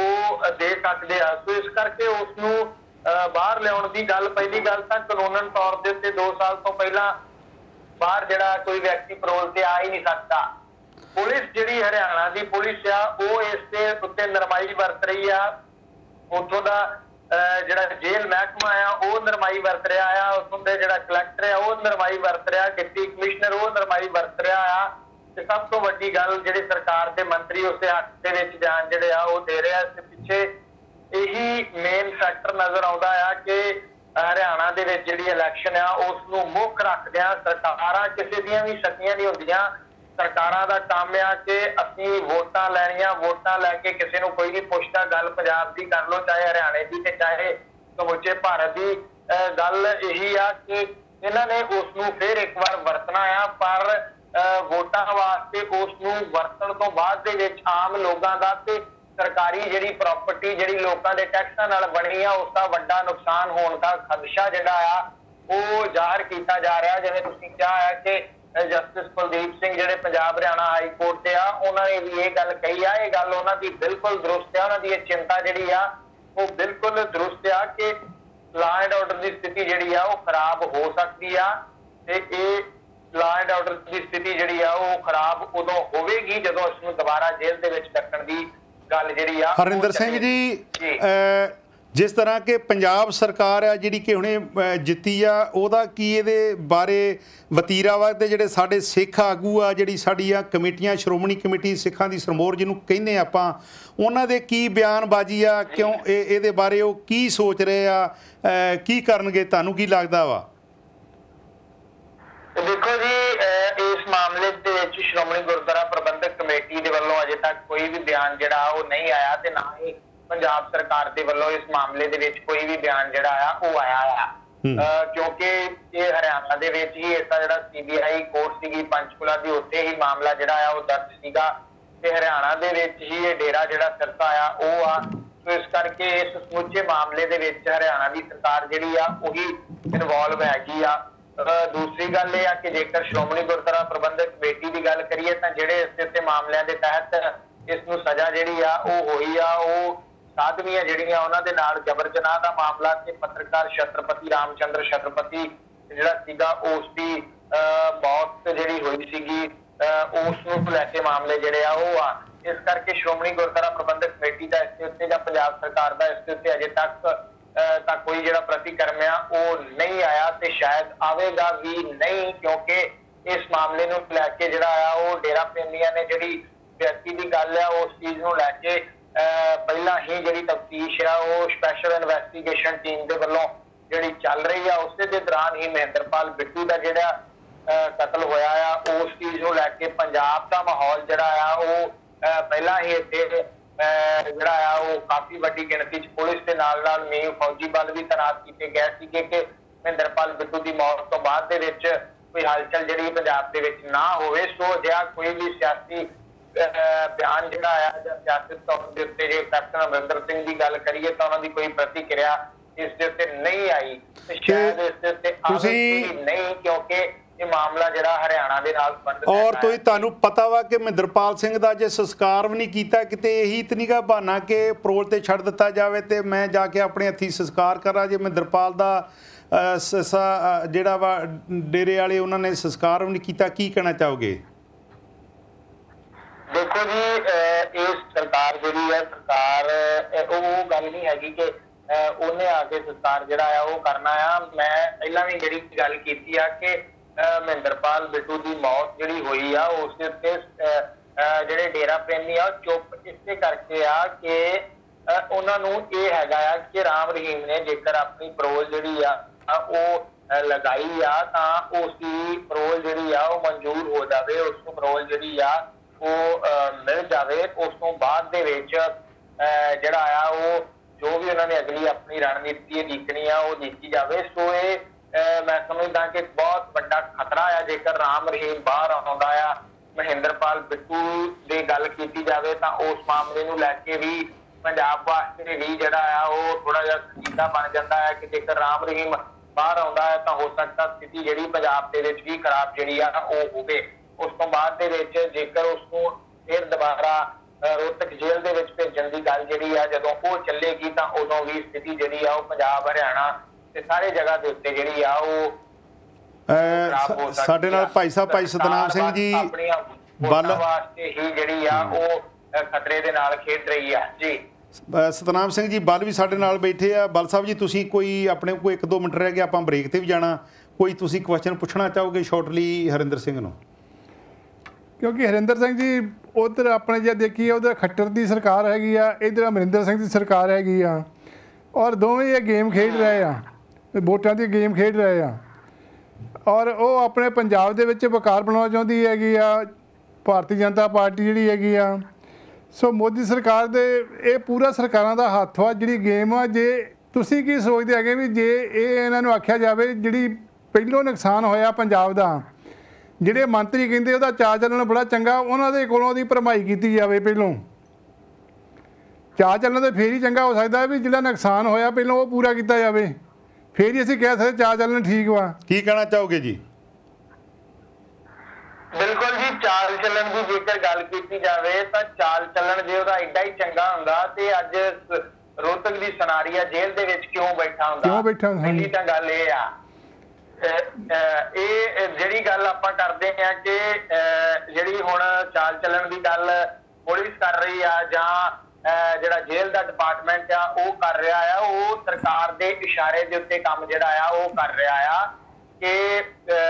ਉਹ ਦੇ ਸਕਦੇ ਆ। ਸੋ ਇਸ ਕਰਕੇ ਉਸਨੂੰ ਬਾਹਰ ਲਿਆਉਣ ਦੀ ਗੱਲ, ਪਹਿਲੀ ਗੱਲ ਤਾਂ ਕਾਨੂੰਨਨ ਤੌਰ ਦੇ ਉੱਤੇ 2 ਸਾਲ ਤੋਂ ਪਹਿਲਾਂ ਬਾਹਰ ਜਿਹੜਾ ਕੋਈ ਵਿਅਕਤੀ ਪਰੋਲ ਤੇ ਆ ਹੀ ਨਹੀਂ ਸਕਦਾ। ਪੁਲਿਸ ਜਿਹੜੀ ਹਰਿਆਣਾ ਦੀ ਪੁਲਿਸ ਆ ਉਹ ਇਸ ਦੇ ਉੱਤੇ ਨਰਮਾਈ ਵਰਤ ਰਹੀ ਆ, ਉੱਥੋਂ ਦਾ ਜਿਹੜਾ ਜੇਲ੍ਹ ਮਹਿਕਮਾ ਆ ਉਹ ਨਰਮਾਈ ਵਰਤ ਰਿਹਾ ਆ, ਉੱਥੋਂ ਦੇ ਜਿਹੜਾ ਕਲੈਕਟਰ ਆ ਉਹ ਨਰਮਾਈ ਵਰਤ ਰਿਹਾ, ਡਿਪਟੀ ਕਮਿਸ਼ਨਰ ਉਹ ਨਰਮਾਈ ਵਰਤ ਰਿਹਾ ਆ। ਤੇ ਸਭ ਤੋਂ ਵੱਡੀ ਗੱਲ ਜਿਹੜੀ ਸਰਕਾਰ ਦੇ ਮੰਤਰੀ ਉਸਦੇ ਹੱਥ ਦੇ ਵਿੱਚ ਬਿਆਨ ਜਿਹੜੇ ਆ ਉਹ ਦੇ ਰਿਹਾ। ਇਸ ਪਿੱਛੇ ਇਹੀ ਮੇਨ ਫੈਕਟਰ ਨਜ਼ਰ ਆਉਂਦਾ ਆ ਕਿ ਹਰਿਆਣਾ ਦੇ ਵਿੱਚ ਜਿਹੜੀ ਇਲੈਕਸ਼ਨ ਆ ਉਸ ਨੂੰ ਮੁੱਖ ਰੱਖਦਿਆਂ ਸਰਕਾਰਾਂ ਕਿਸੇ ਦੀਆਂ ਵੀ ਸਕੀਆਂ ਨਹੀਂ ਹੁੰਦੀਆਂ। ਸਰਕਾਰਾਂ ਦਾ ਕੰਮ ਆ ਕਿ ਅਸੀਂ ਵੋਟਾਂ ਲੈਣੀਆਂ, ਵੋਟਾਂ ਲੈ ਕੇ ਕਿਸੇ ਨੂੰ ਕੋਈ ਨਹੀਂ ਪੁੱਛਦਾ। ਗੱਲ ਪੰਜਾਬ ਦੀ ਕਰ ਲਓ, ਚਾਹੇ ਹਰਿਆਣੇ ਦੀ ਤੇ ਚਾਹੇ ਸਮੁੱਚੇ ਭਾਰਤ ਦੀ, ਗੱਲ ਇਹੀ ਆ ਕਿ ਇਹਨਾਂ ਨੇ ਉਸ ਨੂੰ ਫਿਰ ਇੱਕ ਵਾਰ ਵਰਤਣਾ ਆ, ਪਰ ਵੋਟਾਂ ਵਾਸਤੇ ਉਸ ਨੂੰ ਵਰਤਣ ਤੋਂ ਬਾਅਦ ਦੇ ਵਿੱਚ ਆਮ ਲੋਕਾਂ ਦਾ ਤੇ ਸਰਕਾਰੀ ਜਿਹੜੀ ਪ੍ਰਾਪਰਟੀ ਜਿਹੜੀ ਲੋਕਾਂ ਦੇ ਟੈਕਸਾਂ ਨਾਲ ਬਣੀ ਆ ਉਸ ਦਾ ਵੱਡਾ ਨੁਕਸਾਨ ਹੋਣ ਦਾ ਖਦਸ਼ਾ ਜਿਹੜਾ ਆ ਉਹ ਜ਼ਾਹਰ ਕੀਤਾ ਜਾ ਰਿਹਾ। ਜਿਵੇਂ ਤੁਸੀਂ ਕਿਹਾ ਹੈ ਕਿ ਜਸਟਿਸ ਕੁਲਦੀਪ ਸਿੰਘ ਜਿਹੜੇ ਪੰਜਾਬ ਹਰਿਆਣਾ ਹਾਈ ਕੋਰਟ ਤੇ ਆ, ਉਹਨਾਂ ਨੇ ਵੀ ਇਹ ਗੱਲ ਕਹੀ ਆ। ਇਹ ਗੱਲ ਉਹਨਾਂ ਦੀ ਬਿਲਕੁਲ ਦਰੁਸਤ ਆ। ਉਹਨਾਂ ਦੀ ਇਹ ਚਿੰਤਾ ਜਿਹੜੀ ਆ ਉਹ ਬਿਲਕੁਲ ਦਰੁਸਤ ਆ ਕਿ ਲਾਅ ਐਂਡ ਆਰਡਰ ਦੀ ਸਥਿਤੀ ਜਿਹੜੀ ਆ ਉਹ ਖਰਾਬ ਹੋ ਸਕਦੀ ਆ, ਤੇ ਇਹ ਲਾਅ ਐਂਡ ਆਰਡਰ ਦੀ ਸਥਿਤੀ ਜਿਹੜੀ ਆ ਉਹ ਖਰਾਬ ਉਦੋਂ ਹੋਵੇਗੀ ਜਦੋਂ ਇਸ ਨੂੰ ਦੁਬਾਰਾ ਜੇਲ੍ਹ ਦੇ ਵਿੱਚ ਡੱਕਣ ਦੀ ਗੱਲ ਜਿਹੜੀ ਆ। ਹਰਿੰਦਰ ਸਿੰਘ ਜੀ, ਜਿਸ ਤਰ੍ਹਾਂ ਕਿ ਪੰਜਾਬ ਸਰਕਾਰ ਆ ਜਿਹੜੀ ਕਿ ਹੁਣੇ ਜਿੱਤੀ ਆ, ਉਹਦਾ ਕੀ ਇਹਦੇ ਬਾਰੇ ਵਤੀਰਾ ਵਾ? ਤੇ ਜਿਹੜੇ ਸਾਡੇ ਸਿੱਖ ਆਗੂ ਆ, ਜਿਹੜੀ ਸਾਡੀਆਂ ਕਮੇਟੀਆਂ, ਸ਼੍ਰੋਮਣੀ ਕਮੇਟੀ ਸਿੱਖਾਂ ਦੀ ਸਰਮੋਰ ਜਿਹਨੂੰ ਕਹਿੰਦੇ ਆਪਾਂ, ਉਹਨਾਂ ਦੇ ਕੀ ਬਿਆਨਬਾਜ਼ੀ ਆ? ਕਿਉਂ ਇਹਦੇ ਬਾਰੇ ਉਹ ਕੀ ਸੋਚ ਰਹੇ ਆ, ਕੀ ਕਰਨਗੇ? ਤੁਹਾਨੂੰ ਕੀ ਲੱਗਦਾ ਵਾ? ਦੇਖੋ ਜੀ, ਇਸ ਮਾਮਲੇ ਦੇ ਵਿੱਚ ਸ਼੍ਰੋਮਣੀ ਗੁਰਦੁਆਰਾ ਪ੍ਰਬੰਧਕ ਕਮੇਟੀ ਦੇ ਵੱਲੋਂ ਅਜੇ ਤੱਕ ਕੋਈ ਵੀ ਬਿਆਨ ਜਿਹੜਾ ਉਹ ਨਹੀਂ ਆਇਆ, ਤੇ ਨਾ ਹੀ ਪੰਜਾਬ ਸਰਕਾਰ ਦੇ ਵੱਲੋਂ ਇਸ ਮਾਮਲੇ ਦੇ ਵਿੱਚ ਕੋਈ ਵੀ ਬਿਆਨ ਜਿਹੜਾ ਆ ਉਹ ਆਇਆ ਆ, ਕਿਉਂਕਿ ਇਹ ਹਰਿਆਣਾ ਦੇ ਵਿੱਚ ਹੀ ਇਸਦਾ ਜਿਹੜਾ CBI ਕੋਰਟ ਸੀਗੀ ਪੰਚਕੂਲਾ ਦੀ, ਉੱਥੇ ਹੀ ਮਾਮਲਾ ਜਿਹੜਾ ਆ ਉਹ ਦਰਜ ਸੀਗਾ, ਤੇ ਹਰਿਆਣਾ ਦੇ ਵਿੱਚ ਹੀ ਇਹ ਡੇਰਾ ਜਿਹੜਾ ਸਿਰਸਾ ਆ ਉਹ ਆ। ਸੋ ਇਸ ਕਰਕੇ ਇਸ ਸਮੁੱਚੇ ਮਾਮਲੇ ਦੇ ਵਿੱਚ ਹਰਿਆਣਾ ਦੀ ਸਰਕਾਰ ਜਿਹੜੀ ਆ ਉਹੀ ਇਨਵੋਲਵ ਹੈਗੀ ਆ। ਦੂਸਰੀ ਗੱਲ ਇਹ ਆ ਕਿ ਜੇਕਰ ਸ਼੍ਰੋਮਣੀ ਗੁਰਦੁਆਰਾ ਪ੍ਰਬੰਧਕ ਕਮੇਟੀ ਦੀ ਗੱਲ ਕਰੀਏ ਤਾਂ ਜਿਹੜੇ ਇਸ ਉੱਤੇ ਮਾਮਲਿਆਂ ਦੇ ਤਹਿਤ ਇਸ ਨੂੰ ਸਜ਼ਾ ਜਿਹੜੀ ਆ ਉਹ ਹੋਈ ਆ, ਉਹ ਸਾਧਵੀਆਂ ਜਿਹੜੀਆਂ ਉਹਨਾਂ ਦੇ ਨਾਲ ਜਬਰ ਜਨਾਹ ਦਾ ਮਾਮਲਾ ਤੇ ਪੱਤਰਕਾਰ ਛਤਰਪਤੀ ਰਾਮਚੰਦਰ ਛਤਰਪਤੀ ਜਿਹੜਾ ਸੀਗਾ ਉਸ ਦੀ ਮੌਤ ਜਿਹੜੀ ਹੋਈ ਸੀਗੀ, ਉਸ ਨੂੰ ਲੈ ਕੇ ਮਾਮਲੇ ਜਿਹੜੇ ਆ ਉਹ ਆ। ਇਸ ਕਰਕੇ ਸ਼੍ਰੋਮਣੀ ਗੁਰਦੁਆਰਾ ਪ੍ਰਬੰਧਕ ਕਮੇਟੀ ਦਾ ਇਸ ਦੇ ਉੱਤੇ ਜਾਂ ਪੰਜਾਬ ਸਰਕਾਰ ਦਾ ਇਸ ਦੇ ਉੱਤੇ ਅਜੇ ਤੱਕ ਤਾਂ ਕੋਈ ਜਿਹੜਾ ਪ੍ਰਤੀਕਰਮ ਆ ਉਹ ਨਹੀਂ ਆਇਆ, ਤੇ ਸ਼ਾਇਦ ਆਵੇਗਾ ਵੀ ਨਹੀਂ, ਕਿਉਂਕਿ ਇਸ ਮਾਮਲੇ ਨੂੰ ਲੈ ਕੇ ਜਿਹੜਾ ਆ ਉਹ ਡੇਰਾ ਪ੍ਰੇਮੀਆਂ ਨੇ ਜਿਹੜੀ ਵਿਅਕਤੀ ਦੀ ਗੱਲ ਆ ਉਸ ਚੀਜ਼ ਨੂੰ ਲੈ ਕੇ ਪਹਿਲਾਂ ਹੀ ਜਿਹੜੀ ਤਫਤੀਸ਼ ਆ ਉਹ ਸਪੈਸ਼ਲ ਇਨਵੈਸਟੀਗੇਸ਼ਨ ਟੀਮ ਦੇ ਵੱਲੋਂ ਜਿਹੜੀ ਚੱਲ ਰਹੀ ਆ, ਉਸੇ ਦੇ ਦੌਰਾਨ ਹੀ ਮਹਿੰਦਰਪਾਲ ਬਿੱਟੂ ਦਾ ਜਿਹੜਾ ਕਤਲ ਹੋਇਆ ਆ, ਉਸ ਚੀਜ਼ ਨੂੰ ਲੈ ਕੇ ਪੰਜਾਬ ਦਾ ਮਾਹੌਲ ਜਿਹੜਾ ਆ ਉਹ ਪਹਿਲਾਂ ਹੀ ਇੱਥੇ ਜਿਹੜਾ ਆ ਉਹ ਕਾਫੀ ਵੱਡੀ ਗਿਣਤੀ 'ਚ ਪੁਲਿਸ ਦੇ ਨਾਲ ਨਾਲ ਮੇਨ ਫੌਜੀ ਬਲ ਵੀ ਤੈਨਾਤ ਕੀਤੇ ਗਏ ਸੀਗੇ ਕਿ ਮਹਿੰਦਰਪਾਲ ਬਿੱਟੂ ਦੀ ਮੌਤ ਤੋਂ ਬਾਅਦ ਦੇ ਵਿੱਚ ਕੋਈ ਹਲਚਲ ਜਿਹੜੀ ਪੰਜਾਬ ਦੇ ਵਿੱਚ ਨਾ ਹੋਵੇ। ਸੋ ਅਜਿਹਾ ਕੋਈ ਵੀ ਸਿਆਸੀ ਬਿਆਨ ਜਿਹੜਾ ਆ ਜਾਂ ਸਿਆਸਤ ਤੌਰ ਦੇ ਉੱਤੇ ਜੇ ਕੈਪਟਨ ਅਮਰਿੰਦਰ ਸਿੰਘ ਦੀ ਗੱਲ ਕਰੀਏ ਤਾਂ ਉਹਨਾਂ ਦੀ ਕੋਈ ਪ੍ਰਤੀਕਿਰਿਆ ਇਸ ਦੇ ਉੱਤੇ ਨਹੀਂ ਆਈ, ਤੇ ਸ਼ਾਇਦ ਇਸ ਦੇ ਉੱਤੇ ਨਹੀਂ, ਕਿਉਂਕਿ ਇਹ ਮਾਮਲਾ ਜਿਹੜਾ ਹਰਿਆਣਾ ਦੇ ਨਾਲ ਸੰਬੰਧਿਤ ਹੈ। ਔਰ ਤੁਹਾਨੂੰ ਪਤਾ ਵਾ ਕਿ ਮਹਿੰਦਰਪਾਲ ਸਿੰਘ ਦਾ ਜੇ ਸੰਸਕਾਰ ਵੀ ਨਹੀਂ ਕੀਤਾ, ਕਿਤੇ ਇਹੀ ਤਾਂ ਨੀਗਾ ਬਹਾਨਾ ਕਿ ਪਰੋਲ ਤੇ ਛੱਡ ਦਿੱਤਾ ਜਾਵੇ ਤੇ ਮੈਂ ਜਾ ਕੇ ਆਪਣੇ ਹੱਥੀਂ ਸੰਸਕਾਰ ਕਰਾਂ? ਜੇ ਮਹਿੰਦਰਪਾਲ ਦਾ ਜਿਹੜਾ ਵਾ ਡੇਰੇ ਵਾਲੇ ਉਹਨਾਂ ਨੇ ਸੰਸਕਾਰ ਵੀ ਨਹੀਂ ਕੀਤਾ, ਕੀ ਕਹਿਣਾ ਚਾਹੋਗੇ? ਦੇਖੋ ਜੀ, ਇਹ ਸਰਕਾਰ ਜਿਹੜੀ ਹੈ, ਸਰਕਾਰ ਉਹ ਗੱਲ ਨਹੀਂ ਹੈਗੀ ਕਿ ਉਹਨੇ ਆ ਕੇ ਸੰਸਕਾਰ ਜਿਹੜਾ ਆ ਉਹ ਕਰਨਾ ਆ। ਮੈਂ ਪਹਿਲਾਂ ਵੀ ਜਿਹੜੀ ਗੱਲ ਕੀਤੀ ਆ ਕਿ ਮਹਿੰਦਰਪਾਲ ਬਿੱਟੂ ਦੀ ਮੌਤ ਜਿਹੜੀ ਹੋਈ ਆ ਉਸ ਦੇ ਉੱਤੇ ਜਿਹੜੇ ਡੇਰਾ ਪ੍ਰੇਮੀ ਆ ਚੁੱਪ ਇਸੇ ਕਰਕੇ ਆ ਕਿ ਉਹਨਾਂ ਨੂੰ ਇਹ ਹੈਗਾ ਆ ਕਿ ਰਾਮ ਰਹੀਮ ਨੇ ਜੇਕਰ ਆਪਣੀ ਪਰੋਲ ਜਿਹੜੀ ਆ ਉਹ ਲਗਾਈ ਆ ਤਾਂ ਉਸ ਦੀ ਪਰੋਲ ਜਿਹੜੀ ਆ ਉਹ ਮਨਜ਼ੂਰ ਹੋ ਜਾਵੇ, ਉਸ ਨੂੰ ਪਰੋਲ ਜਿਹੜੀ ਆ ਉਹ ਮਿਲ ਜਾਵੇ। ਉਸ ਤੋਂ ਬਾਅਦ ਦੇ ਵਿੱਚ ਜਿਹੜਾ ਆ ਉਹ ਜੋ ਵੀ ਉਹਨਾਂ ਨੇ ਅਗਲੀ ਆਪਣੀ ਰਣਨੀਤੀ ਦੇਖਣੀ ਆ ਉਹ ਦੇਖੀ ਜਾਵੇ। ਸੋ ਇਹ ਮੈਂ ਸਮਝਦਾ ਕਿ ਬਹੁਤ ਵੱਡਾ ਖਤਰਾ ਆ ਜੇਕਰ ਰਾਮ ਰਹੀਮ ਬਾਹਰ ਆਉਂਦਾ ਆ। ਮਹਿੰਦਰਪਾਲ ਬਿੱਟੂ ਦੀ ਗੱਲ ਕੀਤੀ ਜਾਵੇ ਤਾਂ ਉਸ ਮਾਮਲੇ ਨੂੰ ਲੈ ਕੇ ਵੀ ਪੰਜਾਬ ਵਾਸਤੇ ਵੀ ਜਿਹੜਾ ਆ ਉਹ ਥੋੜਾ ਜਿਹਾ ਸੰਜੀਦਾ ਬਣ ਜਾਂਦਾ ਹੈ ਕਿ ਜੇਕਰ ਰਾਮ ਰਹੀਮ ਬਾਹਰ ਆਉਂਦਾ ਹੈ ਤਾਂ ਹੋ ਸਕਦਾ ਸਥਿਤੀ ਜਿਹੜੀ ਪੰਜਾਬ ਦੇ ਵਿੱਚ ਵੀ ਖਰਾਬ ਜਿਹੜੀ ਆ ਉਹ ਹੋਵੇ। ਉਸ ਤੋਂ ਬਾਅਦ ਦੇ ਵਿੱਚ ਜੇਕਰ ਉਸਨੂੰ ਫਿਰ ਦੁਬਾਰਾ ਰੋਹਤਕ ਜੇਲ੍ਹ ਦੇ ਵਿੱਚ ਭੇਜਣ ਦੀ ਗੱਲ ਜਿਹੜੀ ਆ ਜਦੋਂ ਉਹ ਚੱਲੇਗੀ ਤਾਂ ਉਦੋਂ ਵੀ ਸਥਿਤੀ ਜਿਹੜੀ ਆ ਉਹ ਪੰਜਾਬ ਹਰਿਆਣਾ ਤੇ ਸਾਰੇ ਜਗ੍ਹਾ ਦੇ ਉੱਤੇ ਜਿਹੜੀ ਆ ਉਹ ਸਾਡੇ ਨਾਲ ਭਾਈ ਸਾਹਿਬ ਭਾਈ ਸਤਨਾਮ ਸਿੰਘ ਜੀ ਬਲ ਵਾਸਤੇ ਹੀ ਜਿਹੜੀ ਆ ਉਹ ਖਤਰੇ ਦੇ ਨਾਲ ਖੇਡ ਰਹੀ ਆ। ਜੀ ਸਤਨਾਮ ਸਿੰਘ ਜੀ ਬਲ ਵੀ ਸਾਡੇ ਨਾਲ ਬੈਠੇ ਆ। ਬਲ ਸਾਹਿਬ ਜੀ, ਤੁਸੀਂ ਕੋਈ ਆਪਣੇ ਕੋਲ 1-2 ਮਿੰਟ ਰਹਿ ਗਏ, ਆਪਾਂ ਬ੍ਰੇਕ ਤੇ ਵੀ ਜਾਣਾ, ਕੋਈ ਤੁਸੀਂ ਕੁਐਸਚਨ ਪੁੱਛਣਾ ਚਾਹੋਗੇ ਸ਼ਾਰਟਲੀ ਹਰਿੰਦਰ ਸਿੰਘ ਨੂੰ? ਕਿਉਂਕਿ ਹਰਿੰਦਰ ਸਿੰਘ ਜੀ ਉਧਰ ਆਪਣੇ ਜੇ ਦੇਖੀਏ ਉਧਰ ਖੱਟਰ ਦੀ ਸਰਕਾਰ ਹੈਗੀ ਆ, ਇੱਧਰ ਅਮਰਿੰਦਰ ਸਿੰਘ ਦੀ ਸਰਕਾਰ ਹੈਗੀ ਆ, ਔਰ ਦੋਵੇਂ ਇਹ ਗੇਮ ਖੇਡ ਰਹੇ ਆ, ਵੋਟਾਂ ਦੀ ਗੇਮ ਖੇਡ ਰਹੇ ਆ, ਔਰ ਉਹ ਆਪਣੇ ਪੰਜਾਬ ਦੇ ਵਿੱਚ ਵਕਾਰ ਬਣਾਉਣਾ ਚਾਹੁੰਦੀ ਹੈਗੀ ਆ ਭਾਰਤੀ ਜਨਤਾ ਪਾਰਟੀ ਜਿਹੜੀ ਹੈਗੀ ਆ। ਸੋ ਮੋਦੀ ਸਰਕਾਰ ਦੇ ਇਹ ਪੂਰਾ ਸਰਕਾਰਾਂ ਦਾ ਹੱਥ ਵਾ ਜਿਹੜੀ ਗੇਮ ਆ। ਜੇ ਤੁਸੀਂ ਕੀ ਸੋਚਦੇ ਹੈਗੇ ਵੀ ਜੇ ਇਹ ਇਹਨਾਂ ਨੂੰ ਆਖਿਆ ਜਾਵੇ ਜਿਹੜੀ ਪਹਿਲੋਂ ਨੁਕਸਾਨ ਹੋਇਆ ਪੰਜਾਬ ਦਾ, ਜਿਹੜੇ ਮੰਤਰੀ ਕਹਿੰਦੇ ਉਹਦਾ ਚਾਲ ਚੱਲਣ ਬੜਾ ਚੰਗਾ, ਉਹਨਾਂ ਦੇ ਕੋਲੋਂ ਉਹਦੀ ਭਰਮਾਈ ਕੀਤੀ ਜਾਵੇ, ਪਹਿਲੋਂ ਚਾਲ ਚੱਲਣ ਤਾਂ ਫੇਰ ਹੀ ਚੰਗਾ ਹੋ ਸਕਦਾ ਵੀ ਜਿਹੜਾ ਨੁਕਸਾਨ ਹੋਇਆ ਪਹਿਲਾਂ ਉਹ ਪੂਰਾ ਕੀਤਾ ਜਾਵੇ, ਫੇਰ ਹੀ ਅਸੀਂ ਕਹਿ ਸਕਦੇ ਚਾਲ ਚੱਲਣ ਠੀਕ ਵਾ। ਕੀ ਕਹਿਣਾ ਚਾਹੋਗੇ ਜੀ? ਚਾਲ ਚੱਲਣ ਦੀ ਜੇਕਰ ਗੱਲ ਕੀਤੀ ਜਾਵੇ ਤਾਂ ਚਾਲ ਚੱਲਣ ਜੇ ਉਹਦਾ ਐਡਾ ਹੀ ਚੰਗਾ ਹੁੰਦਾ ਤੇ ਅੱਜ ਰੋਹਤਕ ਦੀ ਸਨਾਰੀਆ ਜੇਲ੍ਹ ਦੇ ਵਿੱਚ ਕਿਉਂ ਬੈਠਾ ਹੁੰਦਾ। ਪਹਿਲੀ ਤਾਂ ਗੱਲ ਇਹ ਆ, ਇਹ ਜਿਹੜੀ ਗੱਲ ਆਪਾਂ ਕਰਦੇ ਆ ਕਿ ਜਿਹੜੀ ਹੁਣ ਚਾਲ ਚੱਲਣ ਦੀ ਗੱਲ ਪੁਲਿਸ ਕਰ ਰਹੀ ਆ ਜਾਂ ਜਿਹੜਾ ਜੇਲ੍ਹ ਦਾ ਡਿਪਾਰਟਮੈਂਟ ਆ ਉਹ ਕਰ ਰਿਹਾ ਆ, ਉਹ ਸਰਕਾਰ ਦੇ ਇਸ਼ਾਰੇ ਦੇ ਉੱਤੇ ਕੰਮ ਜਿਹੜਾ ਆ ਉਹ ਕਰ ਰਿਹਾ ਆ ਕਿ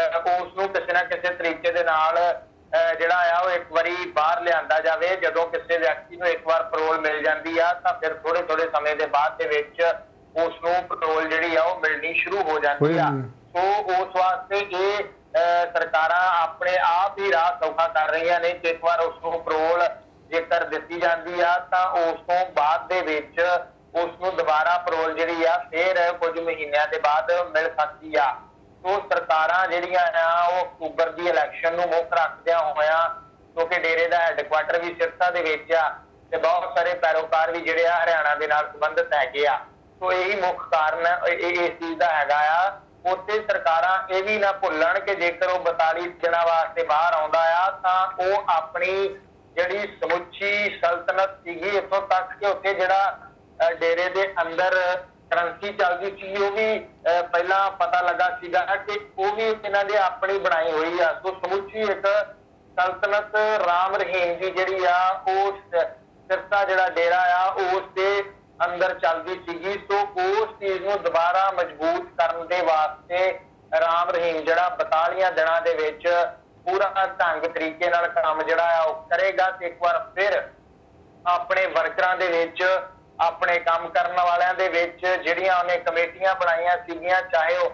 ਉਸ ਨੂੰ ਕਿਸੇ ਨਾ ਕਿਸੇ ਤਰੀਕੇ ਦੇ ਨਾਲ ਜਿਹੜਾ ਆ ਉਹ ਇੱਕ ਵਾਰੀ ਬਾਹਰ ਲਿਆਂਦਾ ਜਾਵੇ। ਜਦੋਂ ਕਿਸੇ ਵਿਅਕਤੀ ਨੂੰ ਇੱਕ ਵਾਰ ਪੈਰੋਲ ਮਿਲ ਜਾਂਦੀ ਆ ਤਾਂ ਫਿਰ ਥੋੜੇ ਸਮੇਂ ਦੇ ਬਾਅਦ ਦੇ ਵਿੱਚ ਉਸ ਨੂੰ ਪੈਰੋਲ ਜਿਹੜੀ ਆ ਉਹ ਮਿਲਣੀ ਸ਼ੁਰੂ ਹੋ ਜਾਂਦੀ ਆ। ਸੋ ਉਸ ਵਾਸਤੇ ਇਹ ਸਰਕਾਰਾਂ ਆਪਣੇ ਆਪ ਹੀ ਰਾਹ ਸੌਖਾ ਕਰ ਰਹੀਆਂ ਨੇ ਕਿ ਇੱਕ ਵਾਰ ਉਸ ਨੂੰ ਪੈਰੋਲ ਜੇਕਰ ਦਿੱਤੀ ਜਾਂਦੀ ਆ ਤਾਂ ਉਸ ਤੋਂ ਬਾਅਦ ਦੇ ਵਿੱਚ ਉਸ ਨੂੰ ਦੁਬਾਰਾ ਪੈਰੋਲ ਜਿਹੜੀ ਆ ਫਿਰ ਕੁਝ ਮਹੀਨਿਆਂ ਦੇ ਬਾਅਦ ਮਿਲ ਸਕਦੀ ਆ। ਸੋ ਸਰਕਾਰਾਂ ਜਿਹੜੀਆਂ ਆ ਉਹ ਅਕਤੂਬਰ ਦੀ ਇਲੈਕਸ਼ਨ ਨੂੰ ਮੁੱਖ ਰੱਖਦਿਆਂ ਹੋਇਆਂ, ਕਿਉਂਕਿ ਡੇਰੇ ਦਾ ਹੈੱਡਕੁਆਟਰ ਵੀ ਸਿਰਸਾ ਦੇ ਵਿੱਚ ਆ ਤੇ ਬਹੁਤ ਸਾਰੇ ਪੈਰੋਕਾਰ ਵੀ ਜਿਹੜੇ ਆ ਹਰਿਆਣਾ ਦੇ ਨਾਲ ਸੰਬੰਧਿਤ ਹੈਗੇ ਆ। ਸੋ ਇਹੀ ਮੁੱਖ ਕਾਰਨ ਇਸ ਚੀਜ਼ ਦਾ ਹੈਗਾ ਆ। ਉੱਥੇ ਸਰਕਾਰਾਂ ਇਹ ਵੀ ਨਾ ਭੁੱਲਣ ਕਿ ਜੇਕਰ ਉਹ 42 ਦਿਨਾਂ ਵਾਸਤੇ ਬਾਹਰ ਆਉਂਦਾ ਆ ਤਾਂ ਉਹ ਆਪਣੀ ਜਿਹੜੀ ਸਮੁੱਚੀ ਸਲਤਨਤ ਸੀਗੀ, ਇੱਥੋਂ ਤੱਕ ਕਿ ਉੱਥੇ ਜਿਹੜਾ ਡੇਰੇ ਦੇ ਅੰਦਰ ਕਰੰਸੀ ਚੱਲਦੀ ਸੀ ਉਹ ਵੀ ਪਹਿਲਾਂ ਪਤਾ ਲੱਗਾ ਸੀਗਾ ਕਿ ਉਹ ਵੀ ਇਹਨਾਂ ਦੇ ਆਪਣੀ ਬਣਾਈ ਹੋਈ ਆ। ਸੋ ਸਮੁੱਚੀ ਇੱਕ ਸਲਤਨਤ ਰਾਮ ਰਹੀਮ ਦੀ ਜਿਹੜੀ ਆ ਉਹ ਸਿਰਸਾ ਜਿਹੜਾ ਡੇਰਾ ਆ ਉਸ ਦੇ ਅੰਦਰ ਚੱਲਦੀ ਸੀਗੀ। ਸੋ ਉਸ ਚੀਜ਼ ਨੂੰ ਦੁਬਾਰਾ ਮਜ਼ਬੂਤ ਕਰਨ ਦੇ ਵਾਸਤੇ ਰਾਮ ਰਹੀਮ ਜਿਹੜਾ 42 ਦਿਨਾਂ ਦੇ ਵਿੱਚ ਪੂਰਾ ਢੰਗ ਤਰੀਕੇ ਨਾਲ ਕੰਮ ਜਿਹੜਾ ਆ ਉਹ ਕਰੇਗਾ ਤੇ ਇੱਕ ਵਾਰ ਫਿਰ ਆਪਣੇ ਵਰਕਰਾਂ ਦੇ ਵਿੱਚ, ਆਪਣੇ ਕੰਮ ਕਰਨ ਵਾਲਿਆਂ ਦੇ ਵਿੱਚ ਜਿਹੜੀਆਂ ਉਹਨੇ ਕਮੇਟੀਆਂ ਬਣਾਈਆਂ ਸੀਗੀਆਂ, ਚਾਹੇ ਉਹ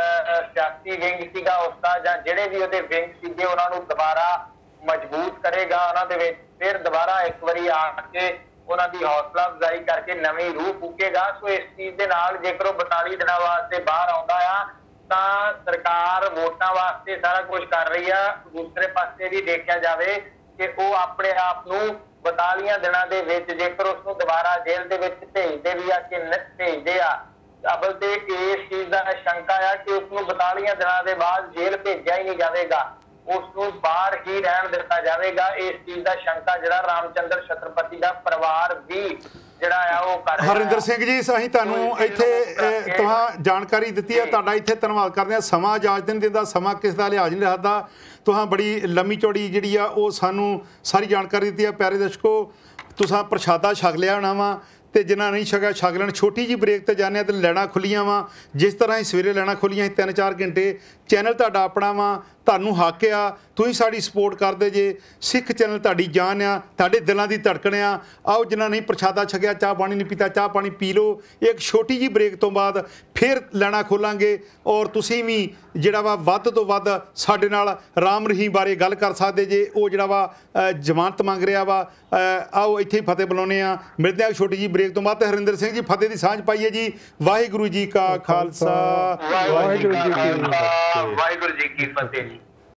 ਸਿਆਸੀ ਵਿੰਗ ਸੀਗਾ ਉਸਦਾ ਜਾਂ ਜਿਹੜੇ ਵੀ ਉਹਦੇ ਵਿੰਗ ਸੀਗੇ, ਉਹਨਾਂ ਨੂੰ ਦੁਬਾਰਾ ਮਜ਼ਬੂਤ ਕਰੇਗਾ। ਉਹਨਾਂ ਦੇ ਵਿੱਚ ਫਿਰ ਦੁਬਾਰਾ ਇੱਕ ਵਾਰੀ ਆ ਕੇ ਉਹਨਾਂ ਦੀ ਹੌਸਲਾ ਅਫਜ਼ਾਈ ਕਰਕੇ ਨਵੀਂ ਰੂਹ ਫੂਕੇਗਾ। ਸੋ ਇਸ ਚੀਜ਼ ਦੇ ਨਾਲ ਜੇਕਰ ਉਹ 42 ਦਿਨਾਂ ਵਾਸਤੇ ਬਾਹਰ ਆਉਂਦਾ ਆ ਤਾਂ ਸਰਕਾਰ ਵੋਟਾਂ ਵਾਸਤੇ ਸਾਰਾ ਕੁਝ ਕਰ ਰਹੀ ਆ। ਦੂਸਰੇ ਪਾਸੇ ਵੀ ਦੇਖਿਆ ਜਾਵੇ ਕਿ ਉਹ ਆਪਣੇ ਆਪ ਨੂੰ 42 ਦਿਨਾਂ ਦੇ ਵਿੱਚ ਜੇਕਰ ਉਸ ਨੂੰ ਦੁਬਾਰਾ ਜੇਲ੍ਹ ਦੇ ਵਿੱਚ ਭੇਜਦੇ ਵੀ ਆ ਕਿ ਨਹੀਂ ਭੇਜਦੇ ਆ, ਅਬਲ ਤੇ ਇਸ ਚੀਜ਼ ਦਾ ਸ਼ੰਕਾ ਆ ਕਿ ਉਸ ਨੂੰ 42 ਦਿਨਾਂ ਦੇ ਬਾਅਦ ਜੇਲ੍ਹ ਭੇਜਿਆ ਹੀ ਨਹੀਂ ਜਾਵੇਗਾ, ਉਸ ਨੂੰ ਬਾਹਰ ਹੀ ਰਹਿਣ ਦਿੱਤਾ ਜਾਵੇਗਾ। ਇਸ ਚੀਜ਼ ਦਾ ਸ਼ੰਕਾ ਜਿਹੜਾ ਰਾਮਚੰਦਰ ਛਤਰਪਤੀ ਦਾ ਪਰਿਵਾਰ ਵੀ ਜਿਹੜਾ ਆ ਉਹ ਕਰ ਰਿਹਾ। ਹਰਿੰਦਰ ਸਿੰਘ ਜੀ, ਅਸੀਂ ਤੁਹਾਨੂੰ ਇੱਥੇ ਤੁਹਾਂ ਜਾਣਕਾਰੀ ਦਿੱਤੀ ਹੈ, ਤੁਹਾਡਾ ਇੱਥੇ ਧੰਨਵਾਦ ਕਰਦੇ ਹਾਂ। ਸਮਾਂ ਇਜਾਜ਼ਤ ਨਹੀਂ ਦਿੰਦਾ, ਸਮਾਂ ਕਿਸ ਦਾ ਲਿਹਾਜ਼ ਨਹੀਂ ਰੱਖਦਾ। ਤੁਹਾਂ ਬੜੀ ਲੰਮੀ ਚੌੜੀ ਜਿਹੜੀ ਆ ਉਹ ਸਾਨੂੰ ਸਾਰੀ ਜਾਣਕਾਰੀ ਦਿੱਤੀ ਹੈ। ਪਿਆਰੇ ਦਰਸ਼ਕੋ, ਤੁਸਾਂ ਪ੍ਰਸ਼ਾਦਾ ਛਕ ਲਿਆ ਹੋਣਾ ਵਾ ਤੇ ਜਿਨ੍ਹਾਂ ਨਹੀਂ ਛਕਿਆ ਛਕ ਲੈਣ। ਛੋਟੀ ਜਿਹੀ ਬ੍ਰੇਕ ਤੇ ਜਾਂਦੇ ਆ ਤੇ ਲੈਣਾ ਖੁੱਲੀਆਂ ਵਾ, ਜਿਸ ਤਰ੍ਹਾਂ ਹੀ ਸਵੇਰੇ ਲੈਣਾ ਖੁੱਲੀਆਂ ਸੀ 3-4 ਘੰਟੇ। ਚੈਨਲ ਤੁਹਾਡਾ ਆਪਣਾ ਵਾ, ਤੁਹਾਨੂੰ ਹੱਕ ਆ, ਤੁਸੀਂ ਸਾਡੀ ਸਪੋਰਟ ਕਰਦੇ ਜੇ। ਸਿੱਖ ਚੈਨਲ ਤੁਹਾਡੀ ਜਾਨ ਆ, ਤੁਹਾਡੇ ਦਿਲਾਂ ਦੀ ਧੜਕਣ ਆ। ਆਓ ਜਿਨ੍ਹਾਂ ਨਹੀਂ ਪ੍ਰਸ਼ਾਦਾ ਛਕਿਆ, ਚਾਹ ਪਾਣੀ ਨਹੀਂ ਪੀਤਾ, ਚਾਹ ਪਾਣੀ ਪੀ ਲਓ। ਇੱਕ ਛੋਟੀ ਜਿਹੀ ਬ੍ਰੇਕ ਤੋਂ ਬਾਅਦ ਫਿਰ ਲੈਣਾ ਖੋਲਾਂਗੇ ਔਰ ਤੁਸੀਂ ਵੀ ਜਿਹੜਾ ਵਾ ਵੱਧ ਤੋਂ ਵੱਧ ਸਾਡੇ ਨਾਲ ਰਾਮ ਰਹੀਮ ਬਾਰੇ ਗੱਲ ਕਰ ਸਕਦੇ ਜੇ। ਉਹ ਜਿਹੜਾ ਵਾ ਜ਼ਮਾਨਤ ਮੰਗ ਰਿਹਾ ਵਾ। ਆਓ ਇੱਥੇ ਹੀ ਫਤਿਹ ਬੁਲਾਉਂਦੇ ਆ। ਮਿਲਦੇ ਆ ਛੋਟੀ ਜਿਹੀ ਬ੍ਰੇਕ ਤੋਂ ਬਾਅਦ। ਹਰਿੰਦਰ ਸਿੰਘ ਜੀ, ਫਤਿਹ ਦੀ ਸਾਂਝ ਪਾਈਏ ਜੀ। ਵਾਹਿਗੁਰੂ ਜੀ ਕਾ ਖਾਲਸਾ, ਵਾਹਿਗੁਰੂ ਜੀ ਕੀ ਫਤਿਹ ਜੀ।